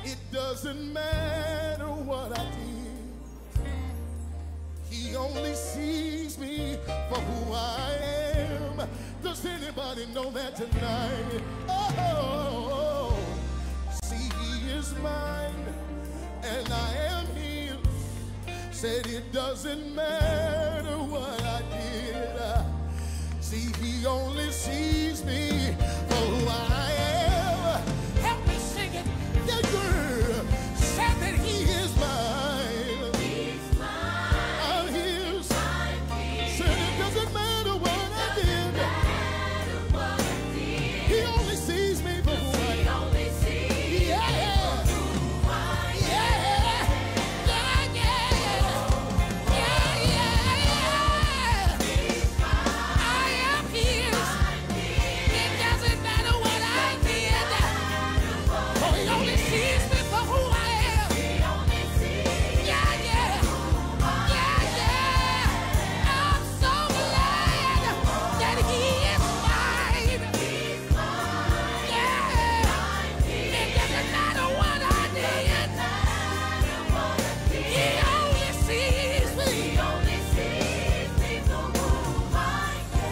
It doesn't matter what I did. He only sees me for who I am. Does anybody know that tonight? Oh, see, he is mine and I am his. Said it doesn't matter what I did. See, he only sees me for who I am. Help me sing it. Yeah, girl. Said that he is mine. He's mine. I'm his. Said it doesn't matter what I did. He only sees me for who I am. He only sees me for who I am. Yeah, yeah, yeah, yeah, yeah. He's mine. I am his. It doesn't matter what I did. Oh, he only sees me for who I am. Yeah, yeah, yeah, yeah. I'm so glad that he is mine. Yeah, it doesn't matter what I did. He only sees me. He only sees me for who I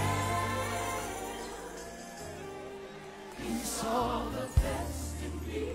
am. He saw the best in me.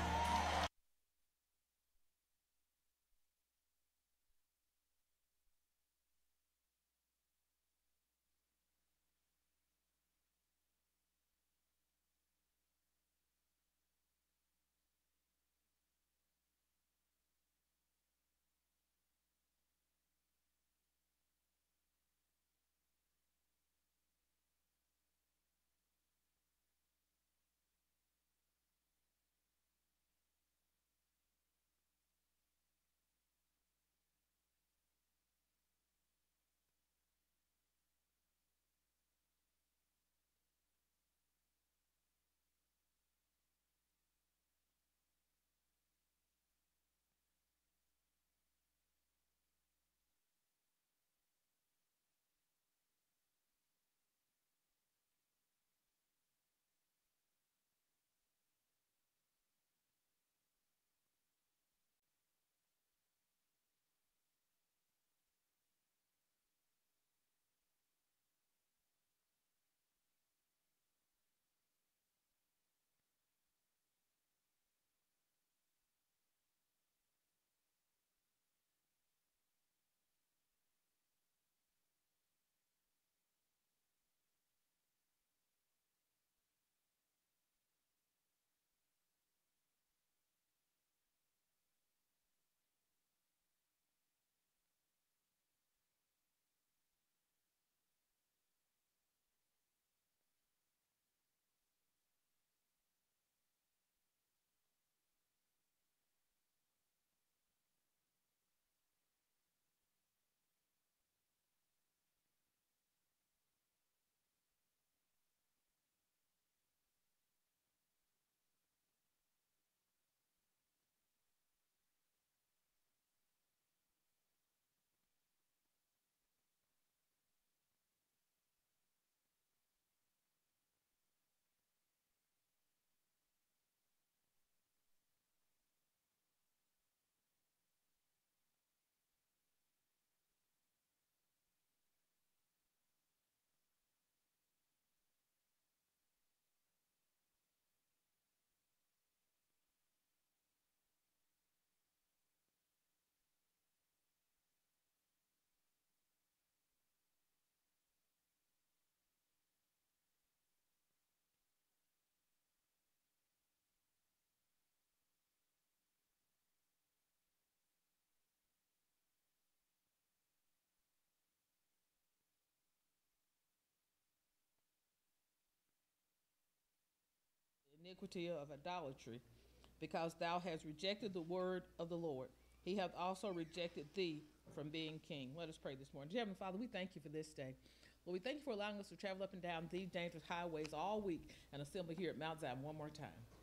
Iniquity of idolatry, because thou hast rejected the word of the Lord. He hath also rejected thee from being king. Let us pray this morning. Dear Heavenly Father, we thank you for this day. Lord, we thank you for allowing us to travel up and down these dangerous highways all week and assemble here at Mount Zion one more time.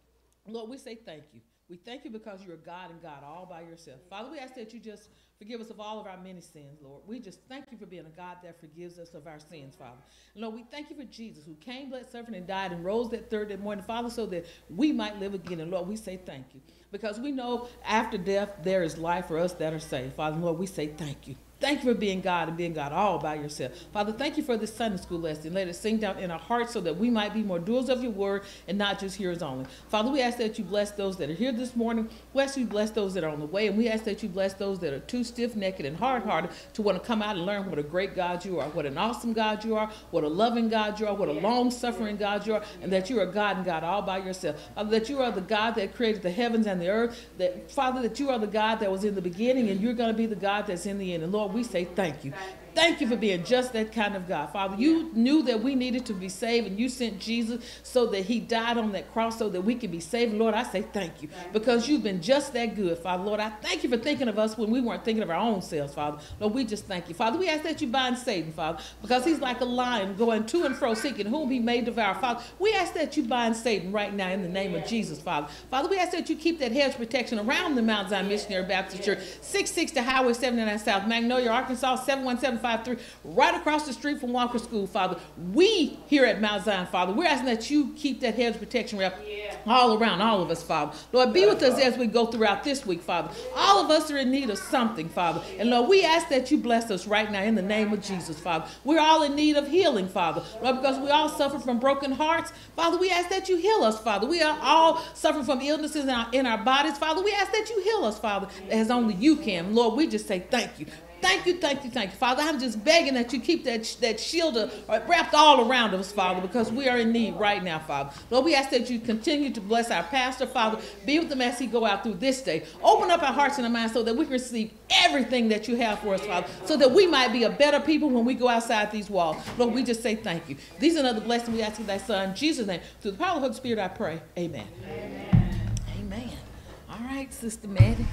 Lord, we say thank you. We thank you because you're God and God all by yourself. Father, we ask that you just forgive us of all of our many sins, Lord. We just thank you for being a God that forgives us of our sins, Father. And Lord, we thank you for Jesus who came, bled, suffered, and died and rose that third day morning, Father, so that we might live again. And Lord, we say thank you. Because we know after death there is life for us that are saved. Father, Lord, we say thank you. Thank you for being God and being God all by yourself. Father, thank you for this Sunday school lesson. Let it sink down in our hearts so that we might be more doers of your word and not just hearers only. Father, we ask that you bless those that are here this morning. We ask you bless those that are on the way. And we ask that you bless those that are too stiff-necked and hard-hearted to want to come out and learn what a great God you are, what an awesome God you are, what a loving God you are, what a long-suffering God you are, and that you are God and God all by yourself. Father, that you are the God that created the heavens and the earth. That, Father, that you are the God that was in the beginning and you're going to be the God that's in the end. And Lord, we say thank you. Thank you for being just that kind of God. Father, you knew that we needed to be saved and you sent Jesus so that he died on that cross so that we could be saved. And Lord, I say thank you because you've been just that good, Father. Lord, I thank you for thinking of us when we weren't thinking of our own selves, Father. Lord, we just thank you. Father, we ask that you bind Satan, Father, because he's like a lion going to and fro seeking whom he may devour. Father, we ask that you bind Satan right now in the name of Jesus, Father. Father, we ask that you keep that hedge protection around the Mount Zion Missionary Baptist Church, 660 Highway 79 South, Magnolia, Arkansas, 71753, right across the street from Walker School, Father. We here at Mount Zion, Father, we're asking that you keep that hedge protection wrap all around all of us, Father. Lord, be with us as we go throughout this week, Father. All of us are in need of something, Father. And Lord, we ask that you bless us right now in the name of Jesus, Father. We're all in need of healing, Father. Lord, because we all suffer from broken hearts, Father, we ask that you heal us, Father. We are all suffering from illnesses in our bodies, Father. We ask that you heal us, Father, as only you can. Lord, we just say thank you. Thank you, thank you, thank you, Father. I'm just begging that you keep that shield wrapped all around us, Father, because we are in need right now, Father. Lord, we ask that you continue to bless our pastor, Father. Be with him as he go out through this day. Open up our hearts and our minds so that we can receive everything that you have for us, Father, so that we might be a better people when we go outside these walls. Lord, we just say thank you. These are another blessings we ask in thy Son, in Jesus' name. Through the power of the Holy Spirit, I pray. Amen. Amen. Amen. All right, Sister Maddie.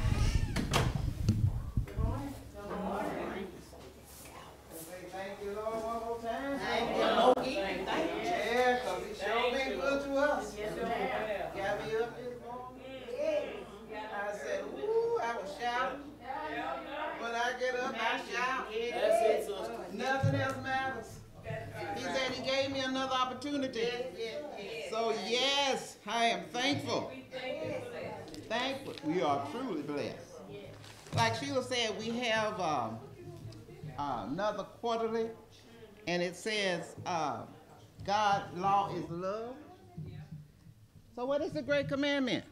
Nothing else matters. He said he gave me another opportunity. So yes, I am thankful. Thankful. We are truly blessed. Like Sheila said, we have another quarterly, and it says God's law is love. So what is the great commandment?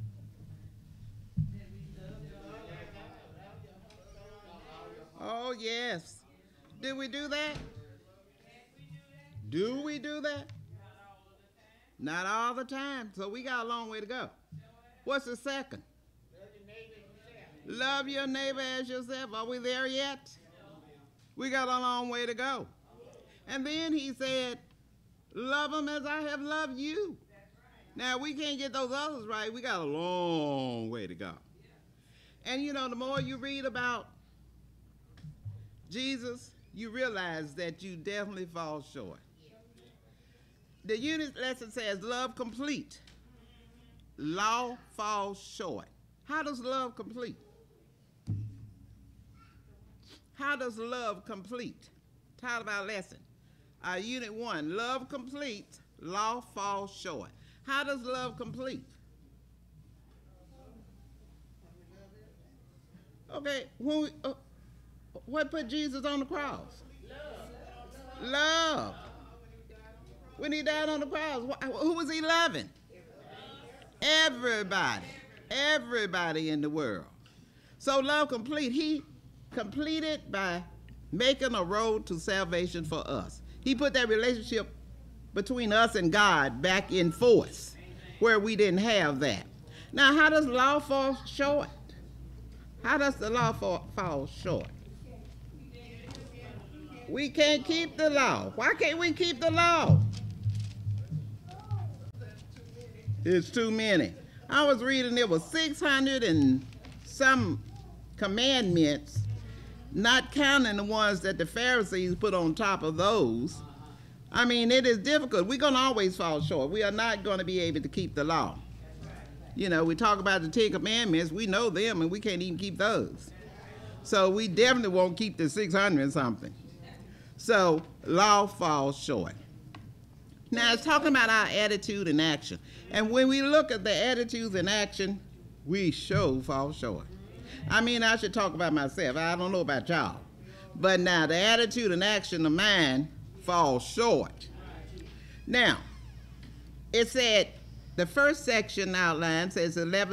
Oh yes. Do we do that? Do we do that? Not all the time. So we got a long way to go. What's the second? Love your neighbor as yourself. Are we there yet? We got a long way to go. And then he said, love them as I have loved you. Now, we can't get those others right. We got a long way to go. And you know, the more you read about Jesus, you realize that you definitely fall short. The unit lesson says love complete. Law falls short. How does love complete? How does love complete? Title of our lesson. Unit 1, love complete, law falls short. How does love complete? Okay, when we, what put Jesus on the cross? Love. When he died on the cross, who was he loving? Everybody. Everybody in the world. So love complete. He completed by making a road to salvation for us. He put that relationship between us and God back in force, where we didn't have that. Now, how does law fall short? How does the law fall short? We can't keep the law. Why can't we keep the law? It's too many. I was reading there was 600 and some commandments, not counting the ones that the Pharisees put on top of those. I mean, it is difficult. We're going to always fall short. We are not going to be able to keep the law. You know, we talk about the 10 Commandments. We know them, and we can't even keep those. So we definitely won't keep the 600 and something. So law falls short. Now, it's talking about our attitude and action. And when we look at the attitudes and action, we sure fall short. I mean, I should talk about myself. I don't know about y'all. But now, the attitude and action of mine falls short. Now, it said, the first section outline says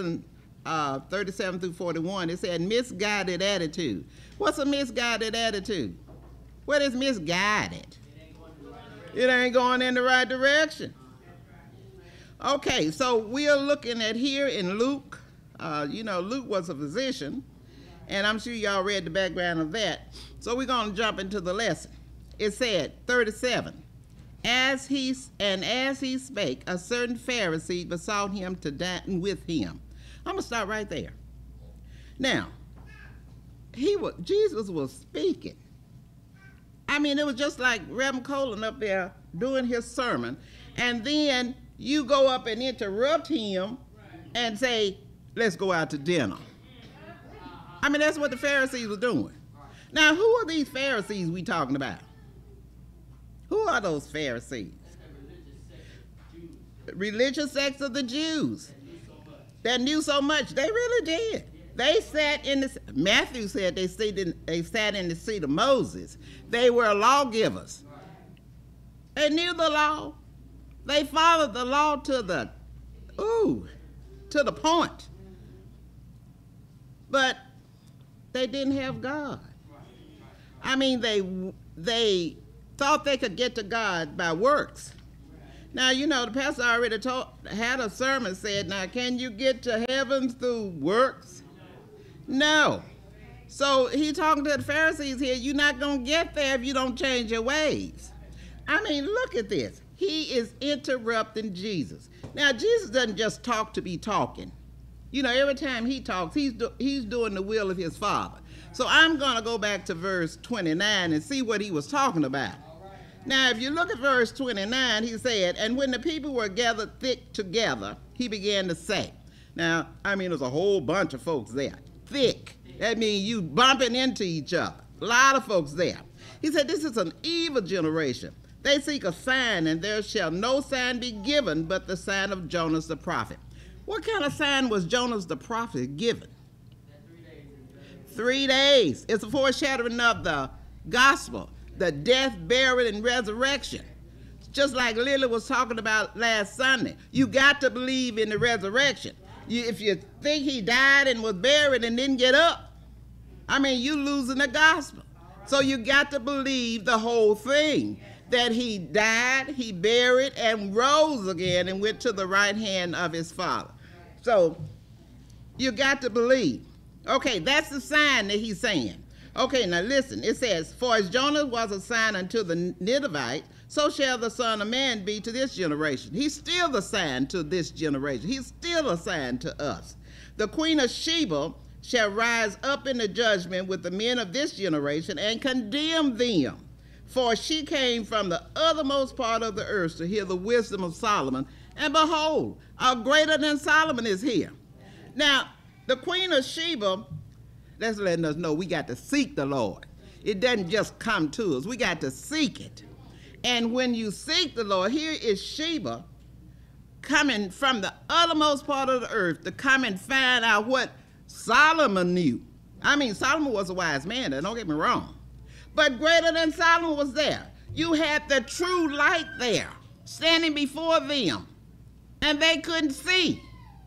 37 through 41. It said misguided attitude. What's a misguided attitude? What is misguided? It ain't going in the right direction. Okay, so we are looking at here in Luke. Luke was a physician, and I'm sure y'all read the background of that. So we're going to jump into the lesson. It said, 37, as he spake, a certain Pharisee besought him to dine with him. I'm going to stop right there. Now, Jesus was speaking. I mean, it was just like Reverend Colen up there doing his sermon, and then you go up and interrupt him and say, let's go out to dinner. I mean, that's what the Pharisees were doing. Now, who are these Pharisees we talking about? Who are those Pharisees? Religious sects of the Jews that knew so much. They really did. They sat in the, Matthew said they sat in the seat of Moses. They were lawgivers. They knew the law. They followed the law to the point. But they didn't have God. I mean, they thought they could get to God by works. Now, you know, the pastor already had a sermon said, now, can you get to heaven through works? No. So he talking to the Pharisees here, you're not going to get there if you don't change your ways. I mean, look at this. He is interrupting Jesus. Now, Jesus doesn't just talk to be talking. You know, every time he talks, he's doing the will of his Father. So I'm going to go back to verse 29 and see what he was talking about. Now, if you look at verse 29, he said, and when the people were gathered thick together, he began to say. Now, I mean, there's a whole bunch of folks there. Thick. That means you bumping into each other. A lot of folks there. He said, this is an evil generation. They seek a sign, and there shall no sign be given but the sign of Jonas the prophet. What kind of sign was Jonas the prophet given? 3 days. It's a foreshadowing of the gospel, the death, burial, and resurrection. Just like Lily was talking about last Sunday. You got to believe in the resurrection. If you think he died and was buried and didn't get up, I mean, you losing the gospel. So you got to believe the whole thing, that he died, he buried, and rose again and went to the right hand of his Father. So you got to believe. Okay, that's the sign that he's saying. Okay, now listen. It says, for as Jonah was a sign unto the Ninevites, so shall the Son of Man be to this generation. He's still the sign to this generation. He's still a sign to us. The Queen of Sheba shall rise up in the judgment with the men of this generation and condemn them. For she came from the uttermost part of the earth to hear the wisdom of Solomon. And behold, a greater than Solomon is here. Now, the Queen of Sheba, that's letting us know we got to seek the Lord. It doesn't just come to us. We got to seek it. And when you seek the Lord, here is Sheba coming from the uttermost part of the earth to come and find out what Solomon knew. I mean, Solomon was a wise man, don't get me wrong. But greater than Solomon was there. You had the true light there, standing before them, and they couldn't see.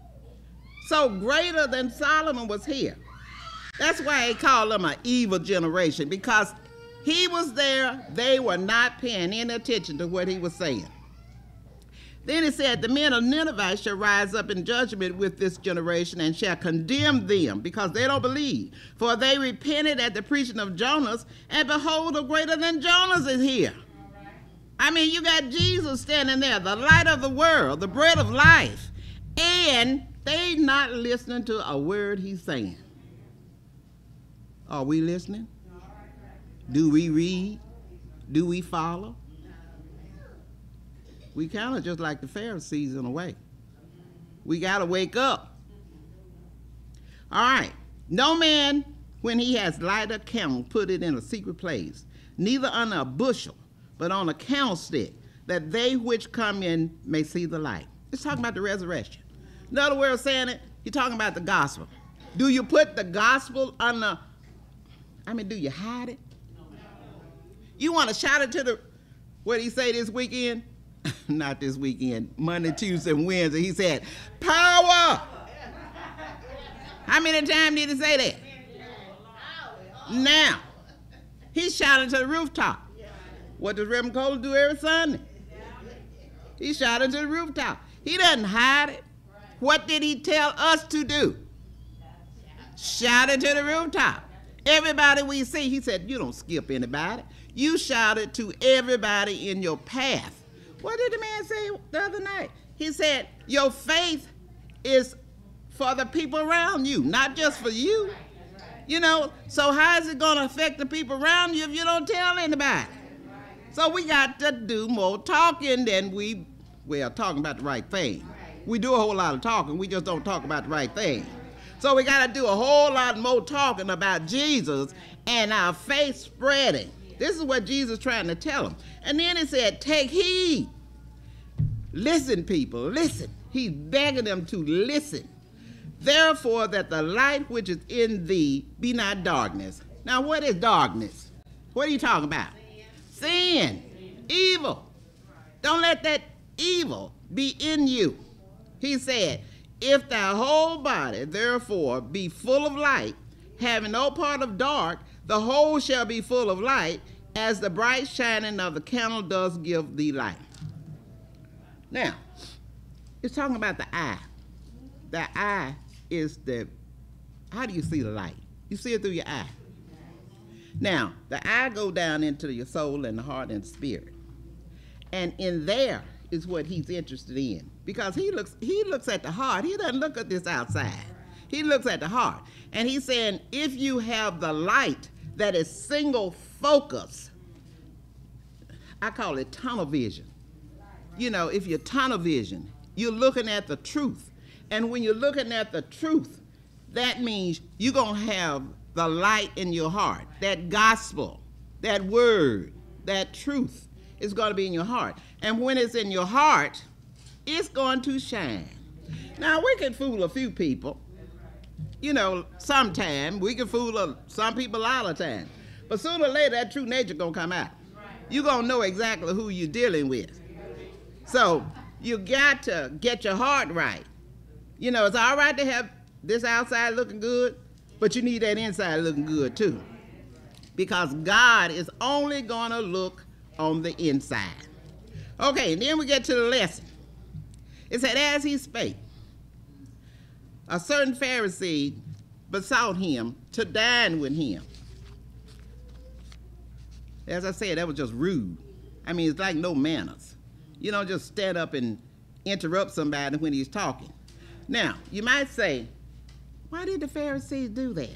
So greater than Solomon was here. That's why they call them an evil generation, because he was there, they were not paying any attention to what he was saying. Then it said, the men of Nineveh shall rise up in judgment with this generation and shall condemn them, because they don't believe. For they repented at the preaching of Jonas, and behold, a greater than Jonas is here. I mean, you got Jesus standing there, the light of the world, the bread of life, and they not listening to a word he's saying. Are we listening? Do we read? Do we follow? We kind of just like the Pharisees in a way. We got to wake up. All right. No man, when he has lighted a candle, put it in a secret place, neither under a bushel, but on a candlestick, that they which come in may see the light. It's talking about the resurrection. In other words, saying it, he's talking about the gospel. Do you put the gospel under, do you hide it? You want to shout it to the, what did he say this weekend? Not this weekend, Monday, Tuesday, and Wednesday. He said, power. How many times did he say that? Now, he's shouting to the rooftop. What does Reverend Colen do every Sunday? He shouted to the rooftop. He doesn't hide it. What did he tell us to do? Shout it to the rooftop. Everybody we see, he said, you don't skip anybody. You shout it to everybody in your path. What did the man say the other night? He said, your faith is for the people around you, not just for you. You know, so how is it going to affect the people around you if you don't tell anybody? So we got to do more talking than talking about the right thing. We do a whole lot of talking, we just don't talk about the right thing. So we got to do a whole lot more talking about Jesus and our faith spreading. This is what Jesus is trying to tell them. And then he said, take heed. Listen, people, listen. He's begging them to listen. Therefore, that the light which is in thee be not darkness. Now, what is darkness? What are you talking about? Sin. Evil. Don't let that evil be in you. He said, if thy whole body, therefore, be full of light, having no part of dark, the whole shall be full of light, as the bright shining of the candle does give thee light. Now, it's talking about the eye. The eye is how do you see the light? You see it through your eye. Now, the eye go down into your soul and the heart and the spirit. And in there is what he's interested in. Because he looks at the heart. He doesn't look at this outside. He looks at the heart. And he's saying, if you have the light that is single focus, I call it tunnel vision. You know, if you're tunnel vision, you're looking at the truth. And when you're looking at the truth, that means you're going to have the light in your heart. That gospel, that word, that truth is going to be in your heart. And when it's in your heart, it's going to shine. Now, we can fool a few people. You know, sometime. We can fool some people all the time. But sooner or later, that true nature going to come out. You're going to know exactly who you're dealing with. So you got to get your heart right. You know, it's all right to have this outside looking good, but you need that inside looking good too. Because God is only going to look on the inside. Okay, and then we get to the lesson. It said, as he spake, a certain Pharisee besought him to dine with him. As I said, that was just rude. I mean, it's like no manners. You don't just stand up and interrupt somebody when he's talking. Now, you might say, why did the Pharisees do that?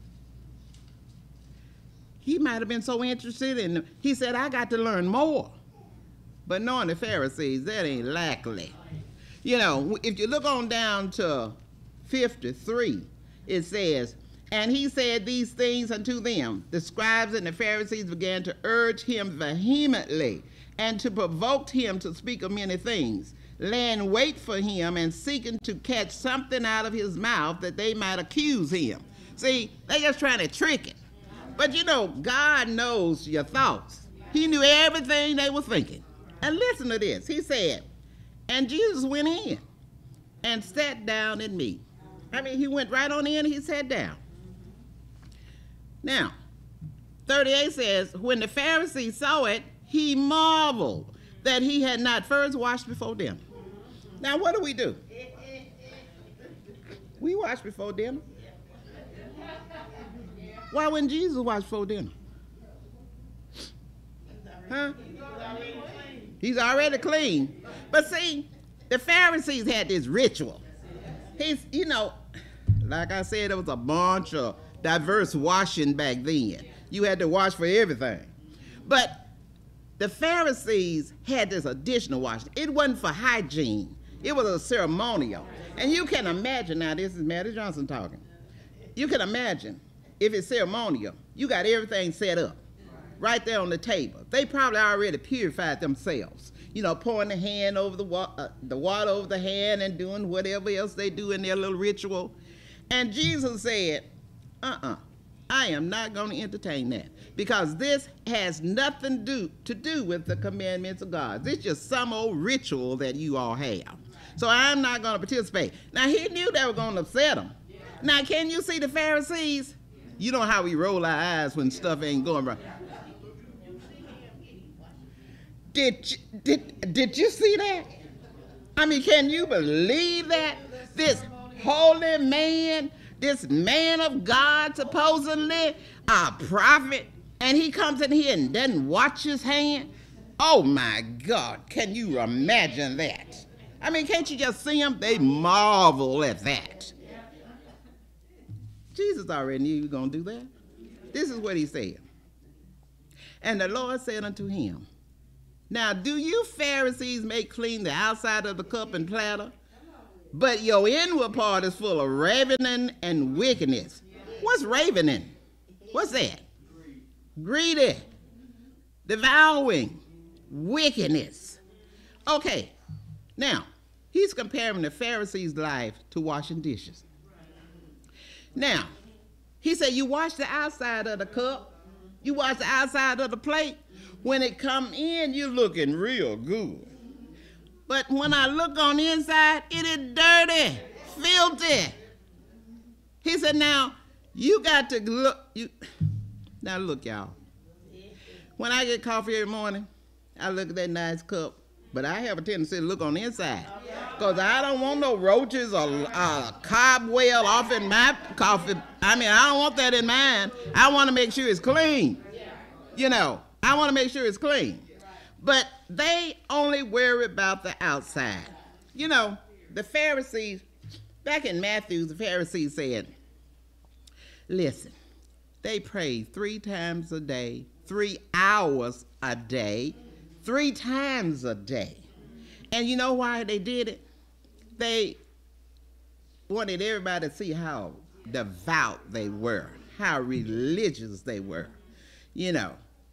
He might have been so interested in, he said, I got to learn more. But knowing the Pharisees, that ain't likely. You know, if you look on down to 53, it says, and he said these things unto them. The scribes and the Pharisees began to urge him vehemently and to provoke him to speak of many things, laying wait for him and seeking to catch something out of his mouth that they might accuse him. See, they just trying to trick him. But you know, God knows your thoughts. He knew everything they were thinking. And listen to this. He said, and Jesus went in and sat down at meat. I mean, he went right on in and he sat down. Now, 38 says, when the Pharisees saw it, he marveled that he had not first washed before dinner. Now, what do? We wash before dinner. Why wouldn't Jesus wash before dinner? Huh? He's already clean. But see, the Pharisees had this ritual. You know, like I said, there was a bunch of diverse washing back then. You had to wash for everything. But the Pharisees had this additional washing. It wasn't for hygiene. It was a ceremonial. And you can imagine, now this is Matty Johnson talking. You can imagine if it's ceremonial, you got everything set up right there on the table. They probably already purified themselves. You know, pouring the hand over the water over the hand and doing whatever else they do in their little ritual. And Jesus said, I am not going to entertain that, because this has nothing to do with the commandments of God. This is just some old ritual that you all have. So I'm not going to participate. Now, he knew they were going to upset him. Now, can you see the Pharisees? You know how we roll our eyes when stuff ain't going right. Did you see that? I mean, can you believe that? This holy man, this man of God, supposedly a prophet, and he comes in here and doesn't wash his hand? Oh my God, can you imagine that? I mean, can't you just see them? They marvel at that. Jesus already knew he was going to do that. This is what he said. And the Lord said unto him, now do you Pharisees make clean the outside of the cup and platter, but your inward part is full of ravening and wickedness. What's ravening? What's that? Greedy, devouring, wickedness. Okay, now, he's comparing the Pharisees' life to washing dishes. Now, he said, you wash the outside of the cup, you wash the outside of the plate. When it come in, you're looking real good. But when I look on the inside, it is dirty, filthy. He said, now, you got to look. Now, look, y'all. When I get coffee every morning, I look at that nice cup. But I have a tendency to look on the inside, because I don't want no roaches or cobweb off in my coffee. I mean, I don't want that in mine. I want to make sure it's clean. You know, I want to make sure it's clean. But they only worry about the outside. You know, the Pharisees, back in Matthew, the Pharisees said, listen, they prayed 3 times a day, 3 hours a day, 3 times a day. And you know why they did it? They wanted everybody to see how devout they were, how religious they were, you know.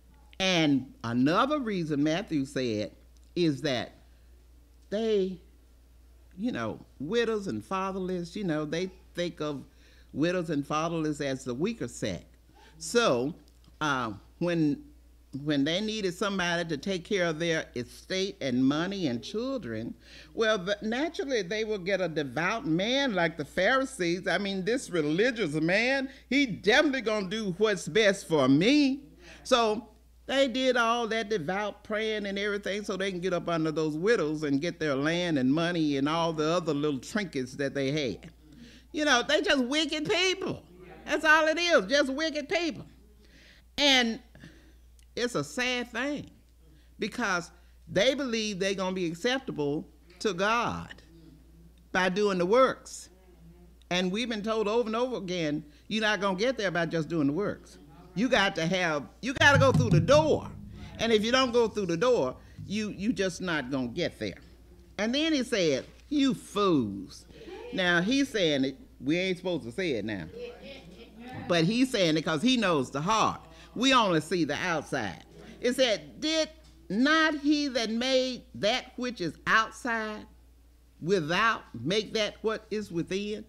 And another reason Matthew said is that they, you know, widows and fatherless, you know, they think of widows and fatherless as the weaker sex. So when they needed somebody to take care of their estate and money and children, well, naturally they will get a devout man like the Pharisees. I mean, this religious man, he definitely gonna do what's best for me. So they did all that devout praying and everything so they can get up under those widows and get their land and money and all the other little trinkets that they had. You know, they just wicked people. That's all it is, just wicked people. And it's a sad thing, because they believe they're going to be acceptable to God by doing the works. And we've been told over and over again, you're not going to get there by just doing the works. You got to go through the door. And if you don't go through the door, you just not going to get there. And then he said, you fools. Now, he's saying it, we ain't supposed to say it now. But he's saying it because he knows the heart. We only see the outside. It said, did not he that made that which is outside without make that what is within?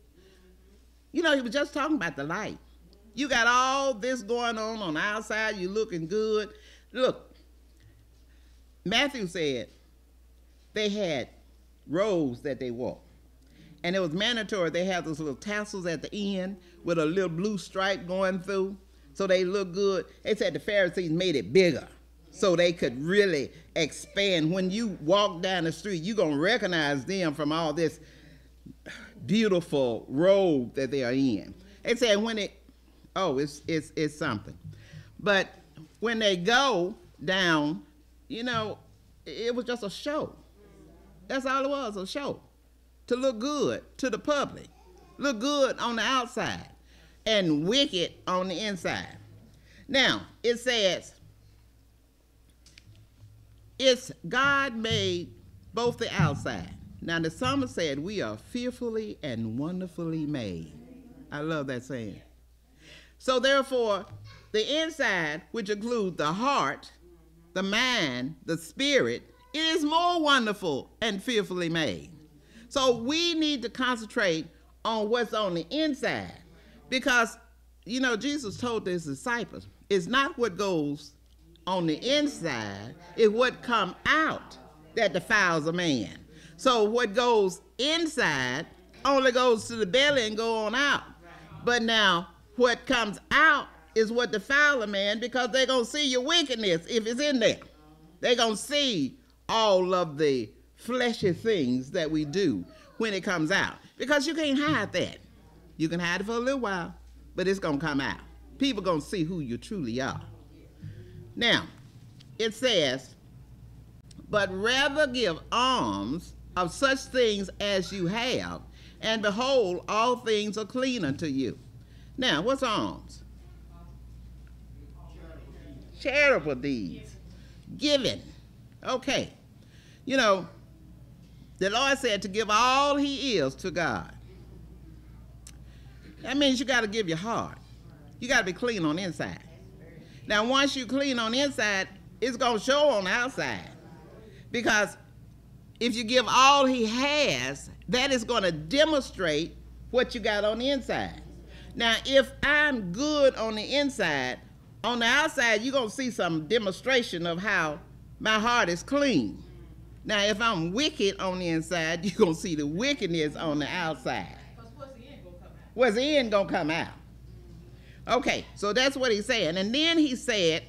You know, he was just talking about the light. You got all this going on the outside. You looking good. Look, Matthew said they had robes that they wore. And it was mandatory. They had those little tassels at the end with a little blue stripe going through, so they look good. They said the Pharisees made it bigger so they could really expand. When you walk down the street, you're going to recognize them from all this beautiful robe that they are in. They said when it's something. But when they go down, you know, it was just a show. That's all it was, a show. To look good to the public. Look good on the outside and wicked on the inside. Now, it says, it's God made both the outside. Now the psalmist said, we are fearfully and wonderfully made. I love that saying. So therefore, the inside, which includes the heart, the mind, the spirit, it is more wonderful and fearfully made. So we need to concentrate on what's on the inside, because, you know, Jesus told his disciples, it's not what goes on the inside, it's what comes out that defiles a man. So what goes inside only goes to the belly and go on out. But now what comes out is what defiles a man, because they're going to see your wickedness if it's in there. They're going to see all of the fleshy things that we do when it comes out, because you can't hide that. You can hide it for a little while, but it's going to come out. People going to see who you truly are. Now, it says, but rather give alms of such things as you have, and behold, all things are clean unto you. Now, what's alms? Charitable deeds. Giving. Okay. You know, the Lord said to give all he is to God. That means you got to give your heart. You got to be clean on the inside. Now, once you clean on the inside, it's going to show on the outside. Because if you give all he has, that is going to demonstrate what you got on the inside. Now, if I'm good on the inside, on the outside, you're going to see some demonstration of how my heart is clean. Now, if I'm wicked on the inside, you're going to see the wickedness on the outside. What's the end going to come out? What's the end going to come out? Okay, so that's what he's saying. And then he said,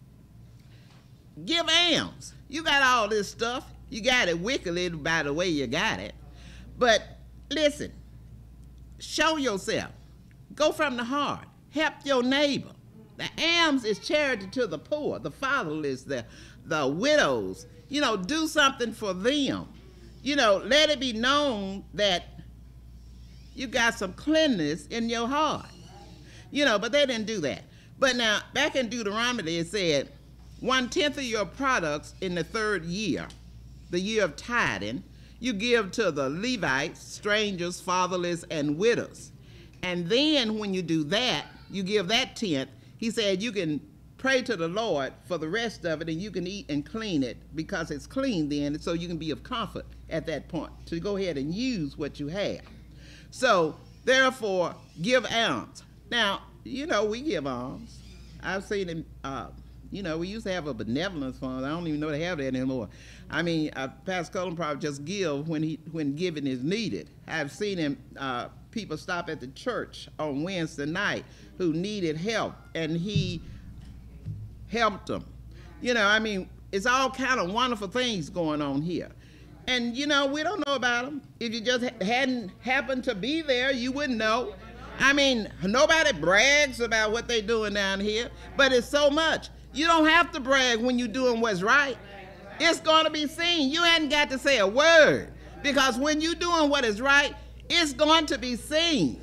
give alms. You got all this stuff. You got it wickedly by the way you got it. But listen, show yourself. Go from the heart. Help your neighbor. The alms is charity to the poor, the fatherless, the widows. You know, do something for them. You know, let it be known that you got some cleanliness in your heart. You know, but they didn't do that. But now, back in Deuteronomy, it said, 1/10 of your products in the 3rd year, the year of tithing, you give to the Levites, strangers, fatherless, and widows. And then when you do that, you give that 10th. He said you can pray to the Lord for the rest of it, and you can eat and clean it because it's clean then, so you can be of comfort at that point to go ahead and use what you have. So, therefore, give alms. Now, you know, we give alms. I've seen them, you know, we used to have a benevolence fund. I don't even know they have that anymore. I mean, Pastor Colen probably just give when giving is needed. I've seen him, people stop at the church on Wednesday night who needed help, and he helped them. You know, I mean, it's all kind of wonderful things going on here. And, you know, we don't know about them. If you just hadn't happened to be there, you wouldn't know. I mean, nobody brags about what they're doing down here, but it's so much. You don't have to brag when you're doing what's right. It's going to be seen. You hadn't got to say a word, because when you're doing what is right, it's going to be seen.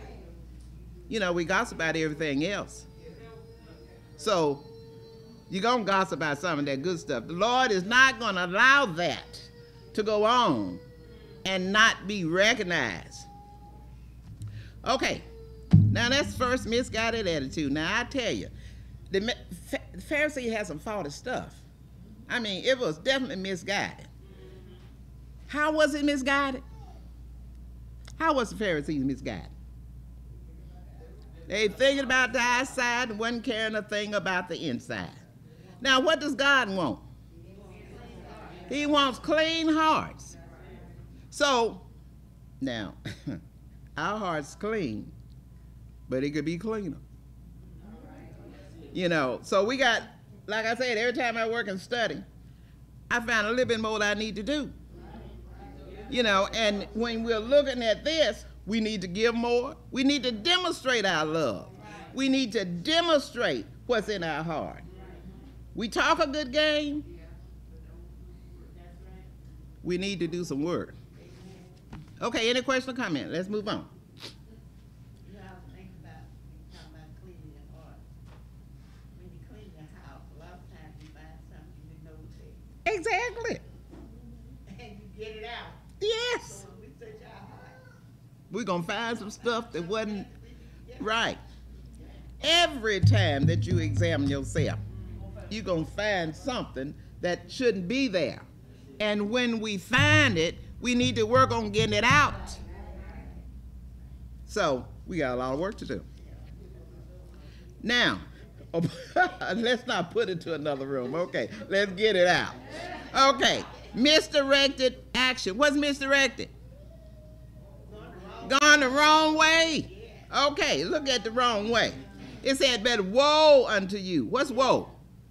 You know, we gossip about everything else. So you're going to gossip about some of that good stuff. The Lord is not going to allow that to go on and not be recognized. Okay, now that's first misguided attitude. Now I tell you, the Pharisee had some faulty stuff. I mean, it was definitely misguided. How was it misguided? How was the Pharisees misguided? They thinking about the outside and wasn't caring a thing about the inside. Now, what does God want? He wants clean hearts. So, now, our heart's clean, but it could be cleaner. You know, so we got, like I said, every time I work and study, I find a little bit more that I need to do. You know, and when we're looking at this, we need to give more. We need to demonstrate our love. We need to demonstrate what's in our heart. We talk a good game. We need to do some work. Okay, any question or comment? Let's move on. You know, I was thinking about, you talking about cleaning your heart. When you clean your house, a lot of times you find something you didn't know was there. Exactly. And you get it out. Yeah. We're going to find some stuff that wasn't right. Every time that you examine yourself, you're going to find something that shouldn't be there. And when we find it, we need to work on getting it out. So we got a lot of work to do. Now, let's not put it to another room. Okay, let's get it out. Okay, misdirected action. What's misdirected? Gone the wrong way. Okay, look at the wrong way. It said, but woe unto you. What's woe?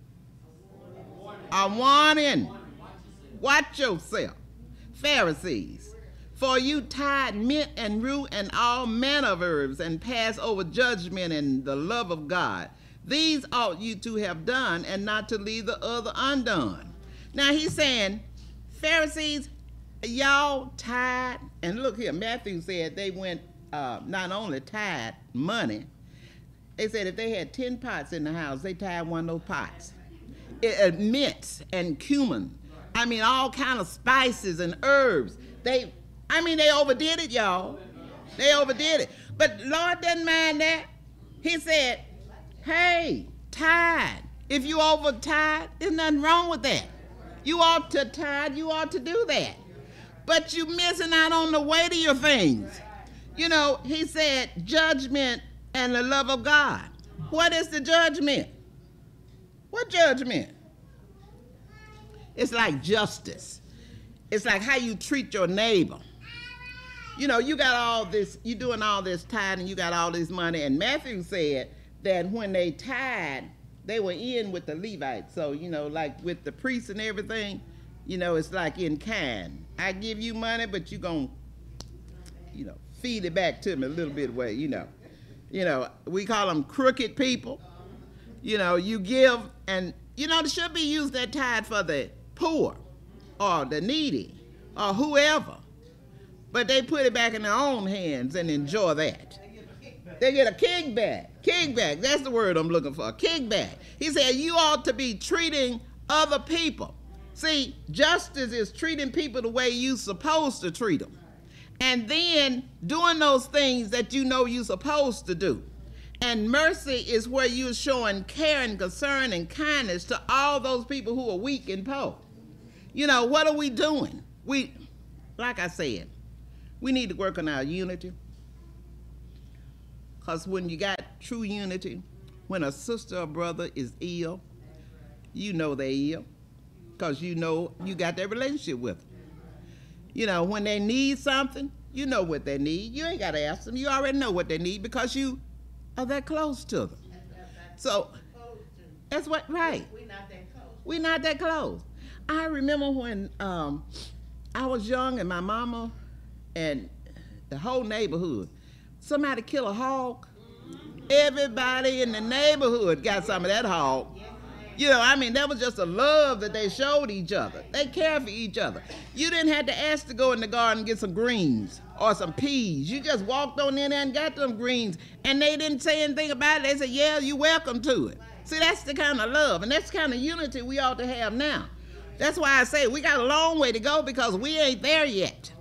A warning. Watch yourself. Pharisees, for you tithe mint and rue and all manner of herbs, and pass over judgment and the love of God. These ought you to have done, and not to leave the other undone. Now he's saying, Pharisees, y'all tithe, and look here, Matthew said they went not only tithe money, they said if they had 10 pots in the house, they tithe one of those pots. Mint and cumin. I mean, all kind of spices and herbs. They overdid it, y'all. They overdid it. But Lord doesn't mind that. He said, hey, tithe. If you over tithe, there's nothing wrong with that. You ought to tithe. You ought to do that. But you missing out on the weightier things. You know, he said judgment and the love of God. What is the judgment? What judgment? It's like justice. It's like how you treat your neighbor. You know, you got all this, you doing all this tithing, you got all this money, and Matthew said that when they tithe, they were in with the Levites. So, you know, like with the priests and everything, you know, it's like in kind. I give you money, but you gonna, you know, feed it back to me a little bit way, you know. You know, we call them crooked people. You know, you give, and, you know, it should be used that tithe for the poor or the needy or whoever. But they put it back in their own hands and enjoy that. They get a kickback. Kickback, that's the word I'm looking for, kickback. He said you ought to be treating other people. See, justice is treating people the way you're supposed to treat them. And then doing those things that you know you're supposed to do. And mercy is where you're showing care and concern and kindness to all those people who are weak and poor. You know, what are we doing? Like I said, we need to work on our unity. Because when you got true unity, when a sister or brother is ill, you know they're ill. Because you know you got that relationship with them. You know, when they need something, you know what they need. You ain't got to ask them. You already know what they need because you are that close to them. So, that's what, right. We're not that close. We're not that close. I remember when I was young and my mama and the whole neighborhood, somebody kill a hog, everybody in the neighborhood got some of that hog. You know, I mean, that was just a love that they showed each other. They cared for each other. You didn't have to ask to go in the garden and get some greens or some peas. You just walked on in there and got them greens, and they didn't say anything about it. They said, yeah, you're welcome to it. See, that's the kind of love, and that's the kind of unity we ought to have now. That's why I say we got a long way to go because we ain't there yet.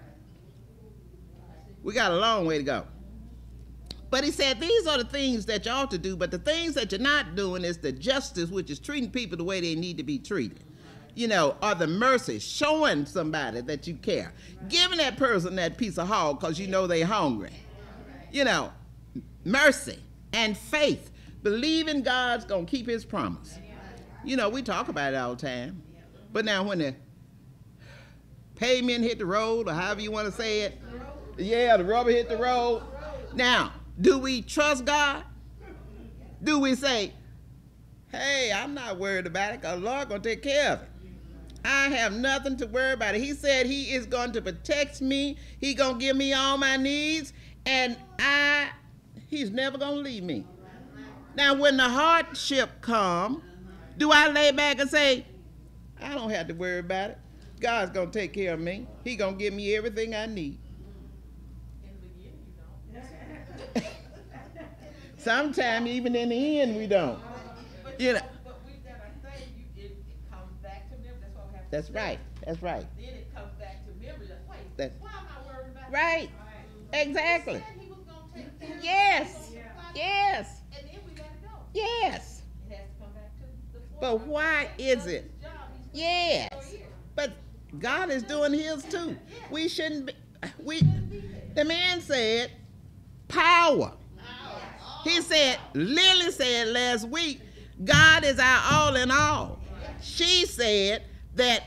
We got a long way to go. But he said, these are the things that you ought to do, but the things that you're not doing is the justice, which is treating people the way they need to be treated. You know, or the mercy, showing somebody that you care. Giving that person that piece of hog because you know they're hungry. You know, mercy and faith. Believing God's going to keep his promise. You know, we talk about it all the time. But now when the pavement hit the road, or however you want to say it, yeah, the rubber hit the road. Now, do we trust God? Do we say, hey, I'm not worried about it because the Lord going to take care of it. I have nothing to worry about it. He said he is going to protect me. He going to give me all my needs. And he's never going to leave me. Now, when the hardship come, do I lay back and say, I don't have to worry about it. God's going to take care of me. He going to give me everything I need. Sometimes even in the end we don't. You know. But we got to say it comes back to memory. That's why we have to That's say right. it. That's right. Then it comes back to memory. Wait, That's why am I worried about right. it? Exactly. He said he was gonna take care of Yes. it. Yes. And then we let it go. Yes. It has to come back to the floor. But why is it? His job, he's Yes. for years. But God is doing his too. We shouldn't be, the man said power. He said, Lily said last week, God is our all in all. She said that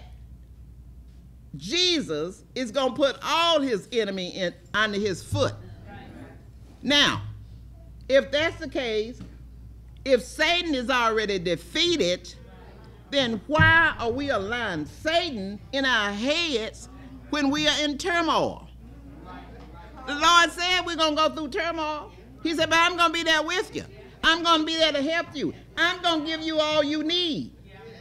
Jesus is going to put all his enemy under his foot. Now, if that's the case, if Satan is already defeated, then why are we allowing Satan in our heads when we are in turmoil? The Lord said we're going to go through turmoil. He said, but I'm going to be there with you. I'm going to be there to help you. I'm going to give you all you need.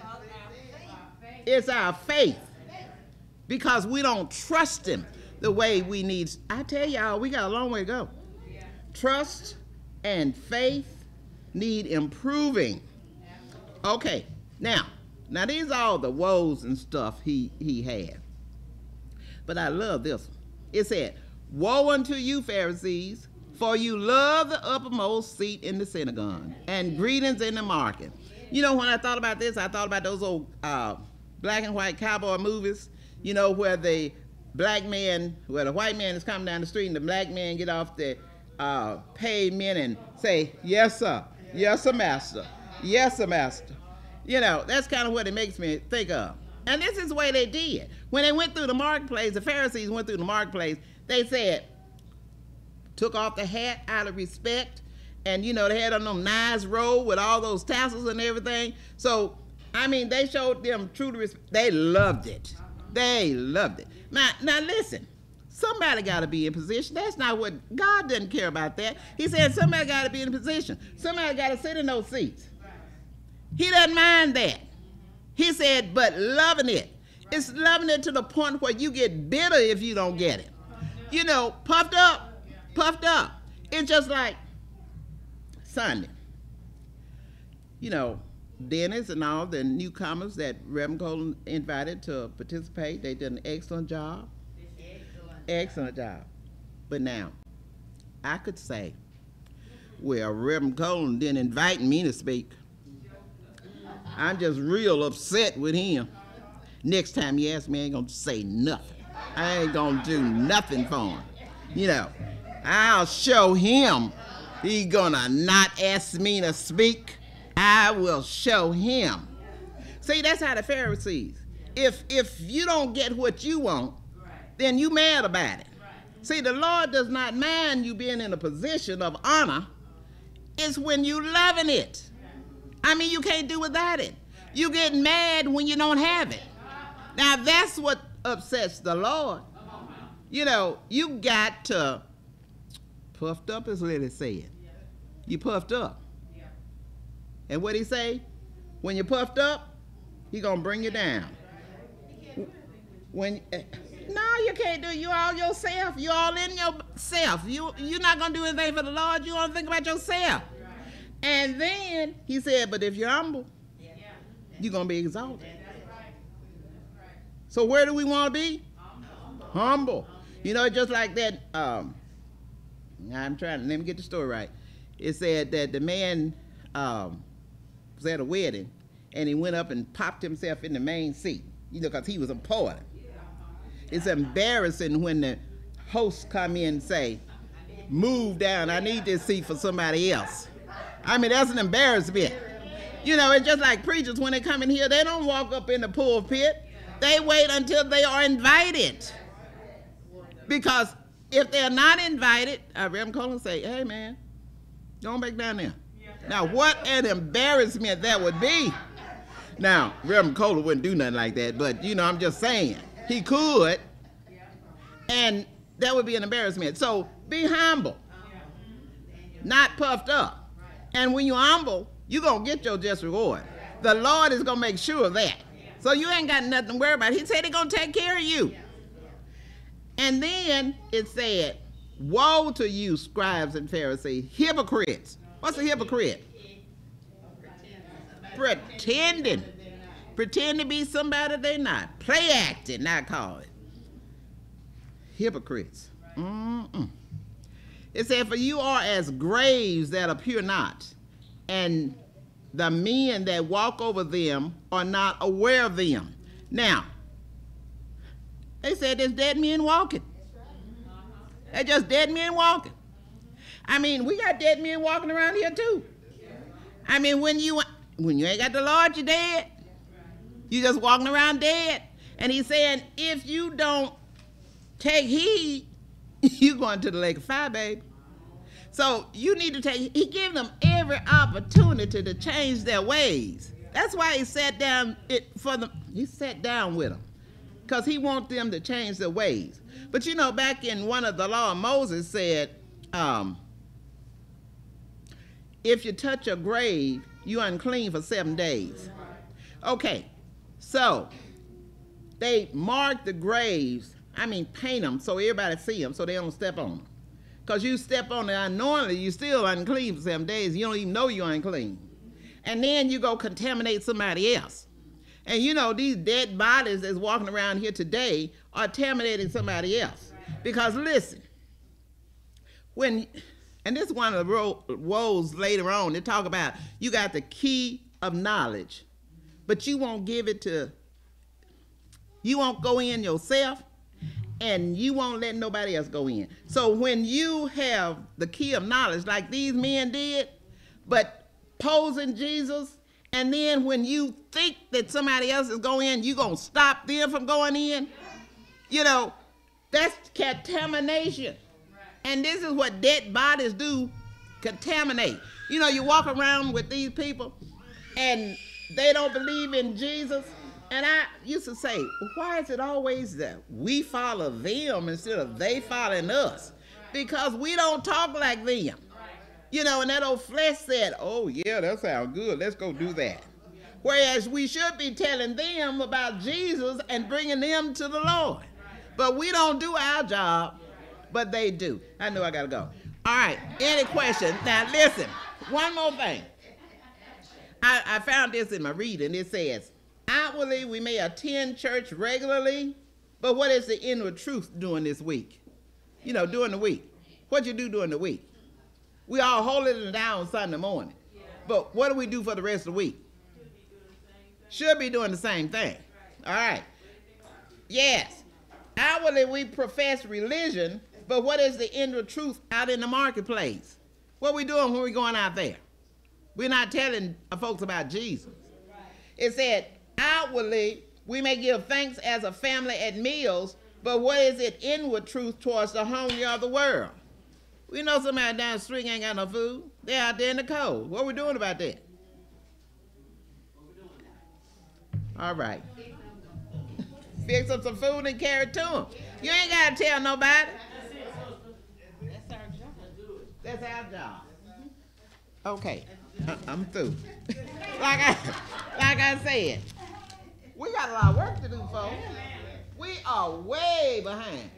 It's our faith. Because we don't trust him the way we need. I tell y'all, we got a long way to go. Trust and faith need improving. Okay, now these are all the woes and stuff he had. But I love this one. It said, woe unto you, Pharisees, for you love the uppermost seat in the synagogue and greetings in the market. You know, when I thought about this, I thought about those old black and white cowboy movies, you know, where the white man is coming down the street and the black man get off the pavement and say, yes, sir. Yes, sir, master. Yes, sir, master. You know, that's kind of what it makes me think of. And this is the way they did. When they went through the marketplace, the Pharisees went through the marketplace, they said, took off the hat out of respect, and, you know, they had on them nice robe with all those tassels and everything. So, I mean, they showed them true respect. They loved it. They loved it. Now listen, somebody got to be in position. That's not what, God doesn't care about that. He said somebody got to be in position. Somebody got to sit in those seats. He doesn't mind that. He said, but loving it. It's loving it to the point where you get bitter if you don't get it. You know, puffed up. It's just like Sunday. You know, Dennis and all the newcomers that Reverend Colen invited to participate, they did an excellent job. Excellent job. But now, I could say, well, Reverend Colen didn't invite me to speak. I'm just real upset with him. Next time he asks me, I ain't gonna say nothing. I ain't gonna do nothing for him. You know, I'll show him. He's gonna not ask me to speak. I will show him. See, that's how the Pharisees. If you don't get what you want, then you mad about it. See, the Lord does not mind you being in a position of honor. It's when you loving it. I mean, you can't do without it. You get mad when you don't have it. Now, that's what upsets the Lord. You know, you got to, puffed up as Lily said. You puffed up. And what he say? When you're puffed up, he gonna bring you down. No, you can't do it. You all yourself. You all in yourself. You're not gonna do anything for the Lord. You only think about yourself. And then he said, but if you're humble, you're gonna be exalted. So where do we want to be? Humble. You know, just like that. Let me get the story right. It said that the man was at a wedding, and he went up and popped himself in the main seat, you know, because he was important. It's embarrassing when the hosts come in and say, move down, I need this seat for somebody else. I mean, that's an embarrassment. You know, it's just like preachers, when they come in here, they don't walk up in the pulpit. They wait until they are invited. Because if they're not invited, Reverend Colen say, hey, man, go on back down there. Now, what an embarrassment that would be. Now, Reverend Colen wouldn't do nothing like that, but, you know, I'm just saying. He could, and that would be an embarrassment. So be humble, not puffed up. And when you're humble, you're going to get your just reward. The Lord is going to make sure of that. So you ain't got nothing to worry about. He said he's going to take care of you. And then it said, woe to you, scribes and Pharisees, hypocrites. What's a hypocrite? Pretending. Pretend to be somebody they're not. Play acting, I call it. Hypocrites. It said, for you are as graves that appear not, and the men that walk over them are not aware of them. Now, they said there's dead men walking. They're just dead men walking. I mean, we got dead men walking around here too. I mean, when you ain't got the Lord, you're dead. You just walking around dead. And he's saying, if you don't take heed, you're going to the lake of fire, baby. So you need to take, he gave them every opportunity to change their ways. That's why he sat down he sat down with them, because he wants them to change their ways. But you know, back in one of the law, Moses said, if you touch a grave, you're unclean for 7 days. Okay, so they mark the graves, paint them so everybody see them so they don't step on them. Because you step on it unknowingly, you're still unclean for 7 days. You don't even know you're unclean. And then you go contaminate somebody else. And you know, these dead bodies that's walking around here today are contaminating somebody else. Because listen, and this is one of the woes later on, they talk about you got the key of knowledge, but you won't go in yourself, and you won't let nobody else go in. So when you have the key of knowledge, like these men did, but posing Jesus, and then when you think that somebody else is going in, you're going to stop them from going in, you know, that's contamination. And this is what dead bodies do, contaminate. You know, you walk around with these people, and they don't believe in Jesus. And I used to say, why is it always that we follow them instead of they following us? Because we don't talk like them. You know, and that old flesh said, oh, yeah, that sounds good. Let's go do that. Whereas we should be telling them about Jesus and bringing them to the Lord. But we don't do our job, but they do. I know I got to go. All right, any questions? Now, listen, one more thing. I found this in my reading. It says, outwardly, we may attend church regularly, but what is the inward truth during this week? You know, during the week. What you do during the week? We all holding it down Sunday morning. But what do we do for the rest of the week? Should be doing the same thing. All right. Yes. Outwardly, we profess religion, but what is the inward truth out in the marketplace? What are we doing when we're going out there? We're not telling folks about Jesus. It said, outwardly, we may give thanks as a family at meals, but what is it inward truth towards the hungry of the world? We know somebody down the street ain't got no food. They're out there in the cold. What are we doing about that? All right. Fix up some food and carry it to them. You ain't got to tell nobody. That's our job. That's our job. Okay, I'm through. like I said, we got a lot of work to do, folks. We are way behind.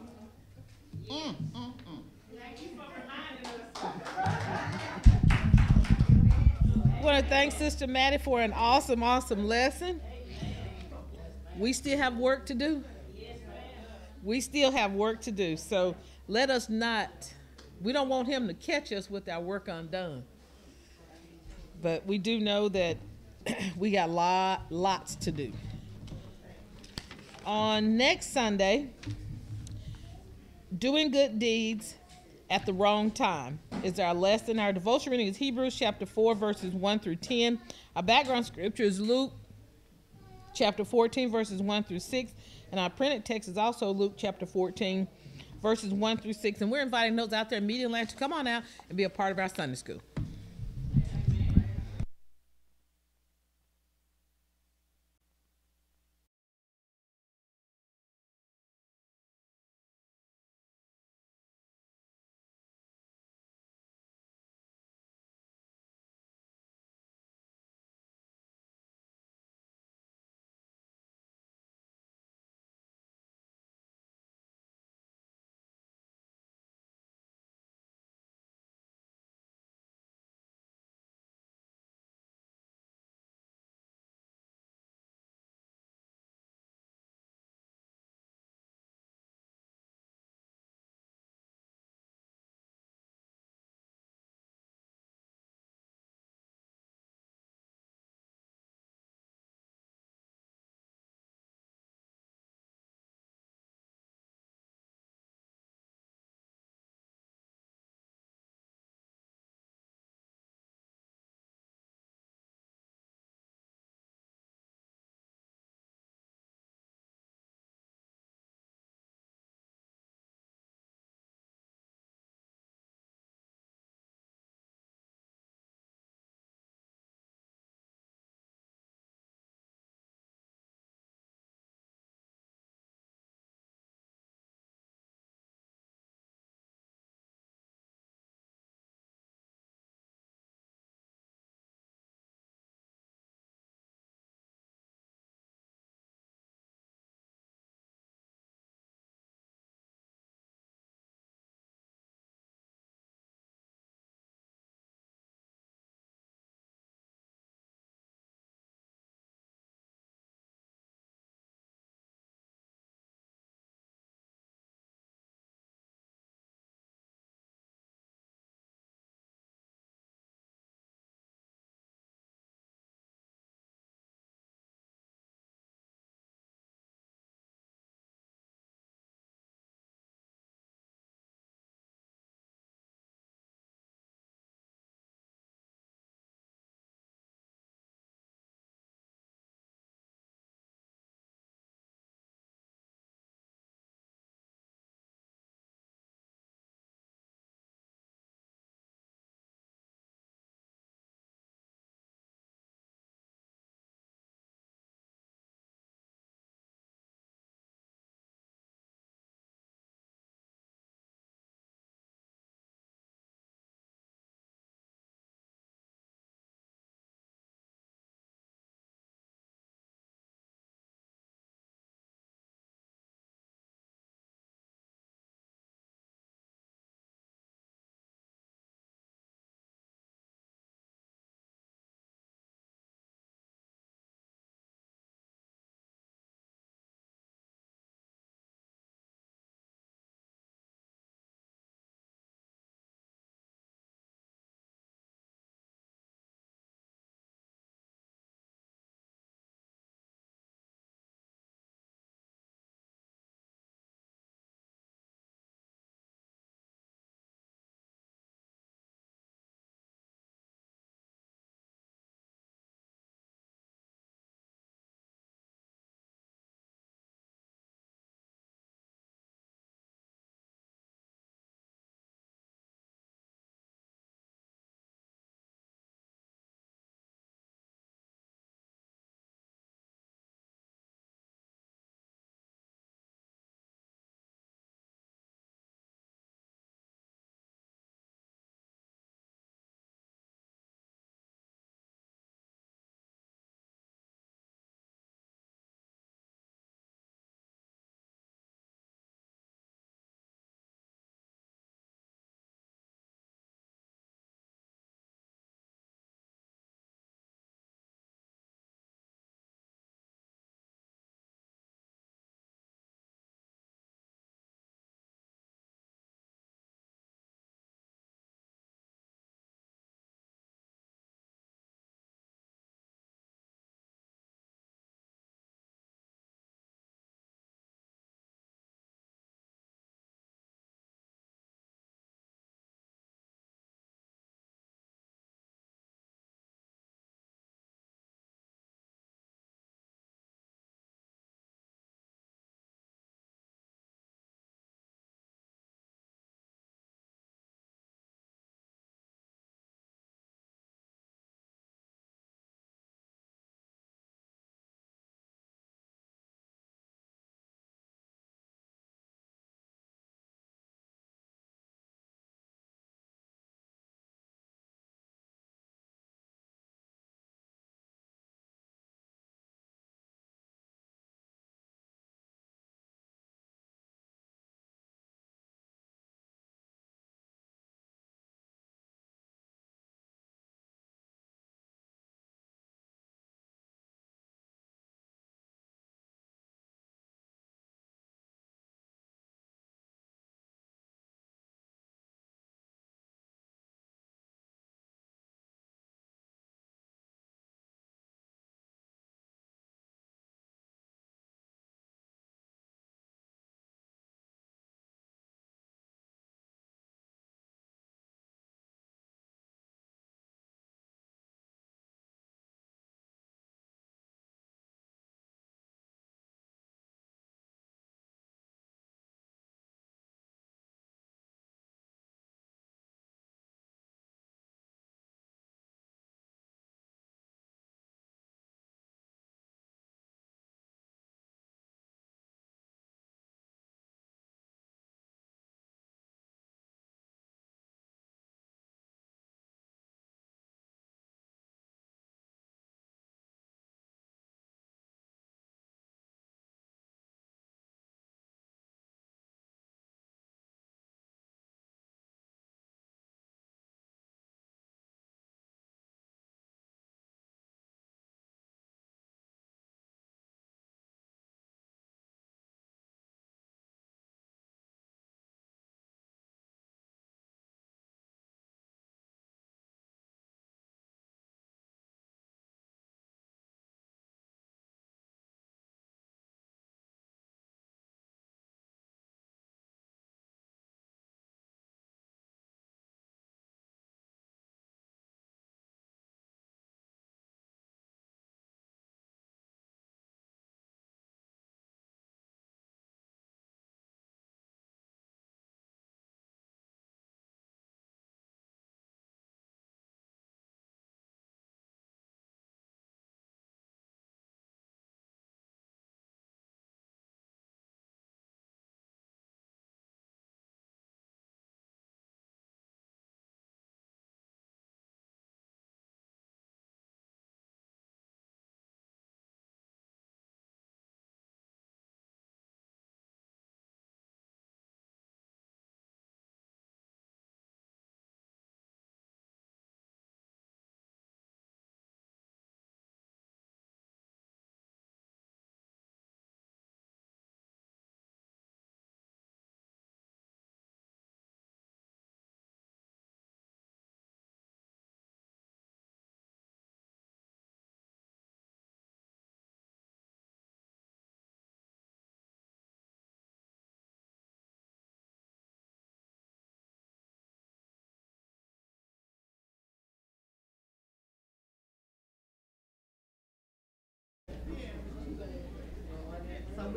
I want to thank Sister Maddie for an awesome, awesome lesson. We still have work to do. We still have work to do. So let us not, we don't want him to catch us with our work undone. But we do know that we got lots to do. On next Sunday, doing good deeds at the wrong time is our lesson. Our devotion reading is Hebrews chapter 4, verses 1 through 10. Our background scripture is Luke chapter 14, verses 1 through 6. And our printed text is also Luke chapter 14, verses 1 through 6. And we're inviting those out there in Media Land to come on out and be a part of our Sunday school.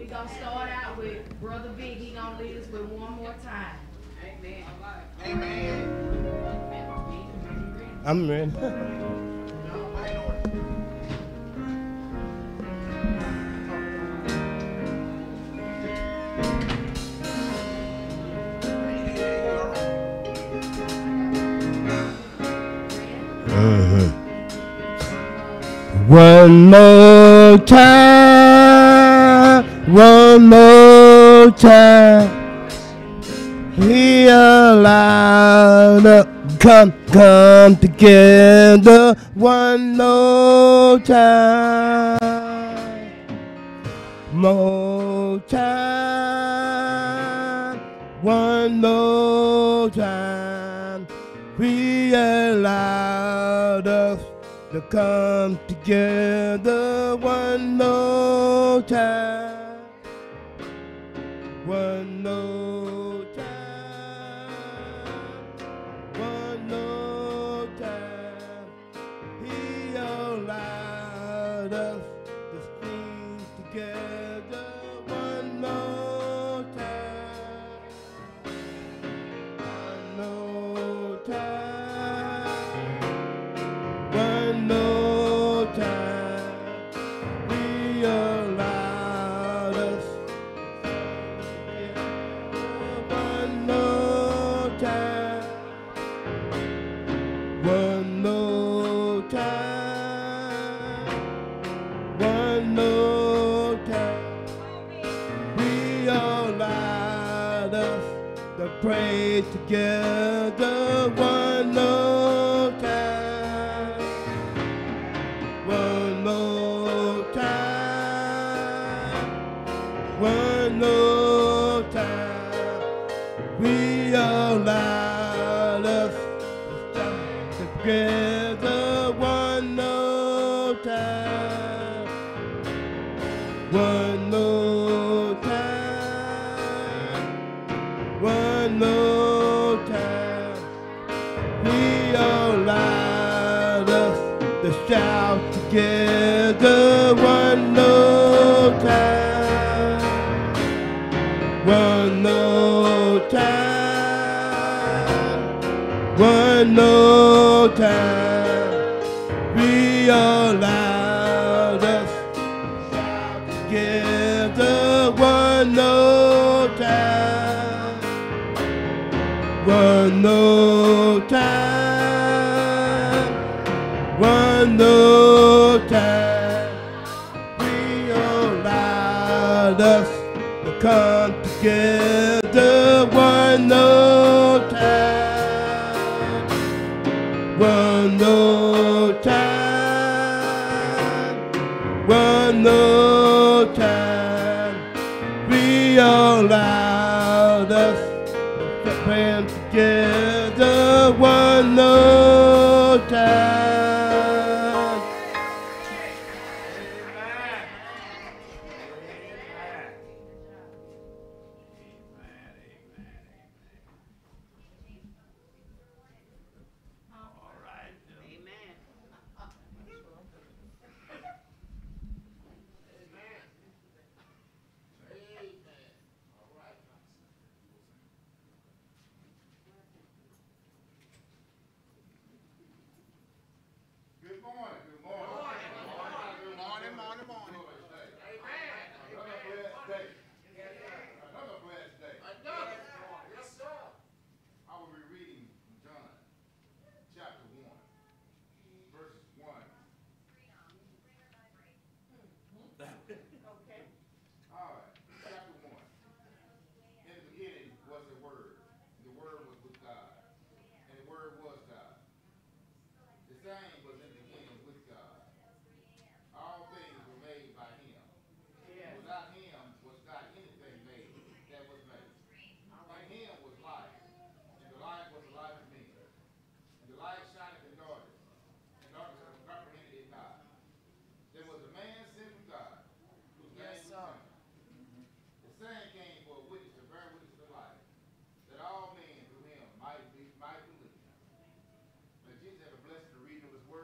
gonna start out with Brother Big. He gonna lead us with one more time. Amen. Amen. I'm ready. One more time, one more time. He allowed us come together one more time, one more time. He allowed us to come together one more time, one more time, one more time. He allowed us to sing together one more time, one more time, one more time. He allowed us one more time, one more time, one more time. We allowed us to pray together one more time, one more time, one more time. We allowed us to stand together one more time, one more time, one more time. We allowed us to shout together one more time, one more time, one more time. We allowed us to shout together one more time, one more time, one more time. We allowed us to come together one more time, one more time, one more time. We allowed us to pray together one more time. Good morning. Good morning. Good morning. Morning. Amen. Another blessed day. Another blessed day. Yes, sir. I will be reading John chapter 1, verses 1. Okay. All right. Chapter 1. In the beginning was the Word. And the Word was with God. And the Word was God. The same was in the beginning with God. All things were made by him. Yes. Without him was not anything made that was made. In him was life, and the life was the life of men. And the light shineth in darkness, and darkness comprehended it not. There was a man sent from God, whose name was John. The same came for a witness to bear witness to the light, that all men through him might believe. May Jesus have a blessing to read of his word.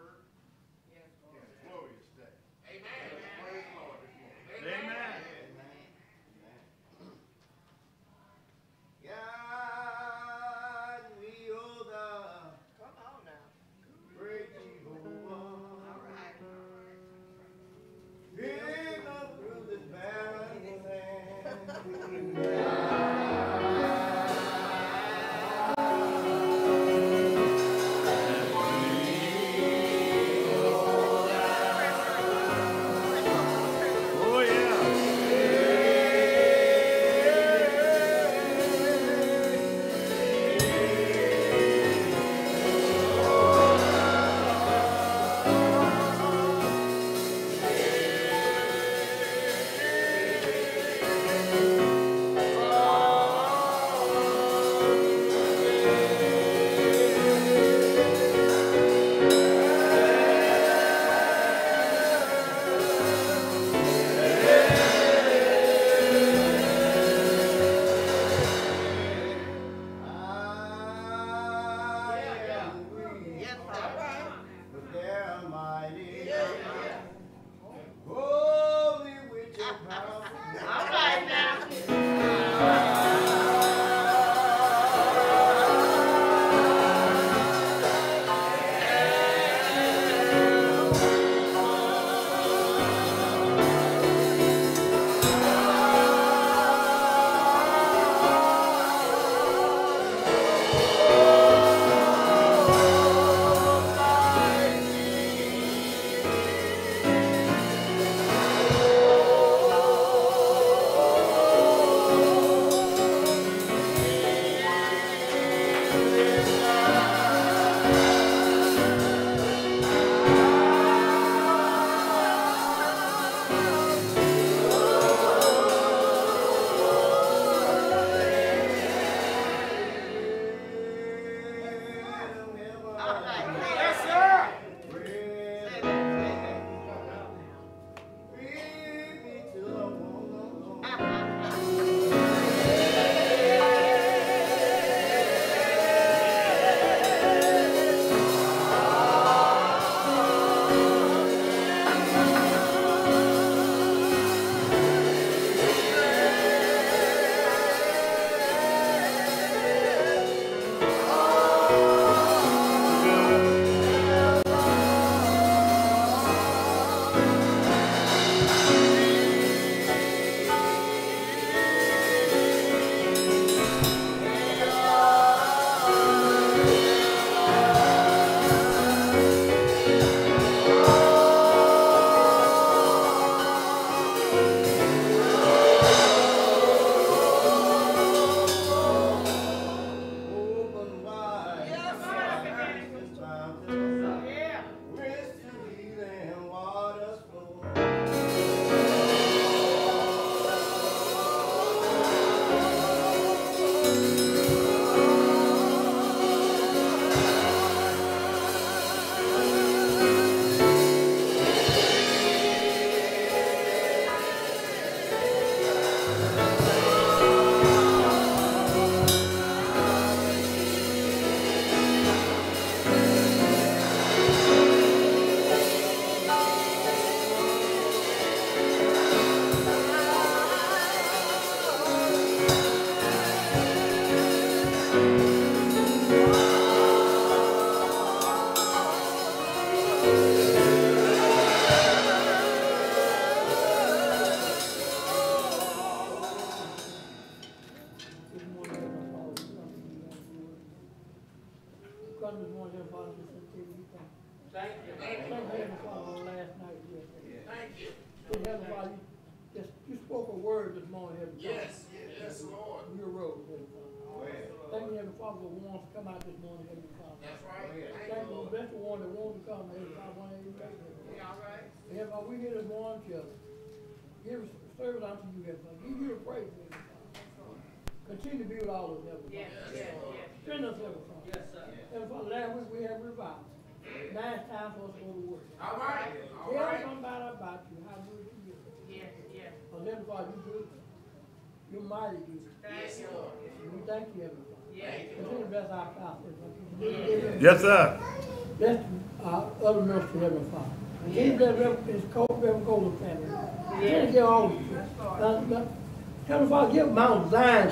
Heavenly Father, just until you thank you. Thank you. Thank you, Heavenly Father, on last night. Thank you. Heavenly Father, you spoke a word this morning, Heavenly Father. Yes, Lord. Your road, Heavenly Father. Thank you, Heavenly Father, for one to come out this morning, Heavenly Father. That's right. Thank you, bless the one that wants to come, Heavenly Father, one that ain't ready, Heavenly Father. All right. Heavenly Father, we here this morning to give service unto you, Heavenly Father. Give you the praise, Heavenly Father. Continue to be with all of us, Heavenly Father. Yes. Strengthen us, Heavenly Father. Yes, sir. Heavenly Father, last week we had revival. Now it's time for us to go to work. All right. Tell somebody about you, how good you are. Yes. Heavenly Father, you good. You're mighty good. Yes, Lord. We thank you, Heavenly Father. Yes. Continue to bless our pastors. Yes, sir. Bless our other ministers, Heavenly Father. Continue to bless his Reverend Colen family. Continue to give all of you. Heavenly Father, give Mount Zion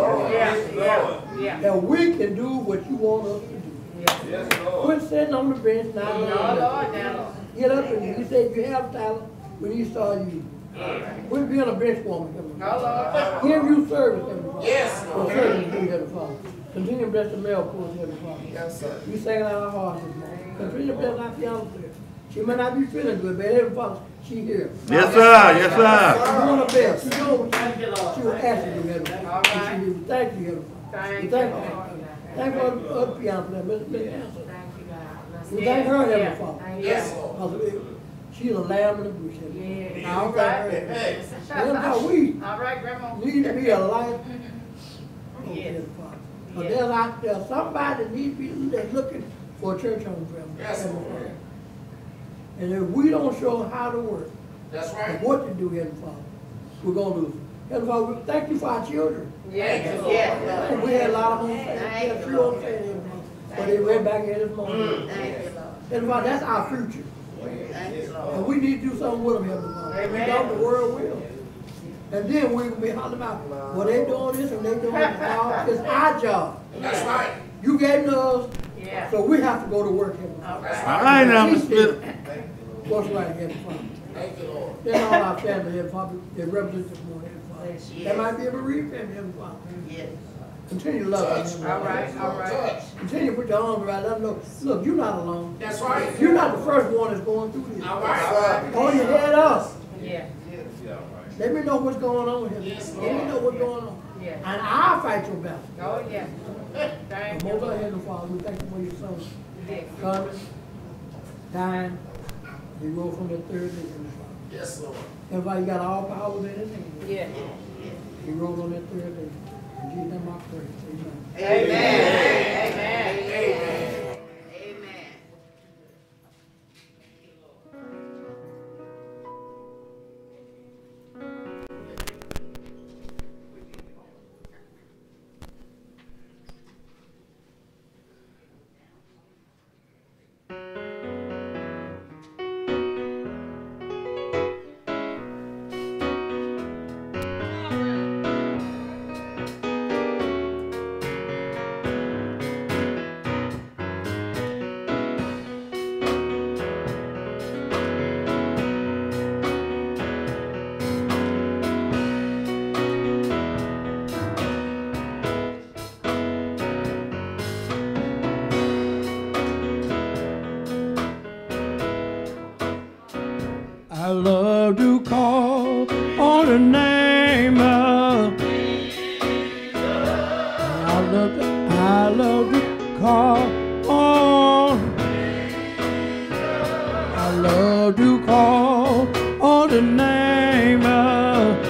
strength. That we can do what you want us to do. Yes, Lord. Quit sitting on the bench now. Get up and you say you have talent when you start using. Quit being a bench woman, Heavenly Father. Give you service, Heavenly Father. Yes, For serving you, Heavenly Father. Continue to bless the male poor, Heavenly Father. Yes, sir. You singing out our hearts this morning. Continue to bless our fiancée. She may not be feeling good, but Heavenly Father, she here. Yes, sir. Yes, sir. She's doing her best. She's doing what she was asking you, Heavenly Father. And she did. Thank you, Heavenly Father. We thank you. Thank you for the other fiancée, Miss Answer. We thank her, Heavenly Father. Yes, Lord. Because she's a lamb in the bush, Heavenly Father. All right. Heavenly Father, we All right, Grandma. need to be a light. Oh, Heavenly Father. But there's somebody that needs to be that's looking for a church home, Yes, Heavenly Lord. Father. And if we don't show them how to work, That's and right. what to do, Heavenly Father, we're going to lose them. Heavenly Father, we thank you for our children. Yes. And we had a lot of home families. We had 3 home families, Heavenly Father. But they went back here this morning. Heavenly Father, that's our future. And we need to do something with them, Heavenly Father. We know the world will. And then we will be hollering about, well, they doing this and they doing that. No, it's our job. That's right. You gave it to us, so we have to go to work, Heavenly Father. All right, now, Teach Mr. them Smith. what's right, Heavenly Father. Thank you, Lord. Then all our family, Heavenly Father, they represent this morning, Heavenly Father. There might be a bereaved family, Heavenly Father. Continue to love them, Heavenly Father. All right. Continue to put your arms around them. Let them know, look, you're not alone. That's right. You're not the first one that's going through this. All right. Hold your head up. Yeah. Let me know what's going on here. Yes, Let me know what's going on. Yeah. And I'll fight your battle. Oh, yeah. And Thank you. most of Heavenly Father, we thank you for your son Yes. coming, dying. He rose from the third day, Heavenly Father. Yes, Lord. Heavenly Father, you got all power in his hand. Yeah. He rose on that third day. In Jesus' name I pray. Amen. Amen. Amen. I love to call on the name of I love to call on I love to call on the name of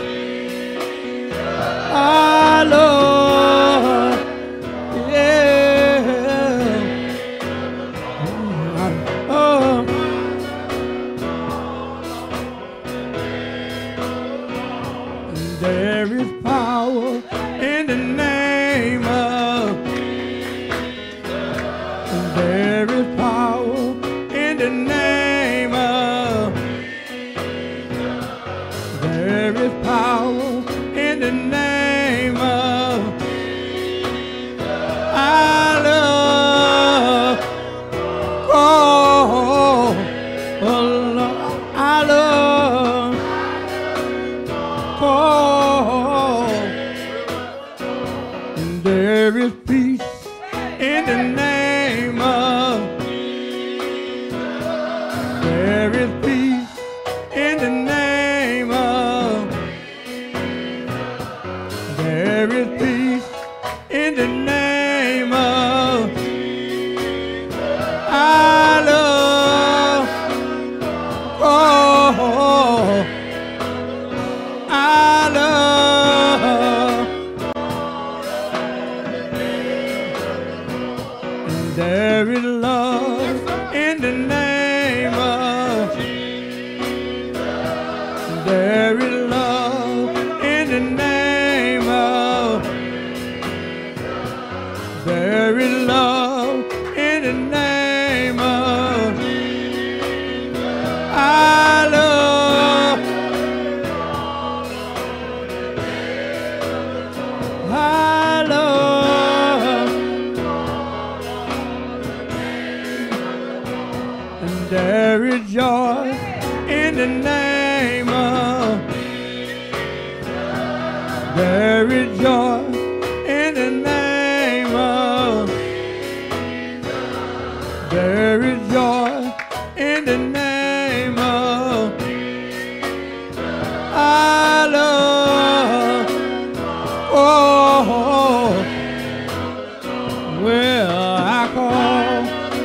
I love yeah there is power in the name of there is power in the name of there is power in the name of I love oh, I love oh there is peace in the name of is love in the name of Jesus. There is love in the name of Jesus. There is love in the name of Jesus. I love. I love. And there is joy in the name of. There is joy in the name of. There is joy in the name of. I love. Oh, well, I call.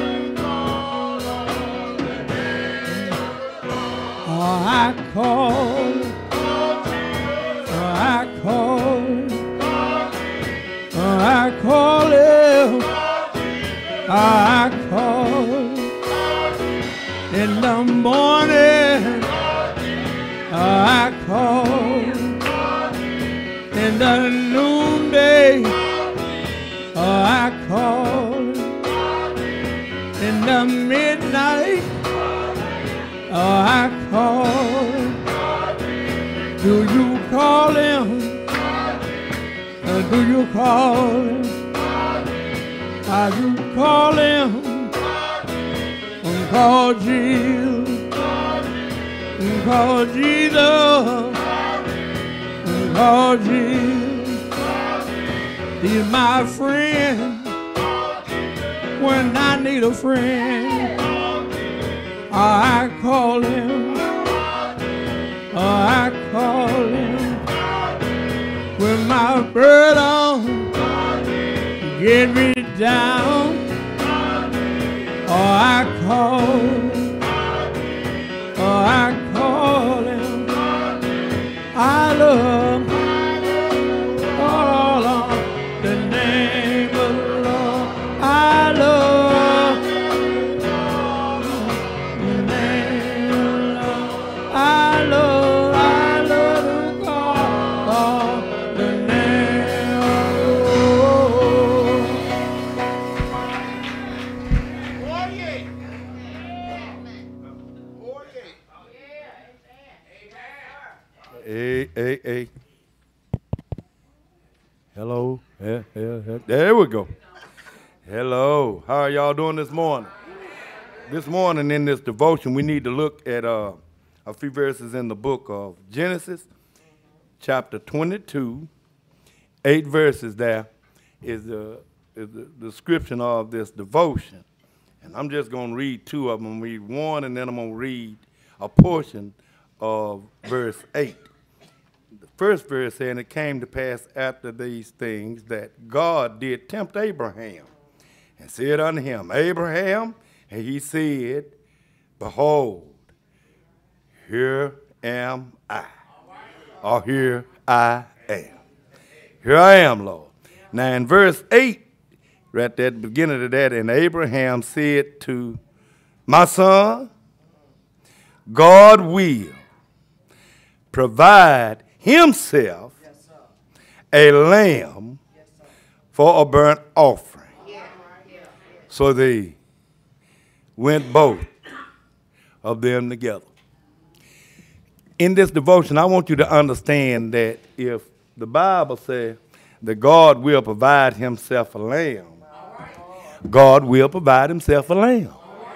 Oh, I call. Oh, I call. Oh, I call him. I call. In the morning, I call. In the noonday, I call. In the midnight, I call. Do you call him? Do you call him? You call him? Call Jesus. Call Jesus. Call Jesus. He's my friend when I need a friend. I call him. I call him. When my burden get me down. I call. I call him. I love all of the name of the Lord. I love the name of the Lord. I love to call the name of the Lord. Hey. Hello. Yeah. There we go. Hello. How are y'all doing this morning? This morning in this devotion, we need to look at a few verses in the book of Genesis, chapter 22. 8 verses there is the description of this devotion. And I'm just going to read 2 of them. I'm going to read 1, and then I'm going to read a portion of verse 8. The first verse saying, it came to pass after these things that God did tempt Abraham and said unto him, Abraham, and he said, behold, here am I. Or here I am. Here I am, Lord. Now in verse 8, right at the beginning of that, and Abraham said to my son, God will provide himself a lamb for a burnt offering. So they went both of them together. In this devotion, I want you to understand that if the Bible says that God will provide himself a lamb, God will provide himself a lamb.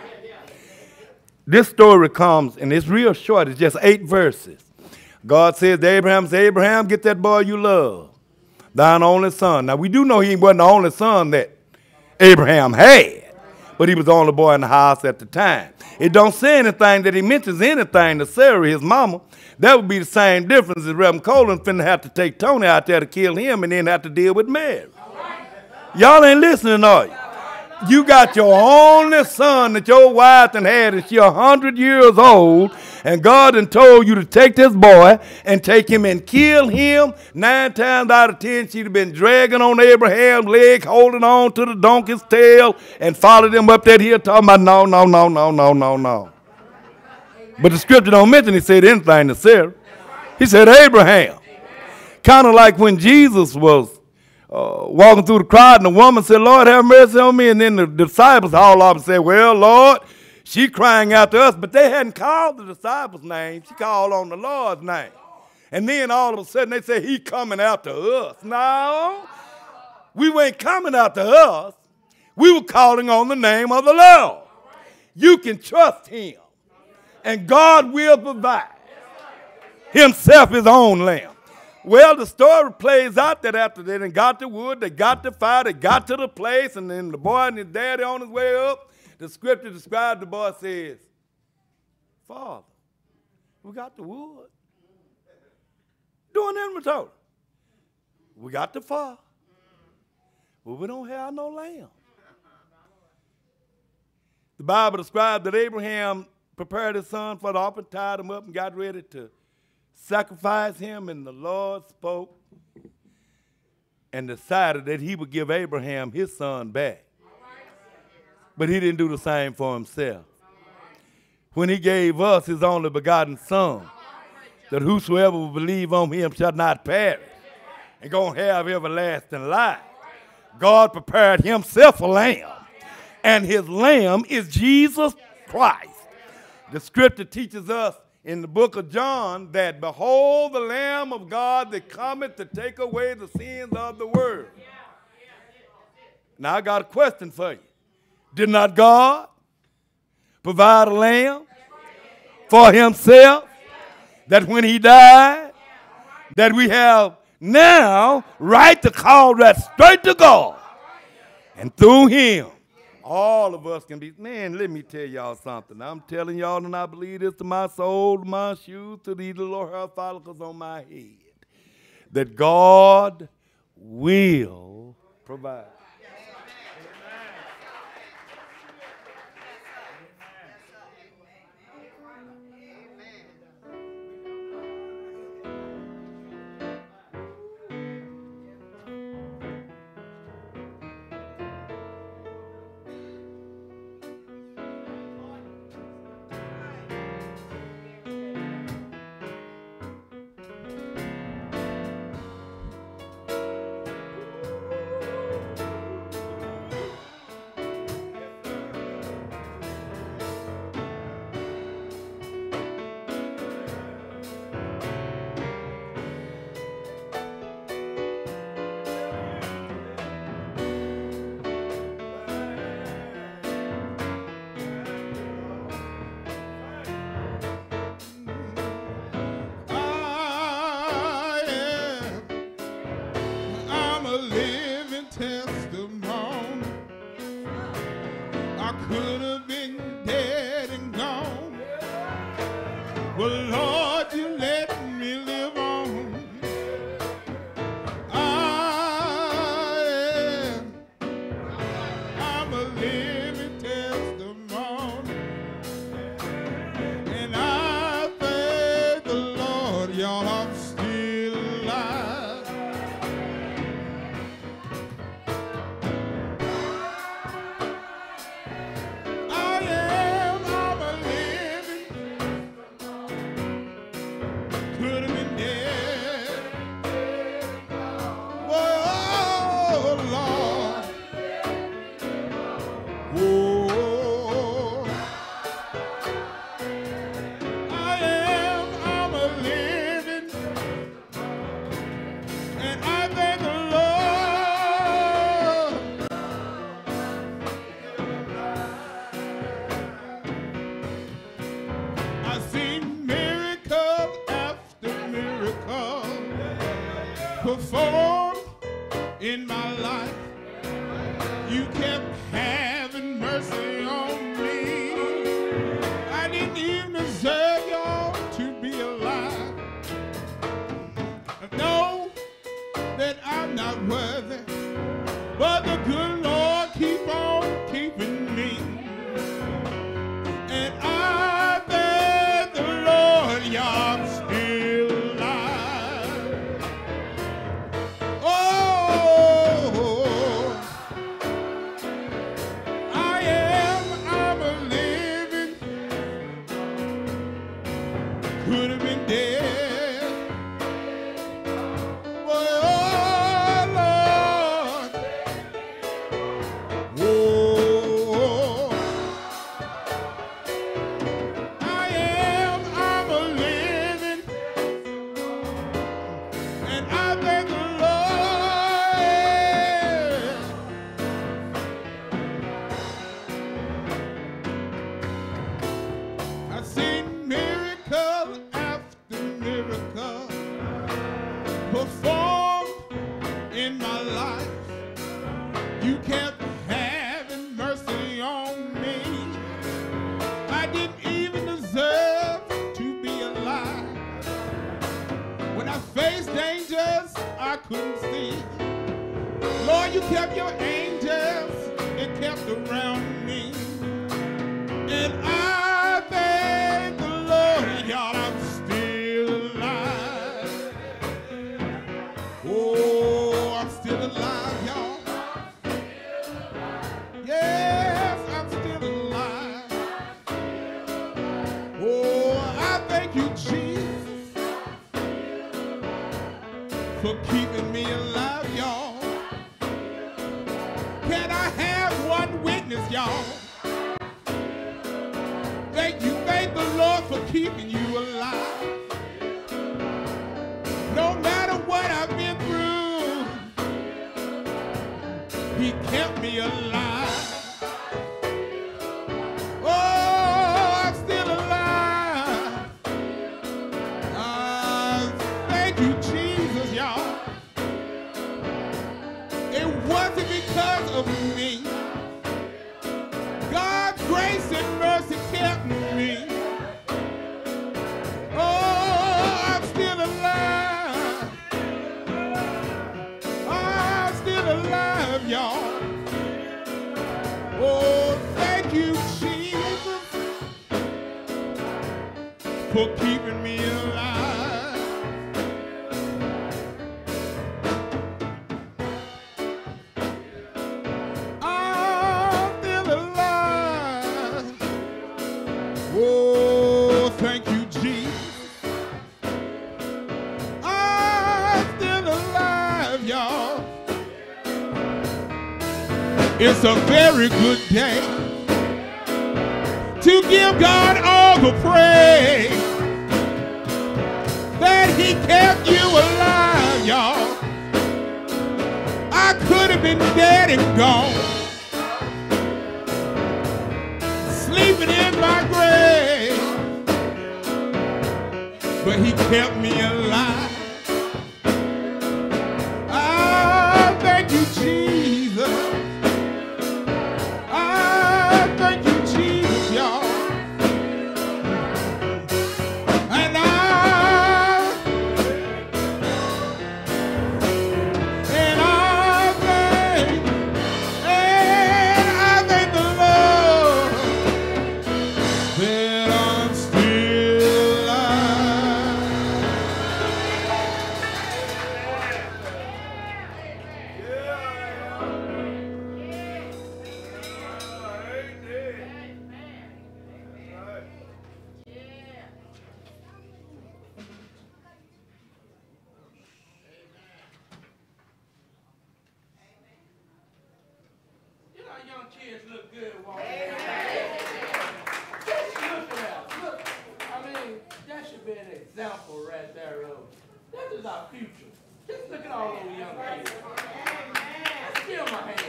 This story comes, and it's real short. It's just 8 verses. God says to Abraham, Abraham, get that boy you love, thine only son. Now, we do know he wasn't the only son that Abraham had, but he was the only boy in the house at the time. It don't say anything that he mentions anything to Sarah, his mama. That would be the same difference as Reverend Colen finna have to take Tony out there to kill him and then have to deal with Mary. Y'all ain't listening, are you? You got your only son that your wife done had, and she 100 years old. And God done told you to take this boy and take him and kill him. 9 times out of 10, she'd have been dragging on Abraham's leg, holding on to the donkey's tail, and followed him up that hill talking about no, no, no, no, no, no, no. But the scripture don't mention he said anything to Sarah. He said Abraham. Kind of like when Jesus was walking through the crowd and the woman said, Lord, have mercy on me. And then the disciples all up and said, well, Lord, she crying out to us. But they hadn't called the disciples' name. She called on the Lord's name. And then all of a sudden they say, he coming after us. No, we weren't coming after us. We were calling on the name of the Lord. You can trust him. And God will provide himself his own lamb. Well, the story plays out that after they done got the wood, they got the fire, they got to the place, and then the boy and his daddy on his way up, the scripture describes the boy says, Father, we got the wood. Doing inventory. We got the fire, but we don't have no lamb. The Bible describes that Abraham prepared his son for the offering, tied him up, and got ready to sacrifice him, and the Lord spoke and decided that he would give Abraham his son back. But he didn't do the same for himself. When he gave us his only begotten son, that whosoever will believe on him shall not perish and gonna have everlasting life. God prepared himself a lamb, and his lamb is Jesus Christ. The scripture teaches us in the book of John that behold the Lamb of God that cometh to take away the sins of the world. Now I got a question for you. Did not God provide a lamb for himself that when he died, that we have now right to call that straight to God? And through him, all of us can be, man, let me tell y'all something. I'm telling y'all, and I believe this to my soul, to my shoes, to these little hair follicles on my head, that God will provide. I didn't even deserve to be alive. When I faced dangers I couldn't see, Lord, you kept your angels and kept around me. And I thank the Lord, y'all, I'm still alive. Oh, I'm still alive, y'all. Yes, I'm still alive. Oh, I thank you, Jesus, for keeping me alive, y'all. Can I have one witness, y'all? Thank the Lord for keeping you alive. No matter what I've been through, He kept me alive. Oh, I'm still alive. Thank you, Jesus, y'all. It wasn't because of me. God's grace and mercy kept me. Oh, I'm still alive. I'm still alive, y'all. Oh, thank you, Jesus, for keeping me alive. I'm still alive. Oh, thank you, Jesus. I'm still alive, y'all. It's a very good day to give God all the praise that He kept you alive, y'all. I could have been dead and gone, sleeping in my grave, but He kept me alive. Ah, thank you, Jesus. Ah, thank you, Jesus, y'all. And I thank the Lord that I'm still alive. You know, young kids look good walking around. Just look at them. Look, I mean, that should be an example right there of that is our future. Just look at all those young kids. Let's give them a hand.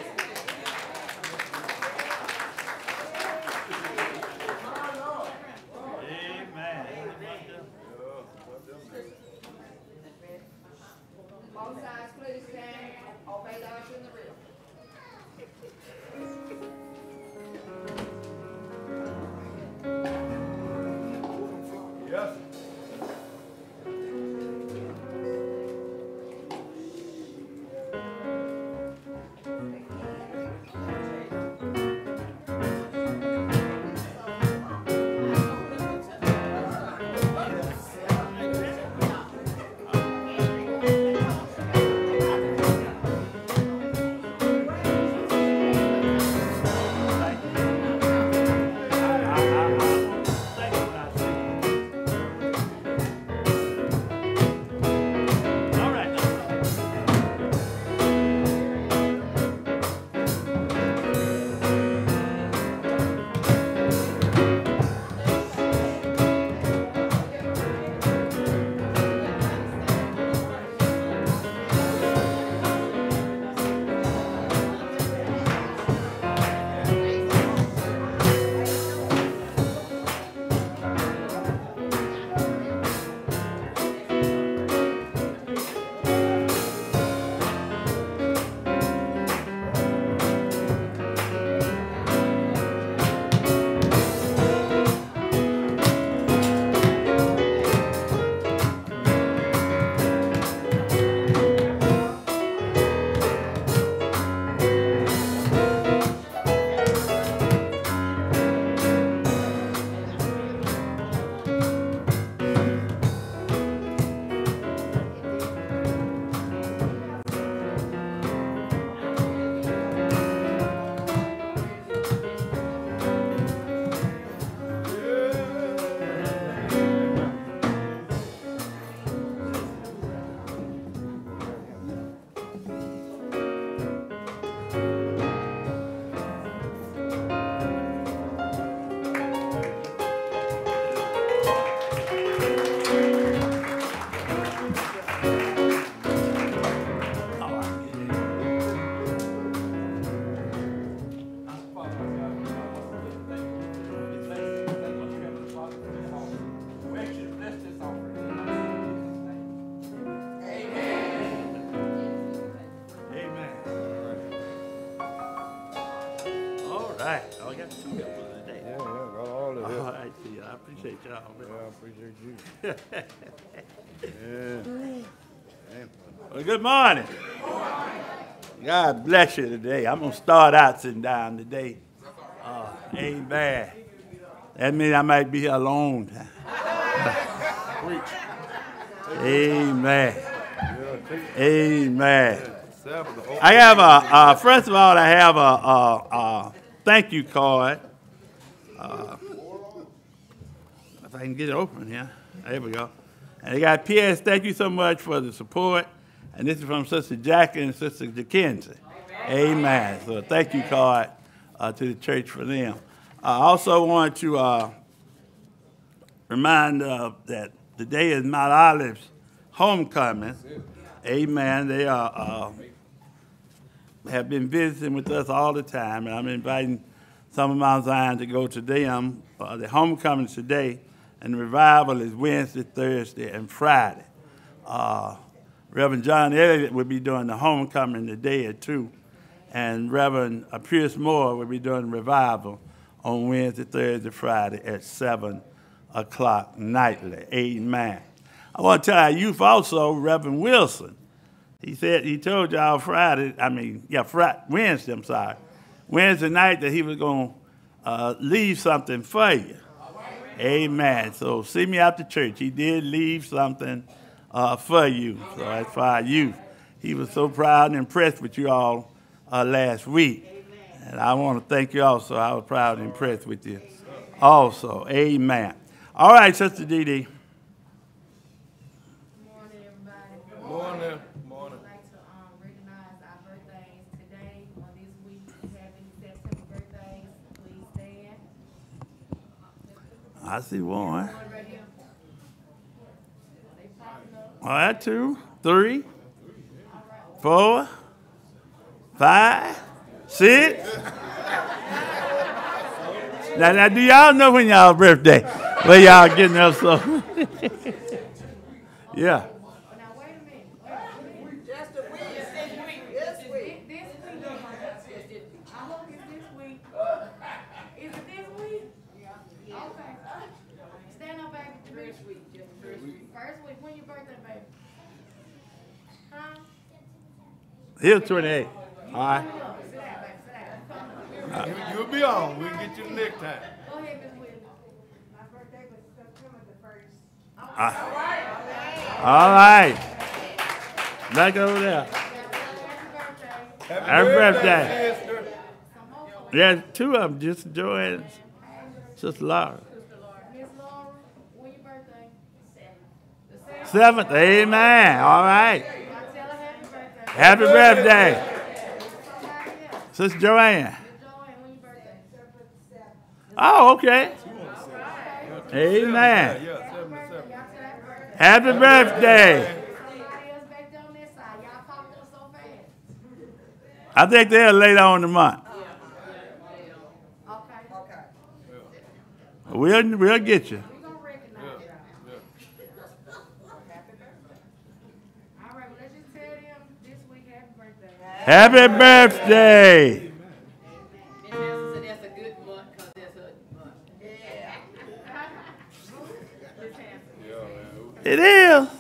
My Lord. Both sides, please stand. Obey the usher in the rear. Yes. got two helpers today. Yeah, got all the help. All right, see, I appreciate y'all, man. Yeah, I appreciate you. Yeah. Well, good morning. God bless you today. I'm going to start out sitting down today. Amen. That means I might be here a long time. Amen. Amen. I have first of all, I have a thank you card. If I can get it open here. There we go. And they got P.S. Thank you so much for the support. And this is from Sister Jackie and Sister Jackenzie. Amen. So a thank you card to the church for them. I also want to remind that today is Mount Olive's homecoming. Amen. They have been visiting with us all the time, and I'm inviting some of Mount Zion to go to them. The homecoming is today, and the revival is Wednesday, Thursday, and Friday. Reverend John Elliott will be doing the homecoming today at 2, and Reverend Pierce Moore will be doing revival on Wednesday, Thursday, Friday at 7 o'clock nightly. Amen. I want to tell our youth also, Reverend Wilson. He told y'all Wednesday night that he was going to leave something for you. Amen. So see me after church. He did leave something for you. So that's for our youth. He was so proud and impressed with you all last week. And I want to thank you also. I was proud and impressed with you also. Amen. All right, Sister Dee Dee. Good morning, everybody. Good morning. I'd like to recognize our birthdays today on this week. If you have any September birthdays, please stand. I see one. Right here. They popping up. All right, 2, 3, 4, 5, 6. Now, do y'all know when y'all birthday? Where y'all getting up so? Yeah. Now, wait a minute. Just a week. This week. This week. This week. I hope it's this week. Is it this week? Yeah. Okay. Stand up, baby. First week. Just first week. First week. When your birthday, baby? Huh? Here's 28. All right. Sit down, baby. Sit down. You'll be on. We'll get you the next time. Go ahead, Miss Williams. My birthday was September the 1st. All right. Back over there. Happy birthday. sister. Yeah, 2 of them, just Joy and Sister Laura. Miss Laura, when your birthday? The 7th. Amen. All right. Y'all tell her happy birthday. Happy birthday. Somebody else. Sister Joanne. Miss Joanne, when your birthday? Oh, okay. Amen. Yeah, 7 to 7. Y'all tell happy birthday. Happy birthday. Somebody else back down this side. Y'all popped up so fast. I think they're later on in the month. Okay. We'll get you. We gonna recognize y'all. All right, well, let's just tell them this week happy birthday. Happy birthday. So that's a good month because that's a month. It is.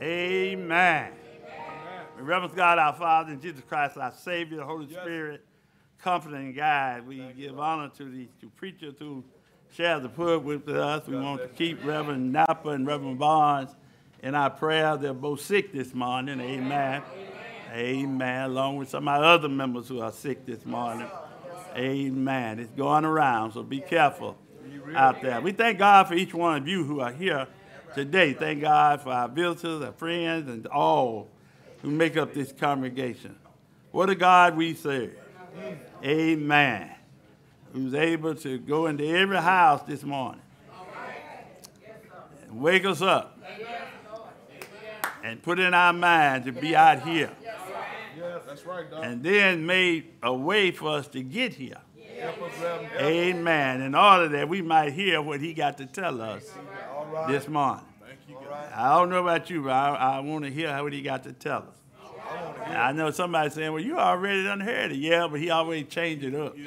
Amen. We reverence God our Father and Jesus Christ our Savior, the Holy Spirit, comfort and guide. We give honor to the preacher who shares the word with us. We want to keep Reverend Napa and Reverend Barnes in our prayer. They're both sick this morning. Amen. Amen. Along with some of our other members who are sick this morning. Amen. It's going around, so be careful out there. We thank God for each one of you who are here today. Thank God for our visitors, our friends, and all who make up this congregation. What a God we serve. Amen. Who's able to go into every house this morning and wake us up and put in our mind to be out here. Yes, that's right, Doc. And then made a way for us to get here. Amen. In order that we might hear what he got to tell us this morning. I don't know about you, but I want to hear what he got to tell us. I know somebody saying, well, you already done heard it. Yeah, but he already changed it up.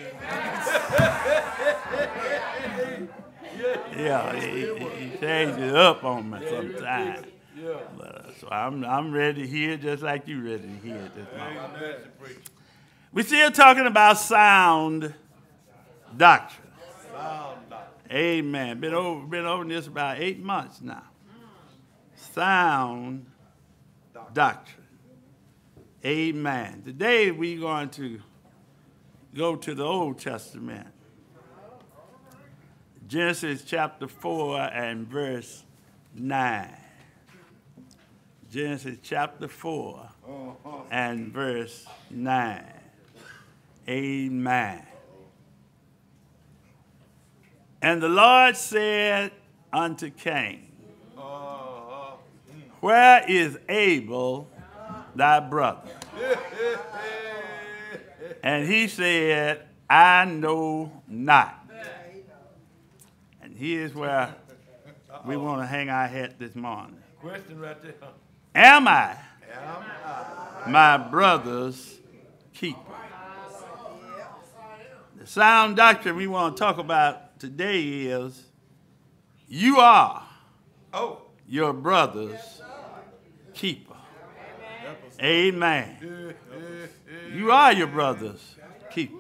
Yeah, he changed it up on me sometimes. So I'm ready to hear just like you ready to hear it this morning. We're still talking about sound doctrine. Amen. Been over this about 8 months now. Sound doctrine. Amen. Today we're going to go to the Old Testament. Genesis chapter 4 and verse 9. Genesis chapter 4 and verse 9. Amen. And the Lord said unto Cain, where is Abel, thy brother? And he said, I know not. And here's where we want to hang our hat this morning. Question right there. Am I my brother's keeper? The sound doctrine we want to talk about today is you are your brother's keeper. Amen. You are your brother's keeper.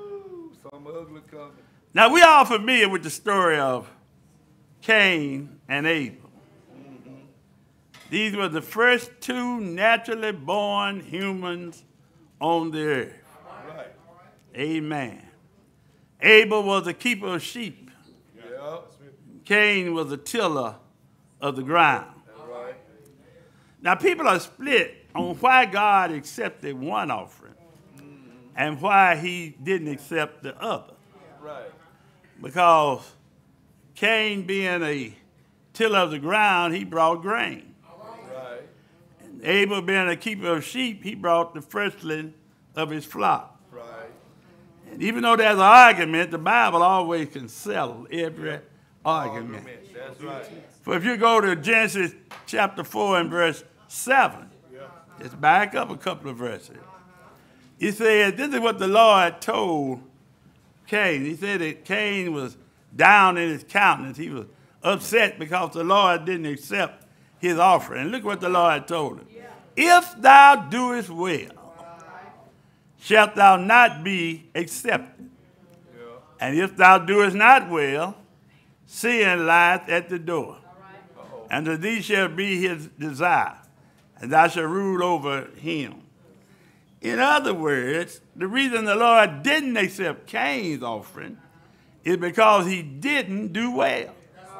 Now, we are familiar with the story of Cain and Abel. These were the first two naturally born humans on the earth. Amen. Abel was a keeper of sheep. Cain was a tiller of the ground. Now, people are split on why God accepted one offering and why he didn't accept the other. Because Cain, being a tiller of the ground, he brought grain. And Abel, being a keeper of sheep, he brought the firstling of his flock. And even though there's an argument, the Bible always can settle every argument. For if you go to Genesis chapter 4 and verse 7, just back up a couple of verses. He said, this is what the Lord told Cain. He said that Cain was down in his countenance. He was upset because the Lord didn't accept his offering. And look what the Lord told him. If thou doest well, shalt thou not be accepted. And if thou doest not well, sin lieth at the door. And to thee shall be his desire, and thou shalt rule over him. In other words, the reason the Lord didn't accept Cain's offering is because he didn't do well.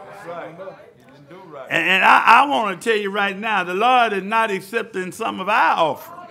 And I want to tell you right now, the Lord is not accepting some of our offerings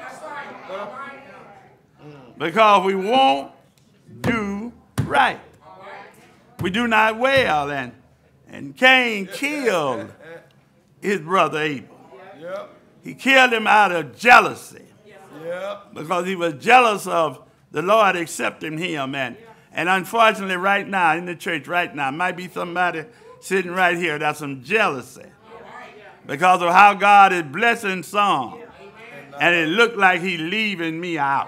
because we won't do right. We do not well, and Cain killed his brother Abel. He killed him out of jealousy because he was jealous of the Lord accepting him. And unfortunately right now in the church right now, might be somebody sitting right here that's some jealousy because of how God is blessing some. And it looked like he's leaving me out.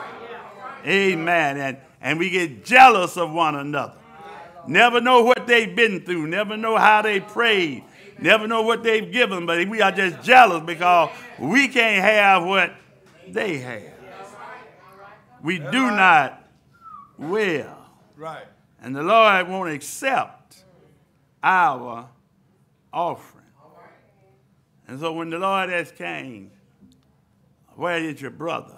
Amen. And we get jealous of one another. Never know what they've been through. Never know how they prayed. Never know what they've given, but we are just jealous because we can't have what they have. We do not well. Right. And the Lord won't accept our offering. And so when the Lord asked Cain, where is your brother?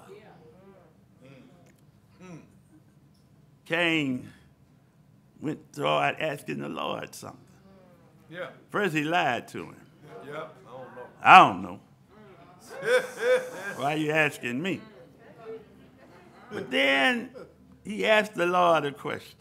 Cain went to God asking the Lord something. Yeah. First he lied to him. Yeah. I don't know. Why are you asking me? But then he asked the Lord a question.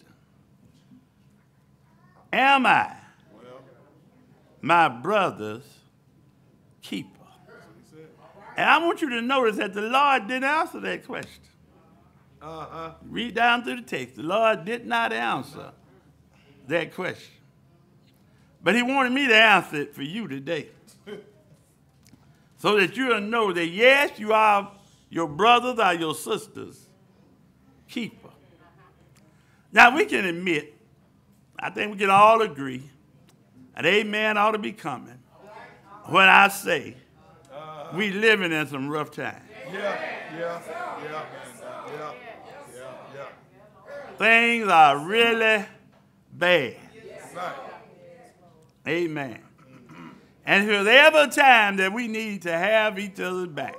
Am I my brother's keeper? And I want you to notice that the Lord didn't answer that question. Read down through the text. The Lord did not answer that question. But he wanted me to answer it for you today. So that you'll know that, yes, you are your brothers or your sisters' keeper. Now, we can admit, I think we can all agree, that amen ought to be coming when I say we living in some rough times. Yeah. Things are really bad. Right. Amen. And if there's ever a time that we need to have each other's back,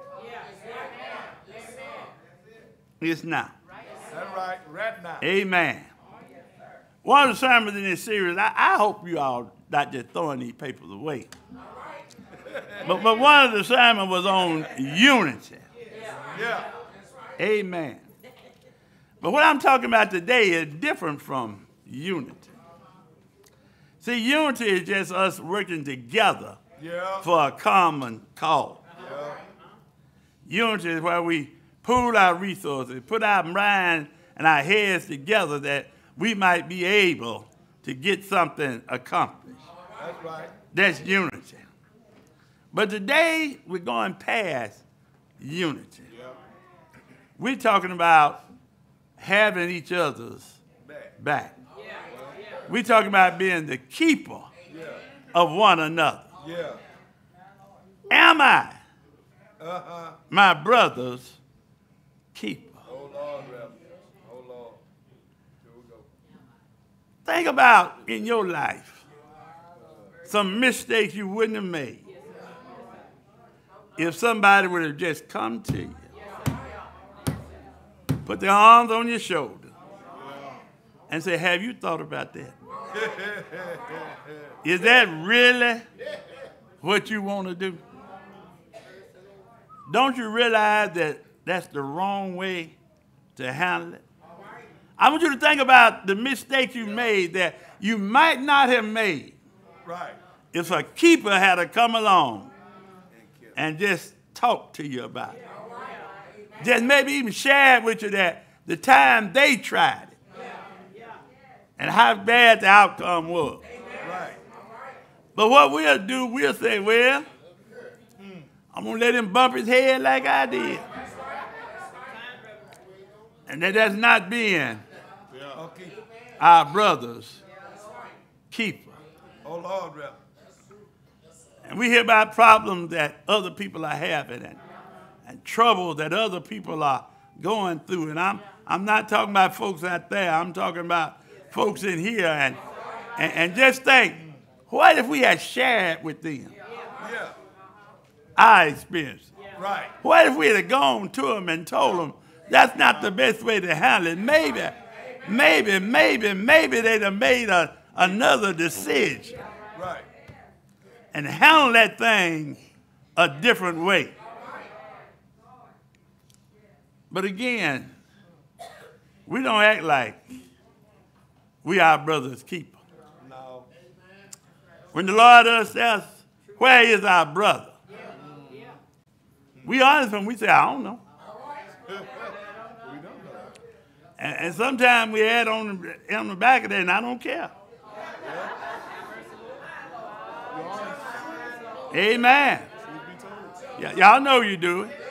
it's now. That's right. Right now. Amen. One of the sermons in this series, I hope you all not just throwing these papers away. But one of the sermons was on unity. Yeah. Amen. But what I'm talking about today is different from unity. See, unity is just us working together for a common cause. Yeah. Unity is where we pool our resources, put our minds and our heads together that we might be able to get something accomplished. That's right. That's unity. But today, we're going past unity. Yeah. We're talking about having each other's back. We're talking about being the keeper of one another. Yeah. Am I my brother's keeper? Oh, Lord, Reverend. Oh, Lord. Here we go. Think about in your life some mistakes you wouldn't have made if somebody would have just come to you, put their arms on your shoulder, and say, have you thought about that? Is that really what you want to do? Don't you realize that that's the wrong way to handle it? I want you to think about the mistakes you made that you might not have made Right. if a keeper had to come along and just talk to you about it. Just maybe even share it with you that the time they tried it and how bad the outcome was. Right. But what we'll do, we'll say, well, I'm going to let him bump his head like I did. And that's not being Okay. our brother's keeper. Oh, Lord, Reverend. And we hear about problems that other people are having and trouble that other people are going through. And I'm not talking about folks out there. I'm talking about folks in here. And just think, what if we had shared with them Yeah. our experience? Right. What if we had gone to them and told them that's not the best way to handle it? Maybe they'd have made another decision Right. and handle that thing a different way. But again, we don't act like we are our brother's keeper. No. When the Lord asks us, where is our brother? We honest when we say, I don't know. And sometimes we add on the back of that, and I don't care. Amen. Y'all know you do it.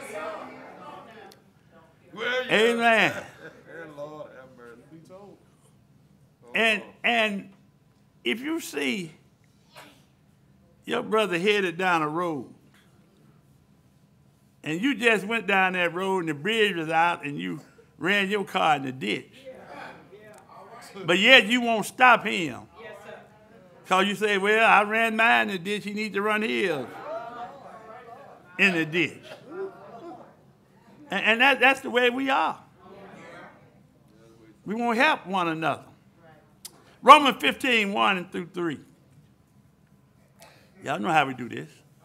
Well, yeah. Amen. Lord have mercy. Be told. And if you see your brother headed down a road, and you just went down that road and the bridge was out and you ran your car in the ditch. But yet you won't stop him. Because you say, well, I ran mine in the ditch, he needs to run his in the ditch. And that's the way we are. We won't help one another. Romans 15, 1 through 3. Y'all know how we do this.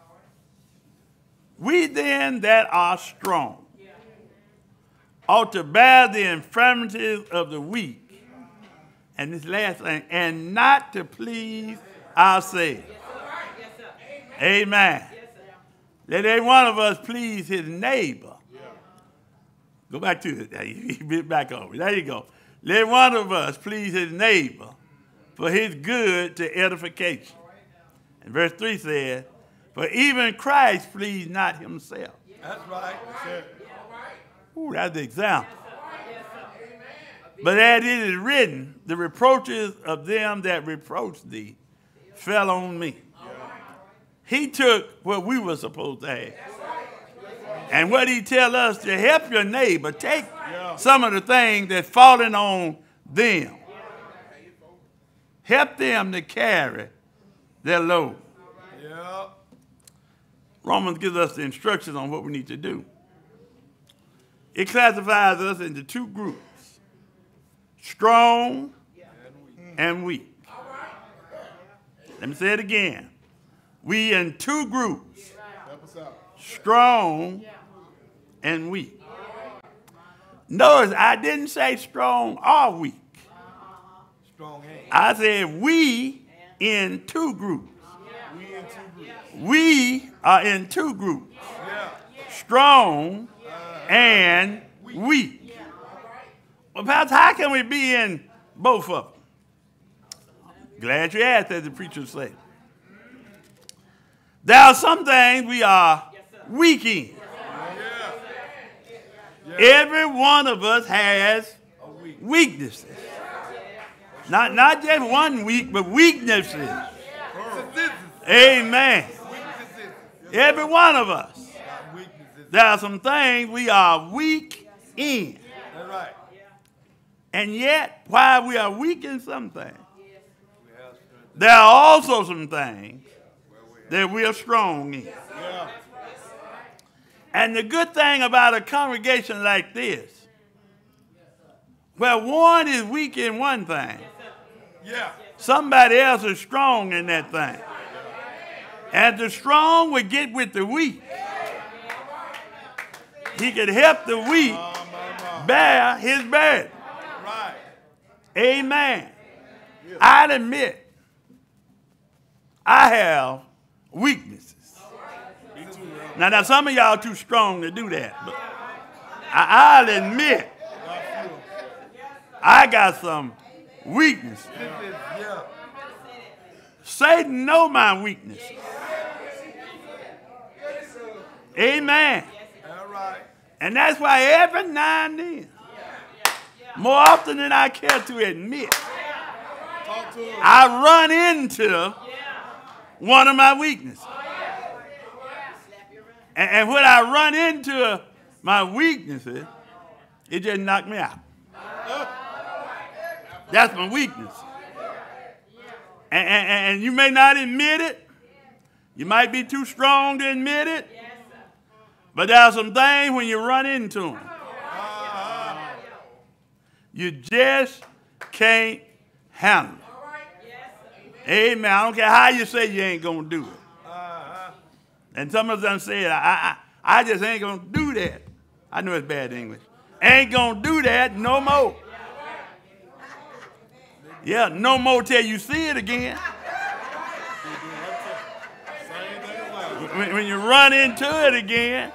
We then that are strong ought to bear the infirmities of the weak. And this last thing, and not to please ourselves. Amen. Let every one of us please his neighbor. Go back to it. Bit back over. There you go. Let one of us please his neighbor for his good to edification. And verse 3 says, for even Christ pleased not himself. That's right. Ooh, that's the example. But as it is written, the reproaches of them that reproach thee fell on me. He took what we were supposed to have. And what he tell us to help your neighbor, take some of the things that's falling on them. Help them to carry their load. Romans gives us the instructions on what we need to do. It classifies us into two groups. Strong and weak. Let me say it again. We in two groups. Strong and weak. Notice I didn't say strong or weak. I said we in two groups. We are in two groups. Strong and weak. Well, Pastor, how can we be in both of them? Glad you asked, as the preacher said. There are some things we are weak in. Every one of us has weaknesses. Not just one weak, but weaknesses. Amen. Every one of us. There are some things we are weak in. And yet, while we are weak in some things, there are also some things that we are strong in. And the good thing about a congregation like this, where one is weak in one thing, somebody else is strong in that thing. And the strong would get with the weak. He could help the weak bear his burden. Amen. I'll admit, I have weaknesses. Now some of y'all too strong to do that, but I'll admit, I got some weaknesses. Satan knows my weaknesses. Amen. And that's why every now and then, more often than I care to admit, I run into one of my weaknesses. And when I run into my weaknesses, it just knocks me out. That's my weakness. And you may not admit it. You might be too strong to admit it. But there are some things when you run into them, you just can't handle it. Amen. I don't care how you say you ain't going to do it. And some of them said, I just ain't going to do that. I know it's bad English. Ain't going to do that no more. Yeah, no more till you see it again. When you run into it again,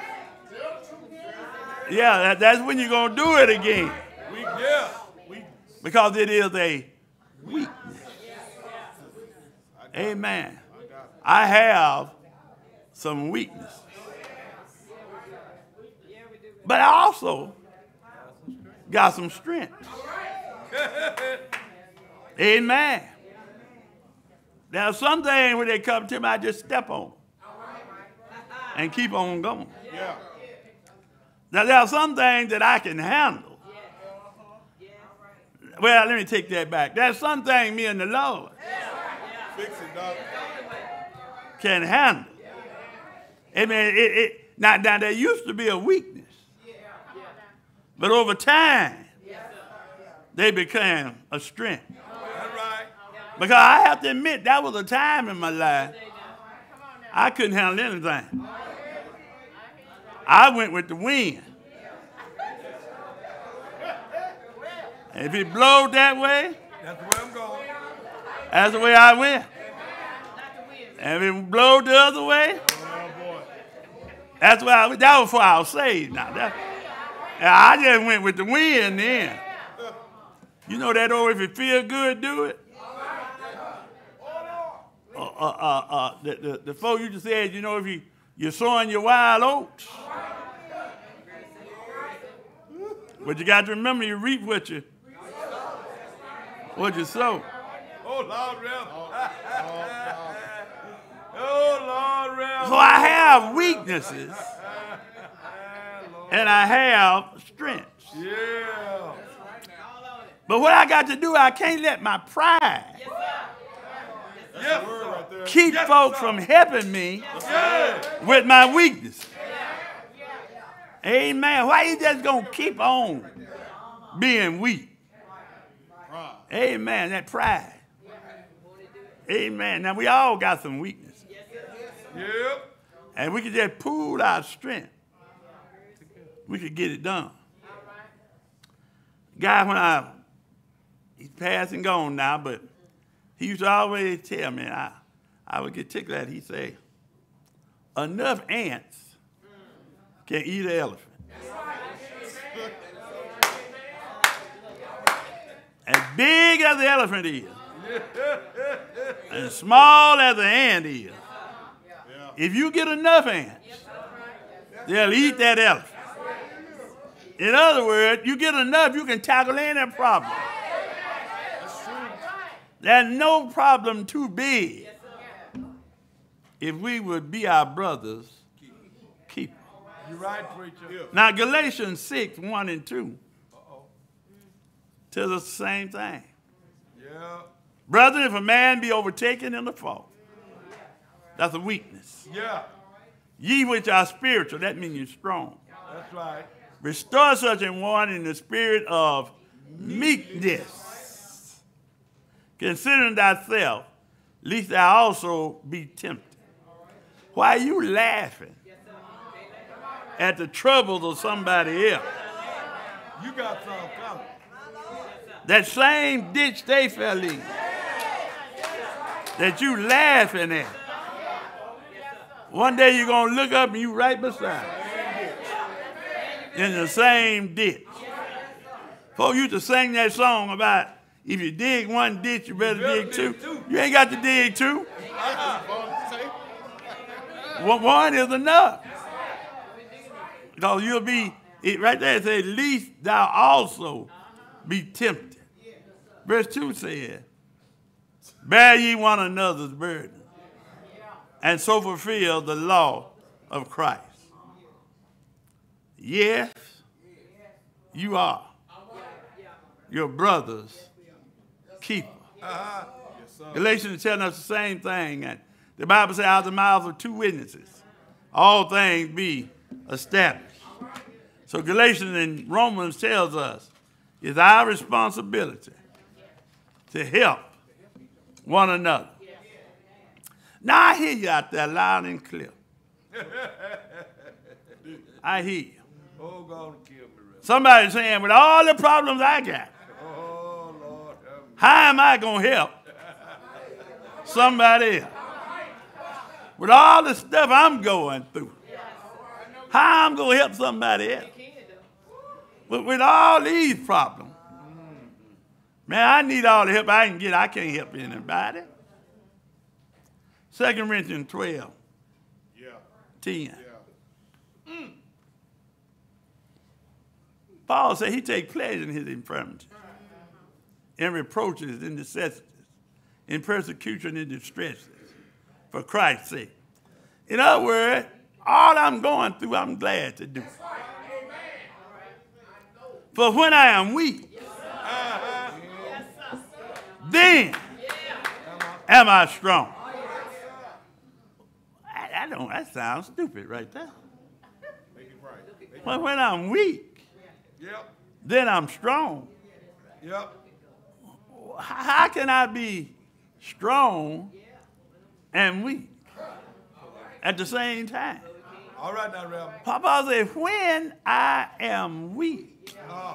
yeah, that's when you're going to do it again. Because it is a weakness. Amen. I have some weaknesses. But I also got some strength. Amen. There are some things when they come to me, I just step on and keep on going. Yeah. Now, there are some things that I can handle. Well, let me take that back. There's some things me and the Lord Fix it, Doc. can handle. I mean, now, there used to be a weakness. But over time, they became a strength. That's right. Because I have to admit, that was a time in my life I couldn't handle anything. I went with the wind. And if it blowed that way, That's the way I'm going. that's the way I went. And if it blowed the other way, Oh, boy. that's why I went. That was before I was saved. Now, I just went with the wind then. You know that old, if it feel good, do it? The folk used to say, you know, if you're sowing your wild oats, but you got to remember you reap what you sow. Oh, Lord, Rev. Oh, Lord, Rev. So I have weaknesses and I have strengths. Yeah. But what I got to do, I can't let my pride Yes, sir. Right there. keep Yes, folks sir. from helping me with my weakness. Amen. Why you just going to keep on being weak? Amen. That pride. Amen. Now, we all got some weaknesses. Yep. And we could just pool our strength. We could get it done. Guy, when he's passing gone now, but he used to always tell me, I would get tickled at, he'd say, enough ants can eat an elephant. As big as the elephant is, and small as the ant is, if you get enough ants, they'll eat that elephant. In other words, you get enough, you can tackle any problem. There's no problem too big if we would be our brother's keeper. You're right, preacher. Now, Galatians 6, 1 and 2 tells us the same thing. Yeah. Brethren, if a man be overtaken in a fault, that's a weakness. Yeah. Ye which are spiritual, that means you're strong. That's right. Restore such an one in the spirit of meekness, considering thyself, lest thou also be tempted. Why are you laughing at the troubles of somebody else? You got something coming. That same ditch they fell in, that you laughing at. One day you're going to look up and you right beside in the same ditch. Folks used to sing that song about if you dig one ditch, you better dig two. You ain't got to dig two. One is enough. Because you'll be, right there it says, least thou also be tempted. Verse 2 says, bear ye one another's burden, and so fulfill the law of Christ. Yes, you are your brother's keeper. Galatians is telling us the same thing. And the Bible says, out of the mouths of two witnesses, all things be established. So Galatians and Romans tells us it's our responsibility to help one another. Now I hear you out there loud and clear. I hear you. Oh, God, kill me, Rev. Somebody saying, with all the problems I got, Oh, Lord. Have mercy. how am I going to help somebody else? With all the stuff I'm going through, how I'm going to help somebody else? With all these problems, man, I need all the help I can get. I can't help anybody. 2 Corinthians 12, 10. Paul said he takes pleasure in his infirmities, in reproaches, in necessities, in persecution and distresses for Christ's sake. In other words, all I'm going through, I'm glad to do. For when I am weak, then am I strong. That sounds stupid right there. But when I'm weak, then I'm strong. How can I be strong and weak at the same time? All right now, Reverend. Papa said, when I am weak.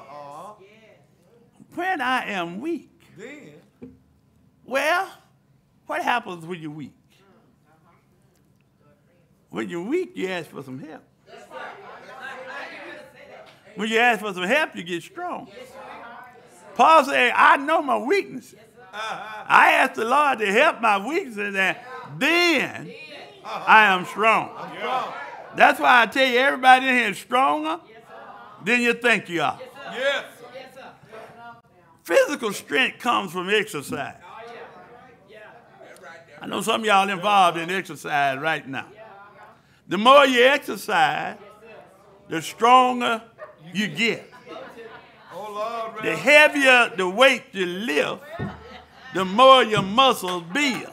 When I am weak. Then. Well, what happens when you're weak? When you're weak, you ask for some help. When you ask for some help, you get strong. Paul said, I know my weaknesses. I ask the Lord to help my weaknesses, and then I am strong. That's why I tell you, everybody in here is stronger than you think you are. Yes. Physical strength comes from exercise. I know some of y'all involved in exercise right now. The more you exercise, the stronger you get. The heavier the weight you lift, the more your muscles build.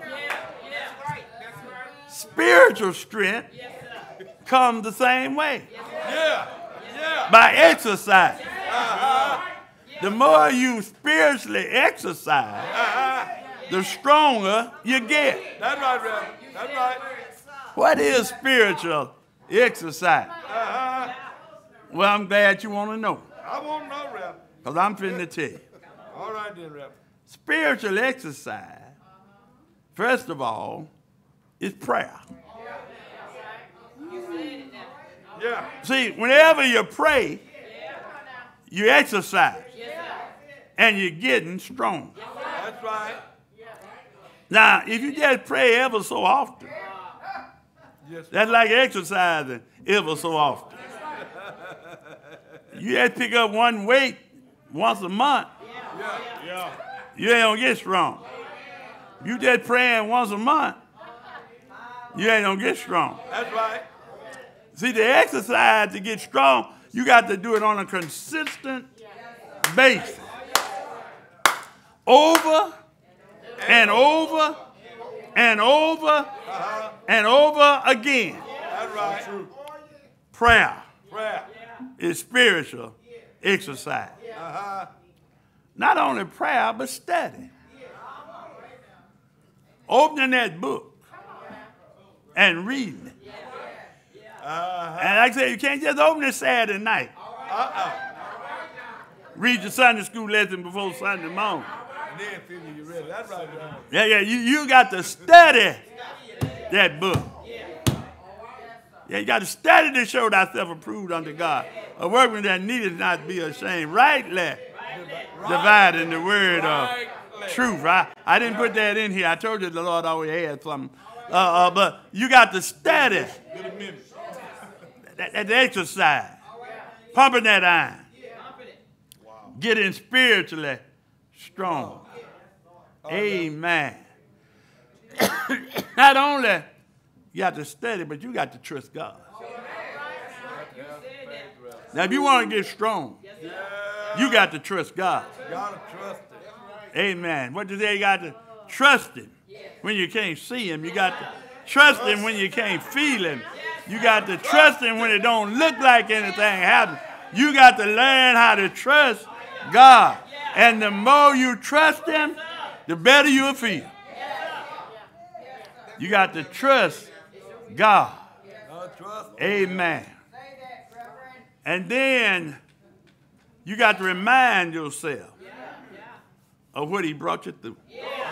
Spiritual strength comes the same way. By exercise. The more you spiritually exercise, the stronger you get. That's right, Reverend. That's right. What is spiritual exercise? Well, I'm glad you want to know. I want to know, Reverend. Because I'm finna to tell you. All right then, Reverend. Spiritual exercise, first of all, is prayer. Yeah. See, whenever you pray, you exercise. And you're getting strong. That's right. Now, if you just pray ever so often, that's like exercising ever so often. You just pick up one weight once a month, you ain't gonna get strong. You just praying once a month, you ain't gonna get strong. That's right. See, the exercise to get strong, you got to do it on a consistent basis. Over and over and over and over again. That's right. Prayer Prayer. is spiritual exercise. Not only prayer, but study. Opening that book and reading it. And like I said, you can't just open it Saturday night. Read your Sunday school lesson before Sunday morning. And then feel you ready. That's right, Reverend. Yeah, you got to study that book. Yeah, you got to study to show thyself approved unto God. A workman that needeth not be ashamed. Rightly dividing the word of truth. I didn't put that in here. I told you the Lord always had something. But you got to study that exercise. Pumping that iron. Getting spiritually strong. Amen. Not only you got to study, but you got to trust God. Now, if you want to get strong, you got to trust God. You got to trust it. Amen. What do they got to trust Him when you can't see Him? You got to trust Him when you can't feel Him. You got to trust Him when it don't look like anything happens. You got to learn how to trust God. And the more you trust Him, the better you'll feel. You got to trust God. Amen. And then you got to remind yourself of what He brought you through.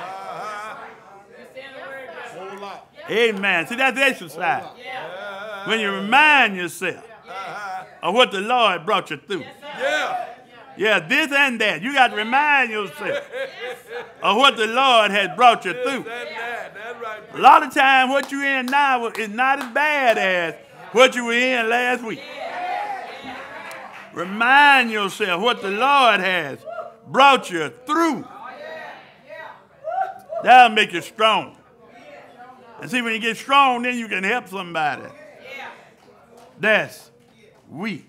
Amen. See, that's exercise. When you remind yourself of what the Lord brought you through. Yeah, this and that. You got to remind yourself of what the Lord has brought you through. A lot of times what you're in now is not as bad as what you were in last week. Remind yourself what the Lord has brought you through. That'll make you strong. And see, when you get strong, then you can help somebody that's weak.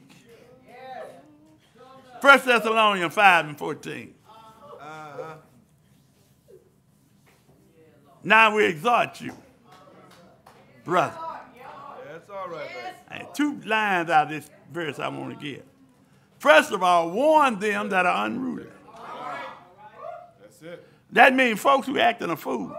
1 Thessalonians 5:14. Now we exhort you, brother. That's all right, baby. And 2 lines out of this verse I want to give. First of all, warn them that are unruly. That's it. That means folks who acting a fool.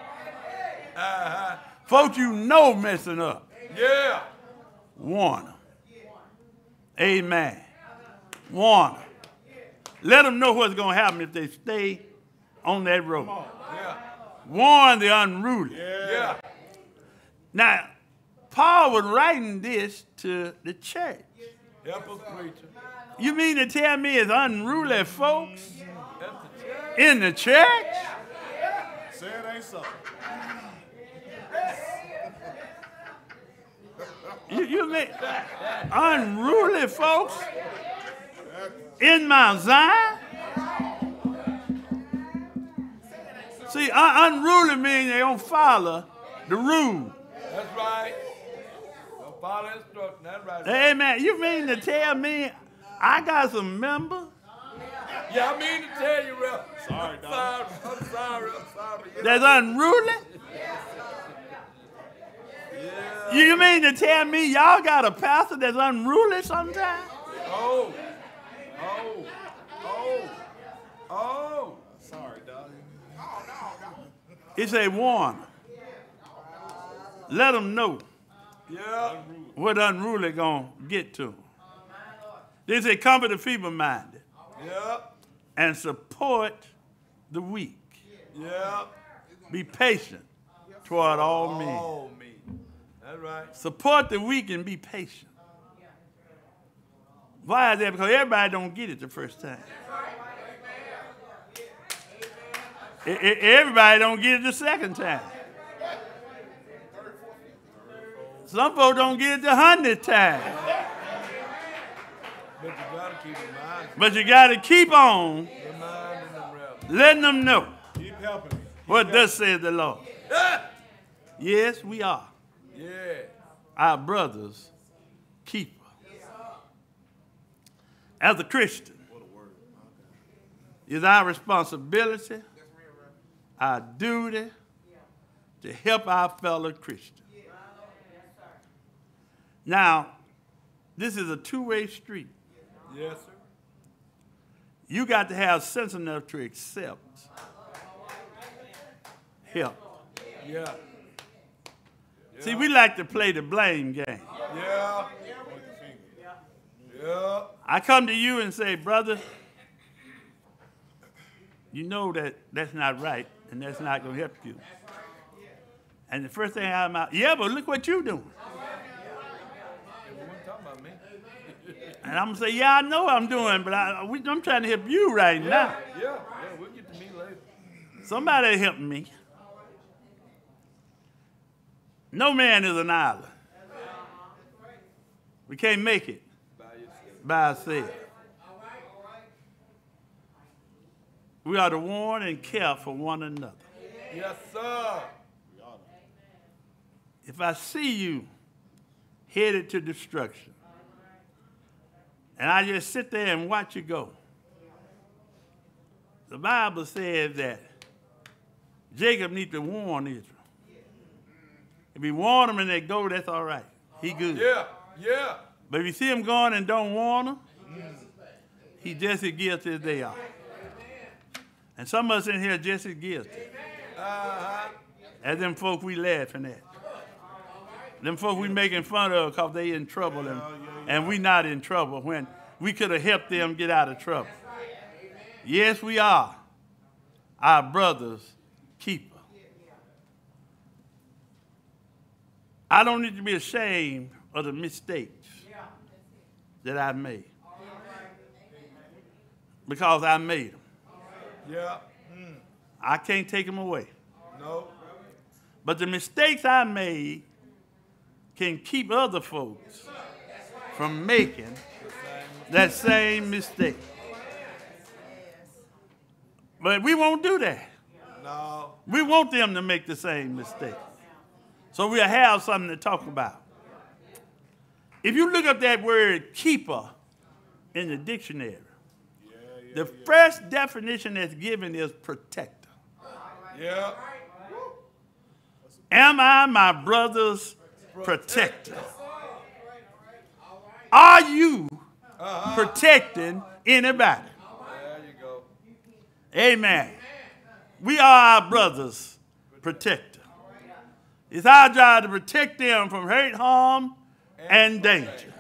Folks you know messing up. Yeah. Warn them. Amen. Warn them. Let them know what's going to happen if they stay on that road. Yeah. Warn the unruly. Yeah. Now, Paul was writing this to the church. Help us, preacher. You mean to tell me it's unruly folks That's the church. in the church? Say it ain't so. You mean unruly folks in Mount Zion? See, unruly means they don't follow the rule. That's right. Don't follow instruction. That's right. Amen. You mean to tell me I got some members Yeah, I mean to tell you, Rep. Sorry, Dog. I'm sorry. that's unruly? Yeah. You mean to tell me y'all got a pastor that's unruly sometimes? Oh. Sorry, Dog. He said, warn them. Let them know Yeah. what unruly going to get to them. They say, comfort the feeble-minded Yeah. and support the weak. Yeah. Be patient toward all men. Oh, me. That's right. Support the weak and be patient. Why is that? Because everybody don't get it the first time. Everybody don't get it the second time. Some folks don't get it the 100th time. But you gotta keep in mind. But you got to keep on Reminding them, Rep. letting them know Keep helping me. what thus says the Lord. Yes, we are Yeah. our brother's keeper. As a Christian, it's our responsibility, our duty to help our fellow Christians. Now, this is a two-way street. Yes, sir. You got to have sense enough to accept help. Yeah. See, we like to play the blame game. Yeah. Yeah. I come to you and say, brother, you know that that's not right and that's not going to help you. And the first thing I'm out, yeah, but look what you're doing. And I'm going to say, yeah, I know I'm doing, but I'm trying to help you right now. Yeah. We'll get to me later. Somebody help me. No man is an island. We can't make it by ourselves. We are to warn and care for one another. Yes, sir. If I see you headed to destruction, and I just sit there and watch you go, the Bible says that Jacob needs to warn Israel. If he warn them and they go, that's all right. He good. Yeah. But if you see him going and don't warn them, he just as guilty as they are. And some of us in here are just as guilty as them folk we laughing at. Them folk we making fun of because they in trouble and we not in trouble when we could have helped them get out of trouble. Yes, we are our brother's keeper. I don't need to be ashamed of the mistakes that I made because I made them. Yeah. I can't take them away. No. But the mistakes I made can keep other folks from making that same mistake. But we won't do that. No. We want them to make the same mistake. So we'll have something to talk about. If you look up that word keeper in the dictionary, the first definition that's given is protector. Yeah. Am I my brother's protector? Are you protecting anybody? There you go. Amen. We are our brother's protector. It's our job to protect them from hurt, harm, and danger.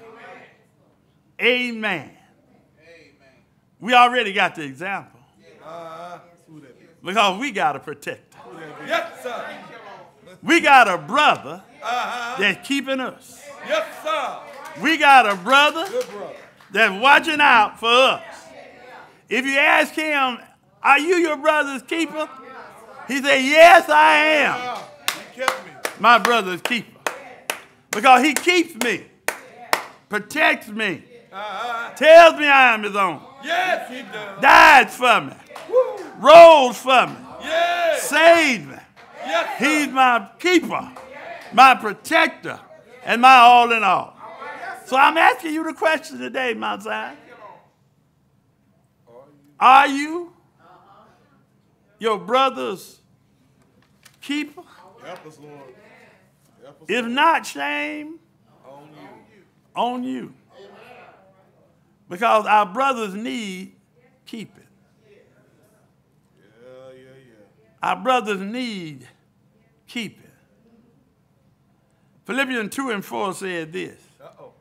Amen. We already got the example. Because we got a protector. Yes, sir. We got a brother that's keeping us. Yes, sir. We got a brother Good brother. that's watching out for us. If you ask him, are you your brother's keeper? He said, yes, I am. He kept me. My brother's keeper. Because he keeps me, protects me, tells me I am his own, Yes, he does. died for me, rose for me, Yes. saved me. Yes, sir. He's my keeper, my protector, and my all in all. So I'm asking you the question today, Mount Zion. Are you your brother's keeper? Help us, Lord. Help us. If not, shame On you. on you. Because our brothers need keeping. Yeah. Our brothers need keeping. Philippians 2 and 4 said this. Uh-oh.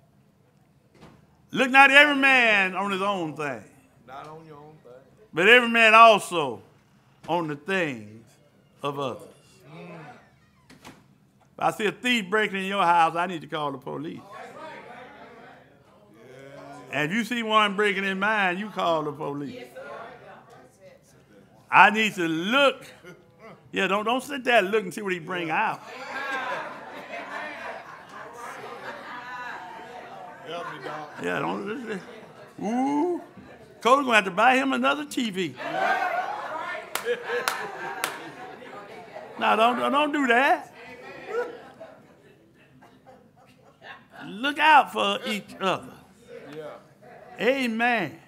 Look not every man on his own thing, Not on your own thing. but every man also on the things of others. If I see a thief breaking in your house, I need to call the police. And if you see one breaking in mine, you call the police. I need to look. Yeah, don't sit there and look and see what he bring out. Help me, dog. Yeah, don't. Ooh, Colen gonna have to buy him another TV. No, don't do that. Look out for each other. Yeah. Amen.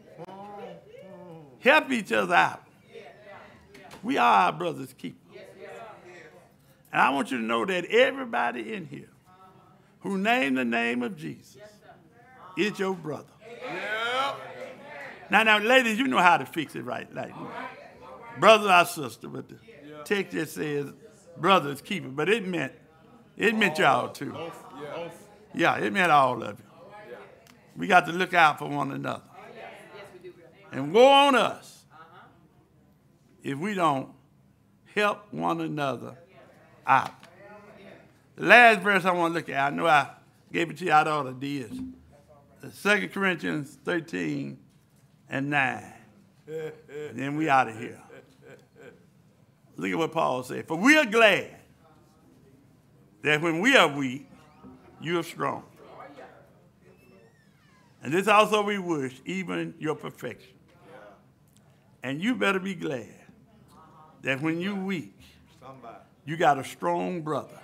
Help each other out. We are our brother's keeper. And I want you to know that everybody in here who named the name of Jesus is your brother. Yeah. Now, ladies, you know how to fix it right. Like, brother or sister, but the text just says brother's keeper. But it meant y'all too. Yeah, it meant all of you. We got to look out for one another. And woe on us if we don't help one another out. The last verse I want to look at, I know I gave it to you out of order, is 2 Corinthians 13 and 9. And then we out of here. Look at what Paul said. For we are glad that when we are weak, you are strong. And this also we wish, even your perfection. And you better be glad that when you're weak, you got a strong brother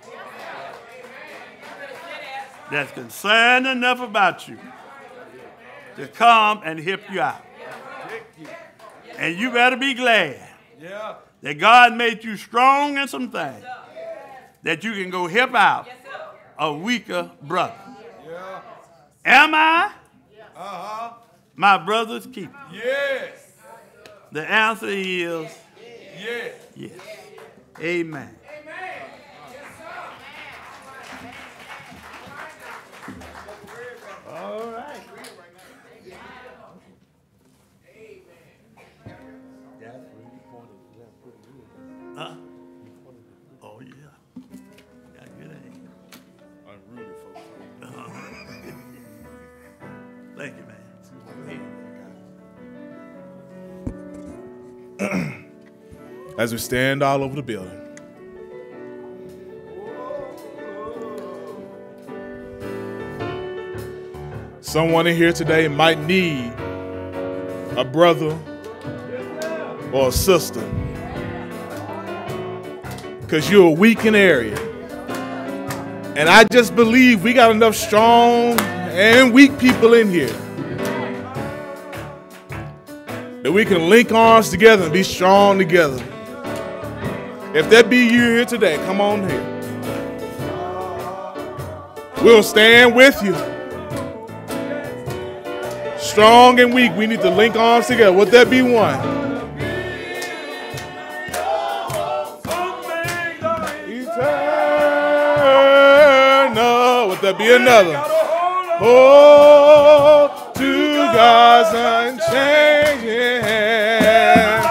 that's concerned enough about you to come and help you out. And you better be glad that God made you strong in some things that you can go help out a weaker brother. Am I my brother's keeper? Yes. The answer is Yes. yes. Amen. All right. Huh? Oh, yeah. Got good aim. Unruly folks. Thank you, man. As we stand all over the building. Someone in here today might need a brother or a sister because you're a weakened area. And I just believe we got enough strong and weak people in here that we can link arms together and be strong together. If that be you here today, come on here. We'll stand with you. Strong and weak, we need to link arms together. Would that be one? Eternal. Would that be another? Hold to God's unchanging hand.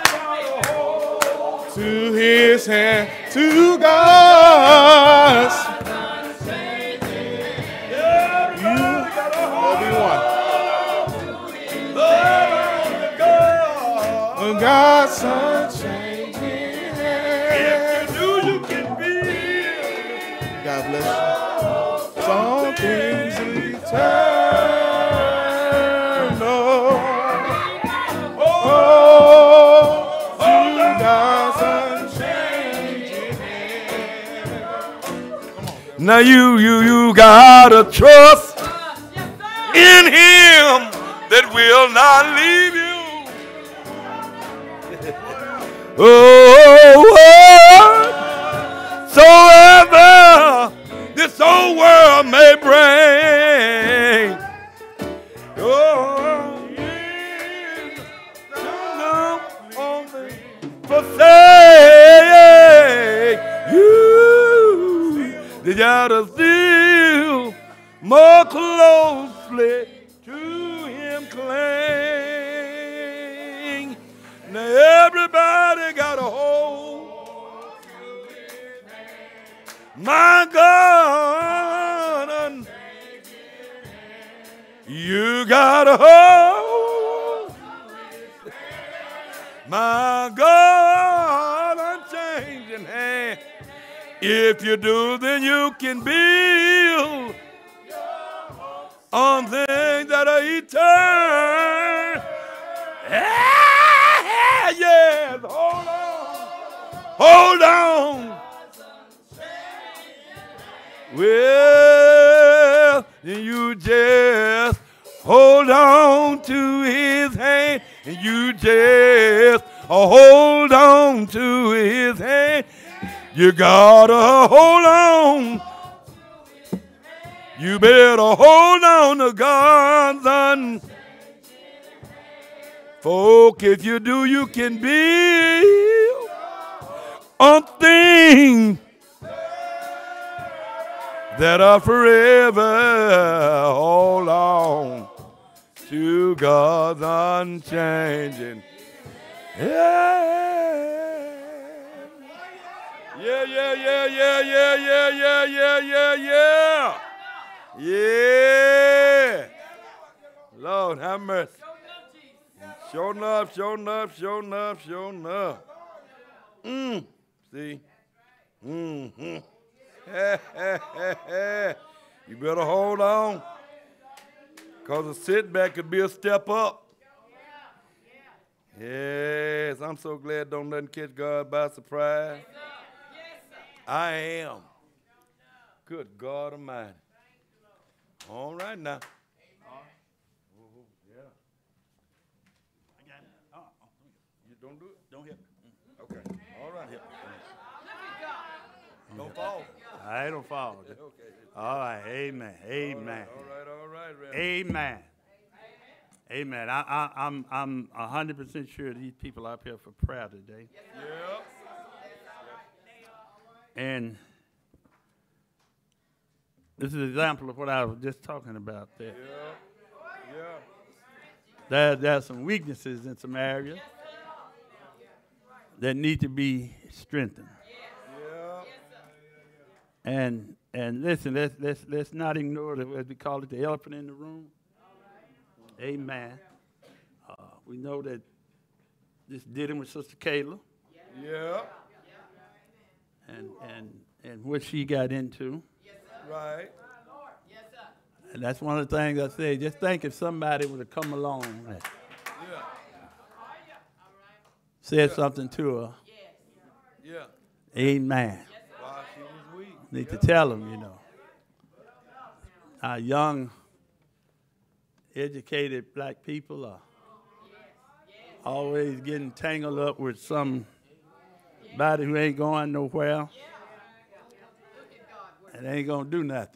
To his hand. To God's. God's unchanging hand. If you do, you can be. God bless you. Some things eternal. Oh, to God's unchanging hand. Now you gotta trust in Him that will not leave you. Whatsoever this old world may bring. Forsake you. They gotta still more closely to Him cling. Now everybody got a hold. My God, you got a hold. My God, unchanging hand. If you do, then you can build on things that are eternal. Yes, hold on. Hold on. Well, you just hold on to His hand, and you just hold on to His hand. You gotta hold on. You better hold on to God's unchanging. Folk, if you do, you can build on things that are forever. Hold on to God's unchanging. Yeah. Lord, have mercy. Sure enough. See? Mm-hmm. You better hold on, because a setback could be a step up. Yes, I'm so glad don't let him catch God by surprise. I am. Good God Almighty. All right now. You don't do it? Don't hit me. Okay. All right. Don't fall. I don't fall. Okay. All right. Amen. Amen. All right. Amen. Amen. I'm 100% sure these people are up here for prayer today. Yep. And this is an example of what I was just talking about there. Yeah. There's some weaknesses in some areas that need to be strengthened. And listen, let's not ignore the, as we call it, the elephant in the room. Amen. We know that this dealing with Sister Kayla. Yeah. And what she got into. Right. And that's one of the things I say. Just think if somebody would have come along and said something to her. Yeah. Amen. While she was weak. Need to tell them, you know. Our young, educated black people are always getting tangled up with somebody who ain't going nowhere and ain't going to do nothing.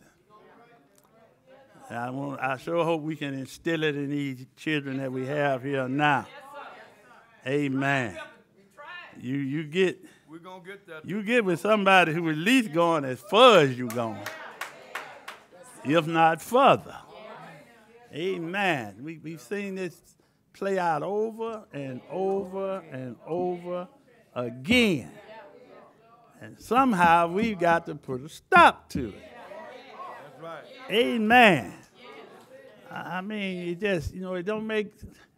And I sure hope we can instill it in these children that we have here now. Amen. You get We're gonna get that. You get with somebody who at least going as far as you going, if not further. Amen. We've seen this play out over and over and over again. And somehow we've got to put a stop to it. That's right. Amen. I mean, it just, it don't make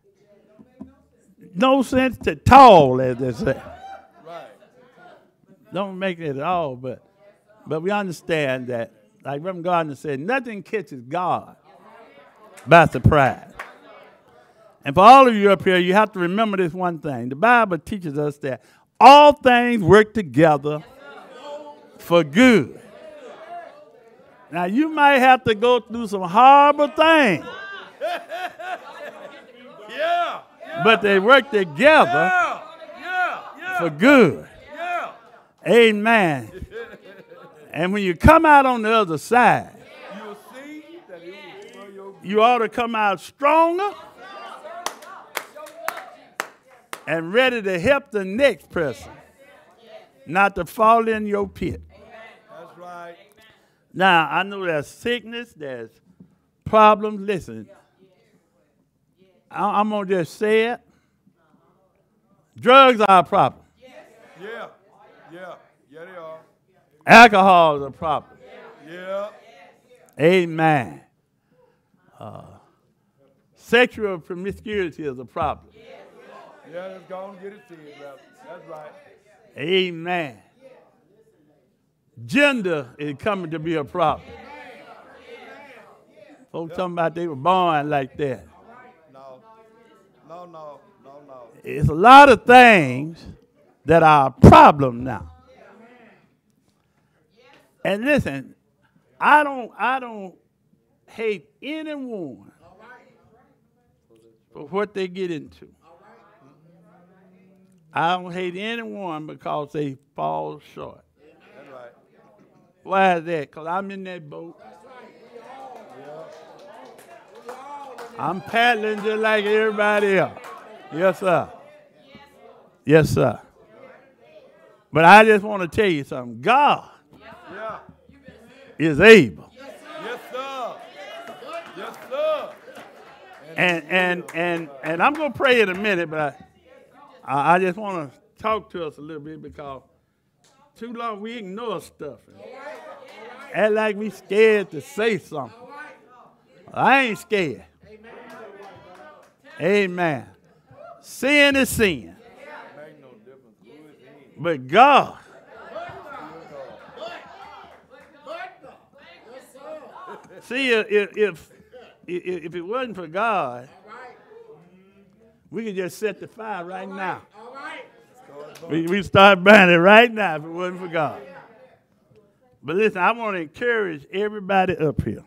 no sense to all, as they say. Right. Don't make it at all, but we understand that, like Reverend Gardner said, nothing catches God by surprise. And for all of you up here, you have to remember this one thing. The Bible teaches us that all things work together for good. Now, you might have to go through some horrible things. Yeah. But they work together for good. Yeah. Amen. And when you come out on the other side, You'll see that it was for your good. you ought to come out stronger and ready to help the next person not to fall in your pit. That's right. Now, I know there's sickness, there's problems. Listen, I'm going to just say it. Drugs are a problem. Yeah. Yeah. Yeah, they are. Alcohol is a problem. Yeah. Amen. Sexual promiscuity is a problem. Yeah, let's go and get it fixed, brother. That's right. Amen. Gender is coming to be a problem. Folks talking about they were born like that. No. It's a lot of things that are a problem now. And listen, I don't hate anyone for what they get into. I don't hate anyone because they fall short. That's right. Why is that? Because I'm in that boat. I'm paddling just like everybody else. Yes, sir. Yes, sir. But I just want to tell you something. God Yeah. is able. Yes, sir. Yes, sir. And I'm going to pray in a minute, but I just want to talk to us a little bit because too long we ignore stuff. Act like we scared to say something. I ain't scared. Amen. Sin is sin. Make no difference who is in. But God see, if it wasn't for God, we could just set the fire right now. We start burning right now if it wasn't for God. But listen, I want to encourage everybody up here.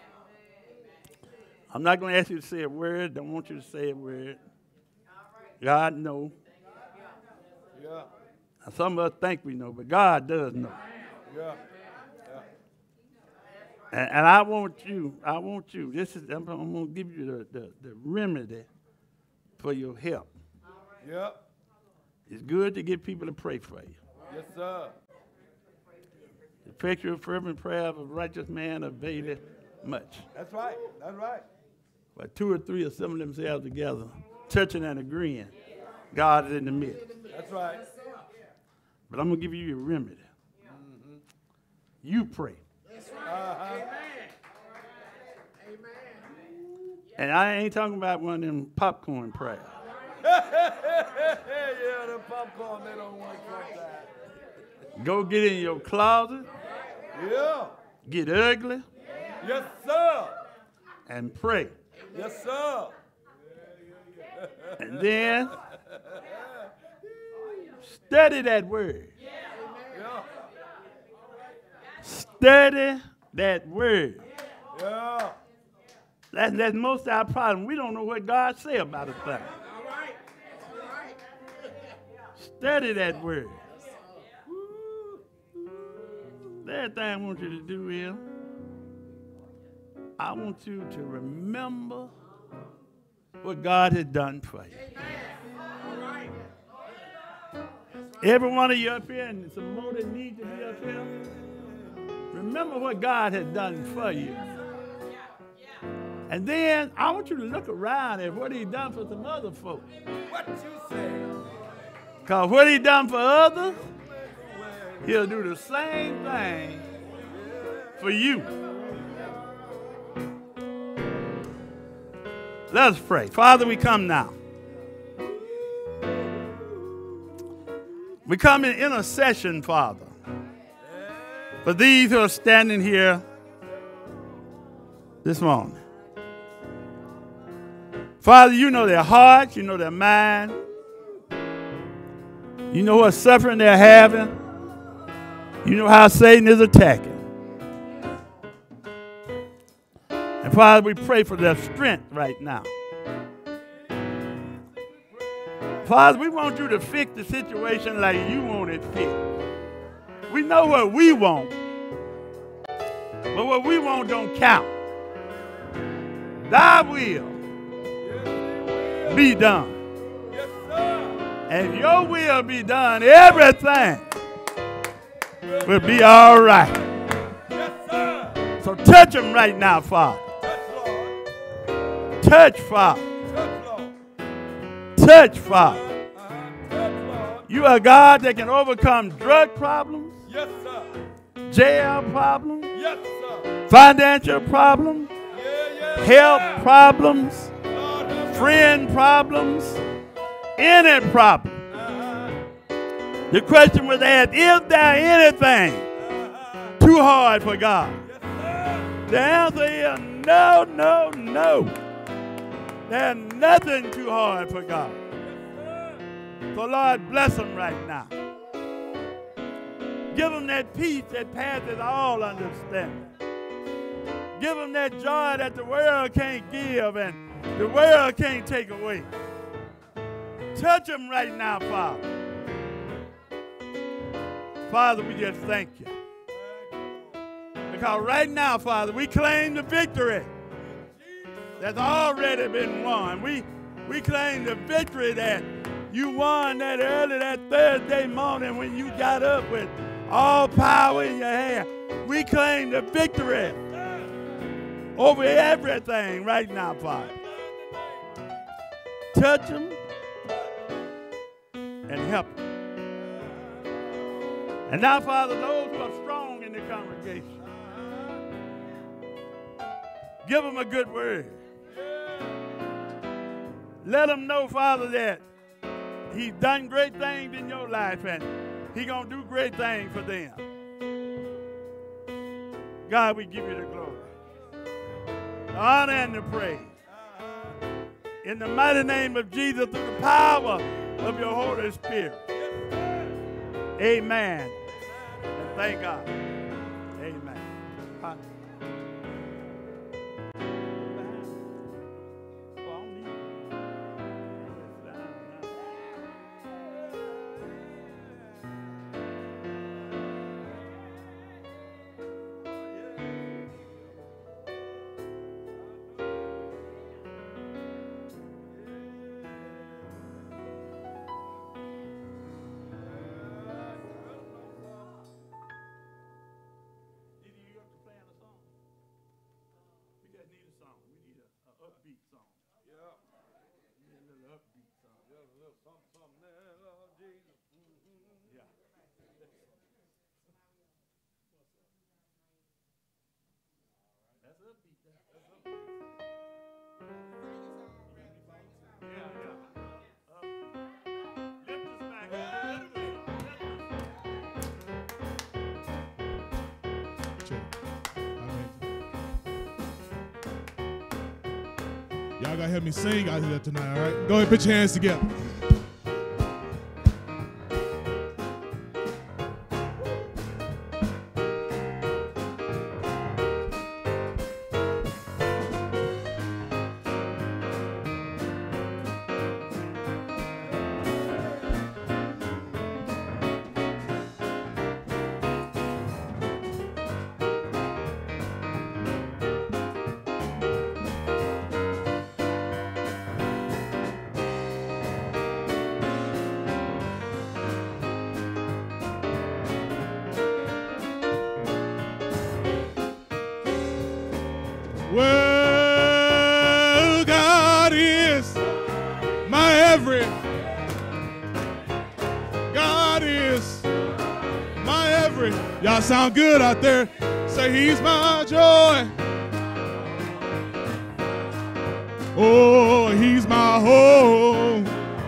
I'm not going to ask you to say a word. Don't want you to say a word. God knows. Yeah. Some of us think we know, but God does know. Yeah. And I want you, I'm going to give you the remedy for your help. Yep. It's good to get people to pray for you. Yes, sir. The effectual fervent prayer of a righteous man availeth much. That's right. That's right. But two or three assemble themselves together, touching and agreeing, God is in the midst. That's right. But I'm going to give you your remedy. Mm-hmm. You pray. Uh-huh. And I ain't talking about one of them popcorn prayers. Yeah, the popcorn, they don't want that. Go get in your closet, Yeah. get ugly, Yes, sir. and pray. Yes, sir. And then study that word. Yeah. Study that word. Yeah. That's most of our problem. We don't know what God say about a thing. Study that word. The other thing I want you to do is, I want you to remember what God has done for you. Every one of you up here, and some more that need to be up here, remember what God has done for you. And then I want you to look around at what He done for some other folks. What you say? Because what He done for others, He'll do the same thing for you. Let us pray. Father, we come now. We come in intercession, Father, for these who are standing here this morning. Father, you know their hearts, you know their mind. You know what suffering they're having. You know how Satan is attacking. And Father, we pray for their strength right now. Father, we want you to fix the situation like you want it fixed. We know what we want, but what we want don't count. Thy will be done. And if your will be done, everything will be all right. So touch them right now, Father. Touch, Father. Touch, Father. You are God that can overcome drug problems, jail problems, financial problems, health problems, friend problems, any problem. The question was asked, is there anything too hard for God? The answer is no, no, no. There's nothing too hard for God. So Lord, bless them right now. Give them that peace that passes all understanding. Give them that joy that the world can't give and the world can't take away. Touch them right now, Father. Father, we just thank you. Because right now, Father, we claim the victory that's already been won. We claim the victory that you won that early that Thursday morning when you got up with all power in your hand. We claim the victory over everything right now, Father. Touch them and help them. And now, Father, those who are strong in the congregation, give them a good word. Let them know, Father, that He's done great things in your life and He's going to do great things for them. God, we give you the glory, the honor, and the praise. In the mighty name of Jesus, through the power of your Holy Spirit. Amen. And thank God. Amen. Y'all gotta help me sing out here tonight, all right? Go ahead, put your hands together. Y'all sound good out there. Say, he's my joy. Oh, he's my hope.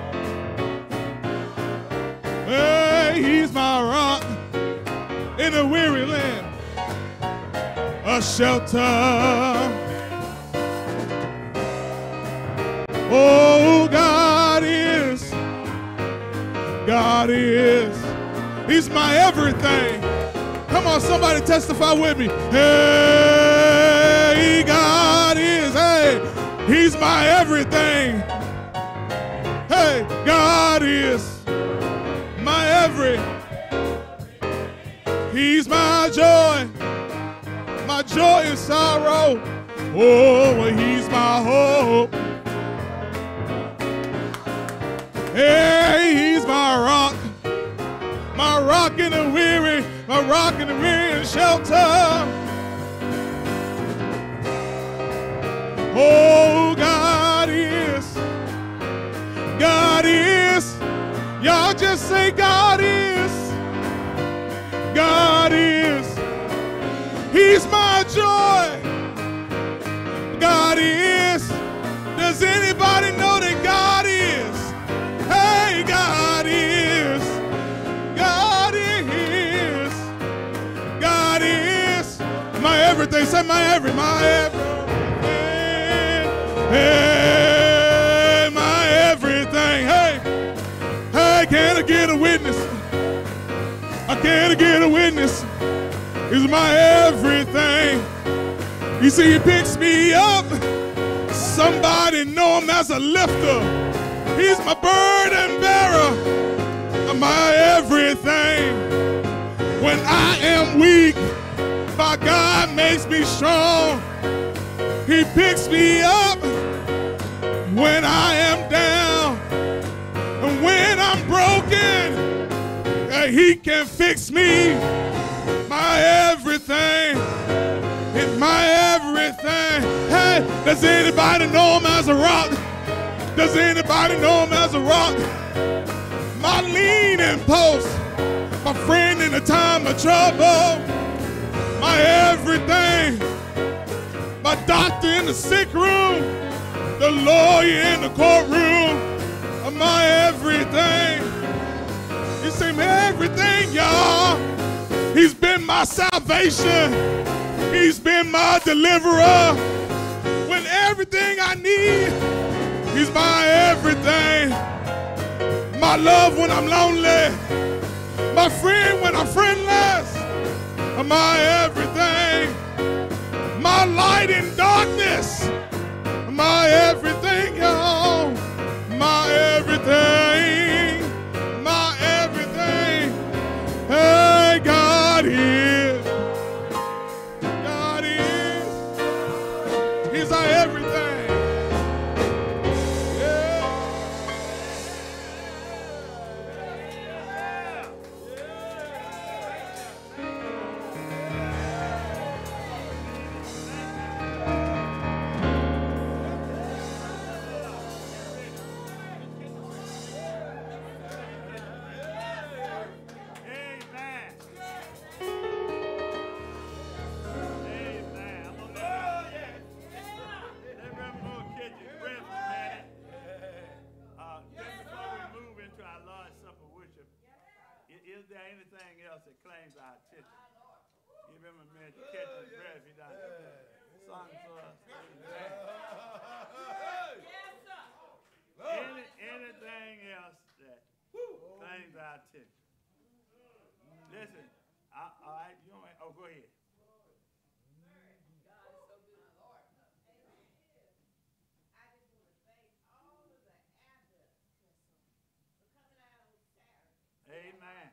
Hey, he's my rock in a weary land, a shelter. Oh, God is, he's my everything. Come on, somebody testify with me. Hey, God is, hey, he's my everything. Hey, God is my he's my joy in sorrow. Oh, he's my hope. Hey, he's my rock in the weary, my rock in the weary and shelter. Oh, God is, y'all just say God is, he's my joy, God is. Does anybody know that God is? Hey, God is, my everything. Say my everything. Hey, my everything. Hey, can I get a witness? Can I get a witness? He's my everything. You see, he picks me up. Somebody know him as a lifter. He's my burden bearer, my everything. When I am weak, my God makes me strong. He picks me up when I am down. And when I'm broken, he can fix me. My everything. It's my everything. Hey, does anybody know him as a rock? Does anybody know him as a rock? My leaning post, my friend in a time of trouble, my everything, my doctor in the sick room, the lawyer in the courtroom, my everything. You see, my everything, y'all. He's been my salvation. He's been my deliverer. When everything I need, he's my everything. My love when I'm lonely. My friend when I'm friendless. My everything. My light in darkness. My everything, y'all. My everything. My everything. Hey, God is. God is. He's our everything. Is there anything else that claims our attention? Give him a minute to catch his breath. He done sung for us. Anything else that claims our attention? Listen, all right, you don't, oh, go ahead. Amen.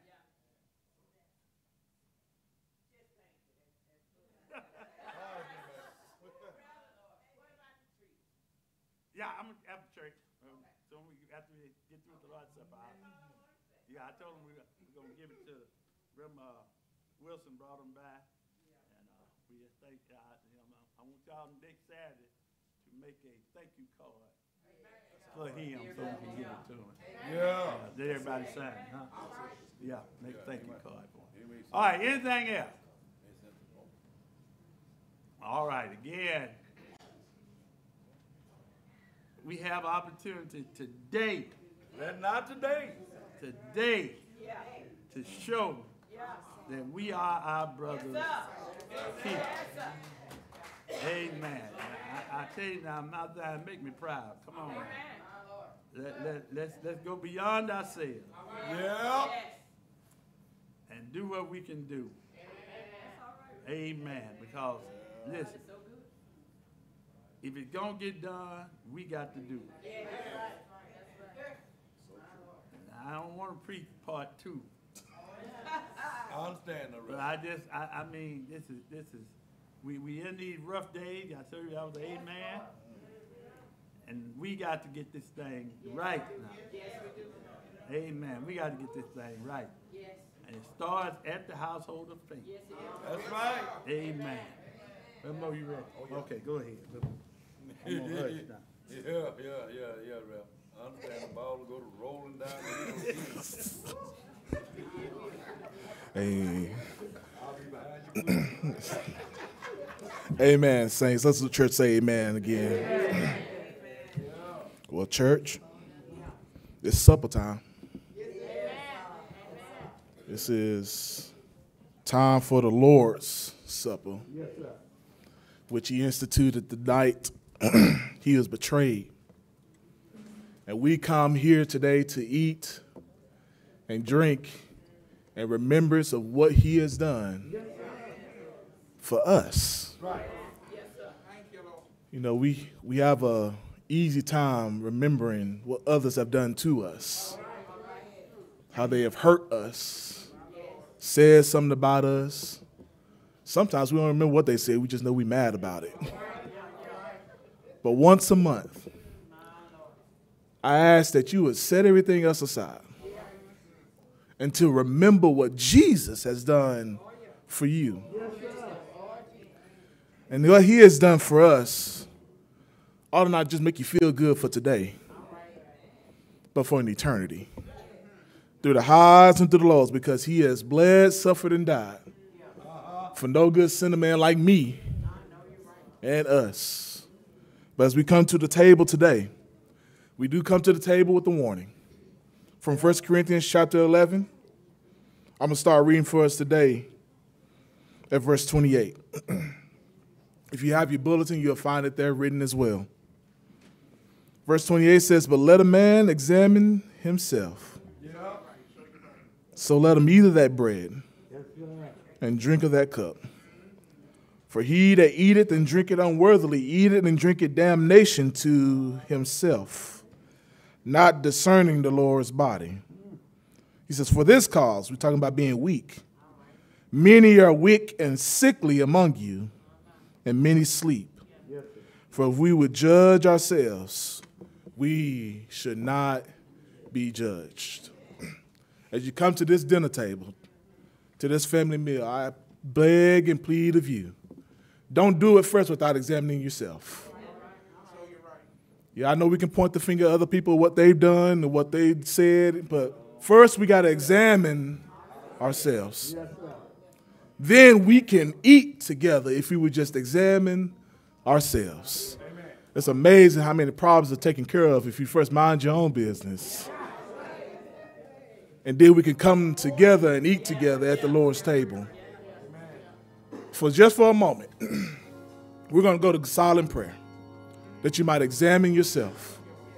Yeah, I'm at the church. So after we get through with the Lord's Supper, I told him we're going to give it to Grandma Wilson, brought him by. And we just thank God. I want y'all next Saturday to make a thank you card for him so we can give it to him. Yeah. Did everybody sign, huh? Yeah, make a thank you card for him. All right, anything else? All right, again, we have opportunity today. Not today. Today, to show that we are our brother's keeper. Amen. I tell you now, Mount Zion make me proud. Come on. Let's go beyond ourselves. Yeah. And do what we can do. Amen. Because, listen, if it's going to get done, we got to do it. I don't want to preach part 2. I understand that. But I mean, this is, we in these rough days. I told you I was an amen. And we got to get this thing right now. Yes, we do. Amen. We got to get this thing right. Yes. And it starts at the household of faith. Yes, it is. That's right. Amen. Remo, you ready? Oh, yeah. Okay, go ahead. I'm gonna hush now. Yeah, Rep. I understand the ball will go to rolling down the hill. Hey. Amen, saints. Let's the church say amen again. Well, church, it's supper time. This is time for the Lord's Supper, which he instituted the night he was betrayed. And we come here today to eat and drink in remembrance of what he has done for us. You know, we have a easy time remembering what others have done to us, how they have hurt us, said something about us. Sometimes we don't remember what they said, we just know we're mad about it. But once a month, I ask that you would set everything else aside and to remember what Jesus has done for you. And what he has done for us ought to not just make you feel good for today, but for an eternity. Through the highs and through the lows, because he has bled, suffered, and died for no good sinner man like me and us. But as we come to the table today, we do come to the table with the warning. From 1 Corinthians chapter 11, I'm going to start reading for us today at verse 28. If you have your bulletin, you'll find it there written as well. Verse 28 says, "But let a man examine himself. So let him eat of that bread and drink of that cup. For he that eateth and drinketh unworthily eateth and drinketh damnation to himself, not discerning the Lord's body." He says, "For this cause," we're talking about being weak, "many are weak and sickly among you, and many sleep. For if we would judge ourselves, we should not be judged." As you come to this dinner table, to this family meal, I beg and plead of you, don't do it first without examining yourself. Yeah, I know we can point the finger at other people, what they've done and what they said, but first we got to examine ourselves. Then we can eat together if we would just examine ourselves. It's amazing how many problems are taken care of if you first mind your own business. And then we can come together and eat together at the Lord's table. For a moment, we're going to go to silent prayer, that you might examine yourself.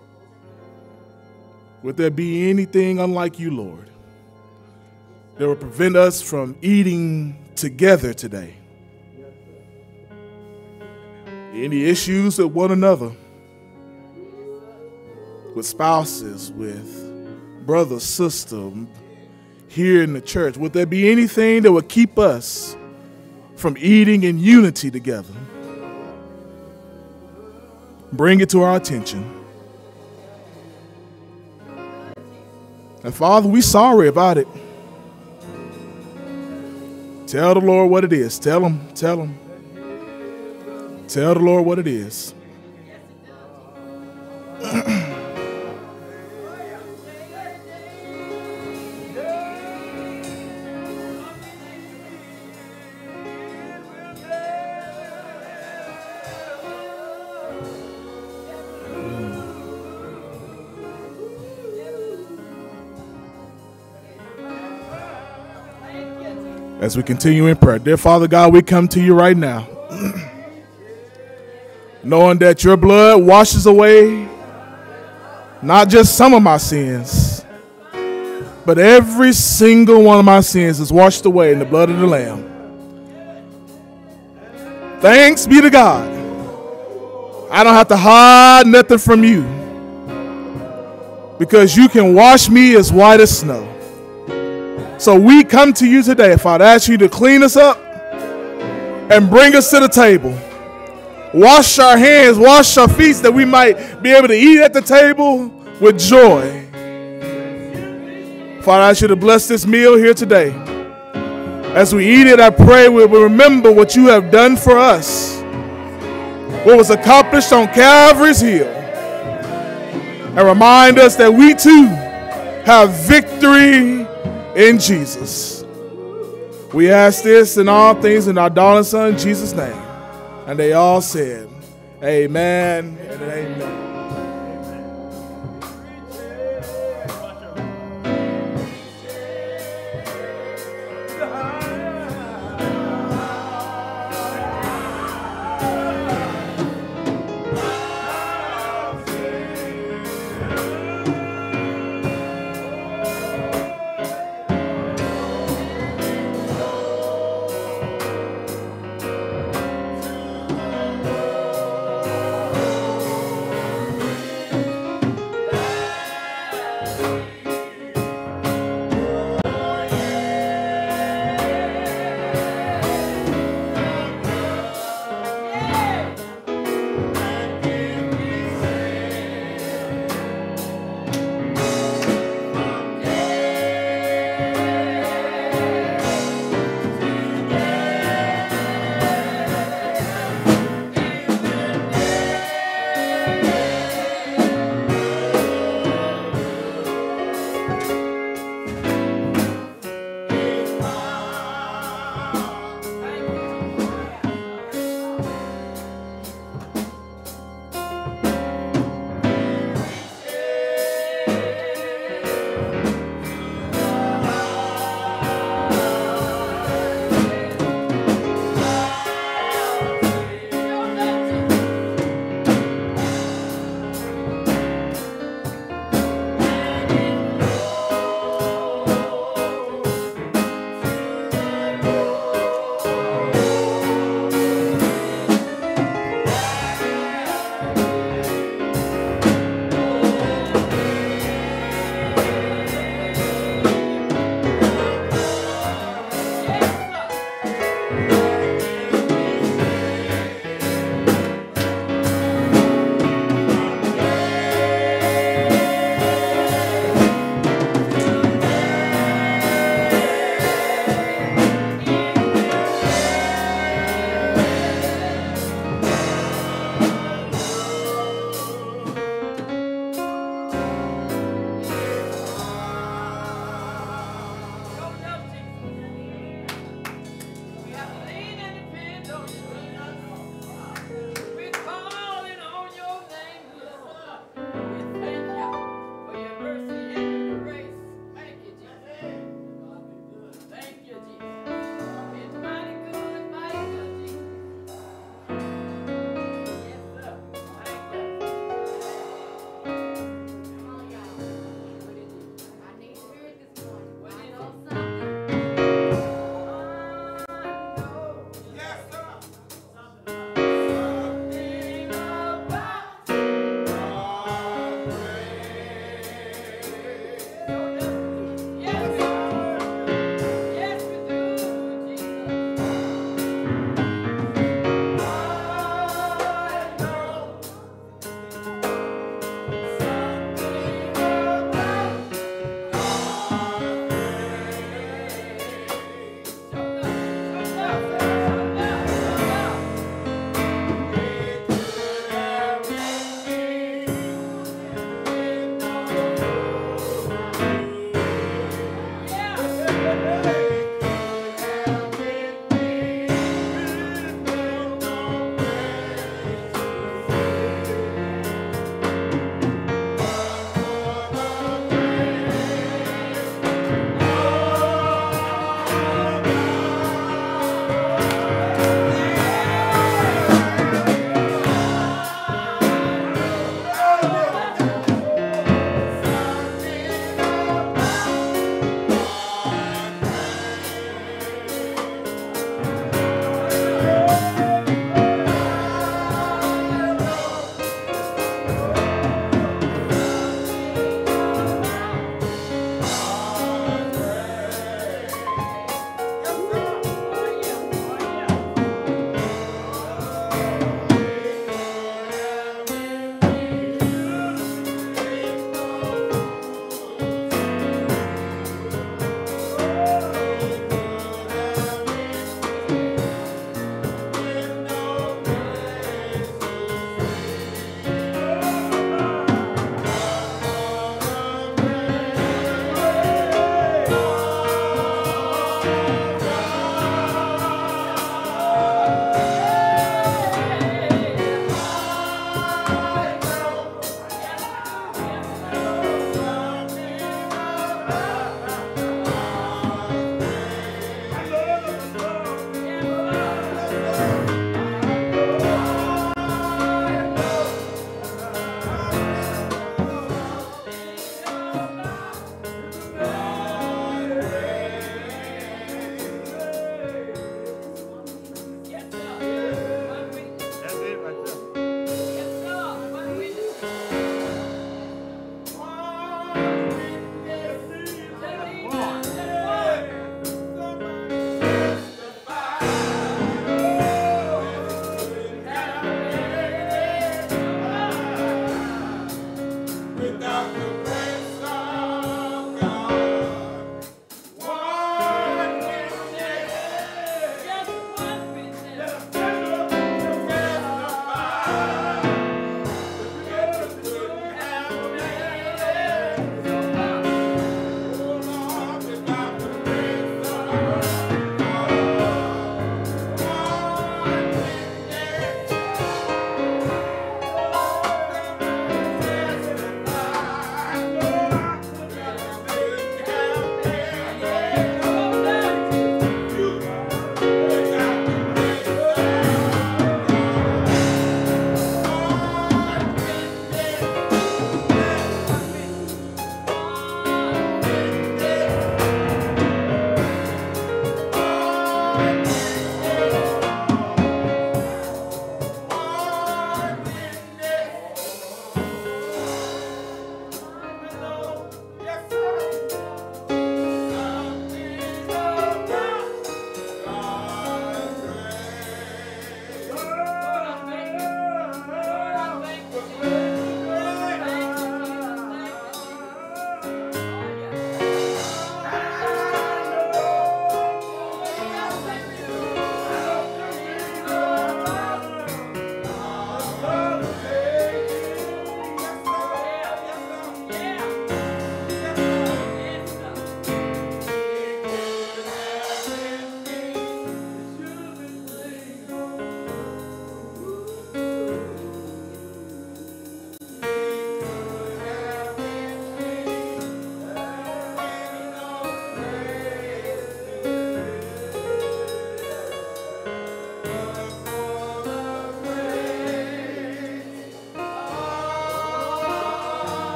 Would there be anything unlike you, Lord, that would prevent us from eating together today? Any issues with one another, with spouses, with brother, sister, here in the church? Would there be anything that would keep us from eating in unity together? Bring it to our attention. And Father, we're sorry about it. Tell the Lord what it is. Tell him. Tell the Lord what it is. as we continue in prayer. Dear Father God, we come to you right now, knowing that your blood washes away not just some of my sins, but every single one of my sins is washed away in the blood of the Lamb. Thanks be to God. I don't have to hide nothing from you, because you can wash me as white as snow. So we come to you today, Father. I ask you to clean us up and bring us to the table. Wash our hands, wash our feet, that we might be able to eat at the table with joy. Father, I ask you to bless this meal here today. As we eat it, I pray we will remember what you have done for us, what was accomplished on Calvary's Hill, and remind us that we too have victory in Jesus. We ask this and all things in our darling Son, Jesus' name. And they all said, amen and amen.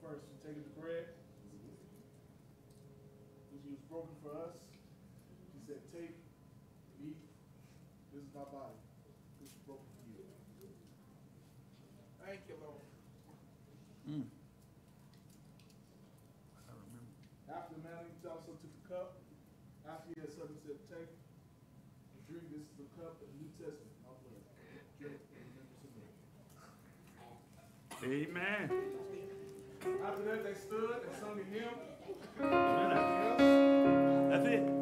first, he taken the bread, which he was broken for us. He said, take, eat, this is my body, which is broken for you. Thank you, Lord. After the man, he also took the cup. After he had said, he said, take and drink, this is the cup of the New Testament. My blood. Drink in remembrance of me. Amen. After that, they stood and sung a hymn. That's it.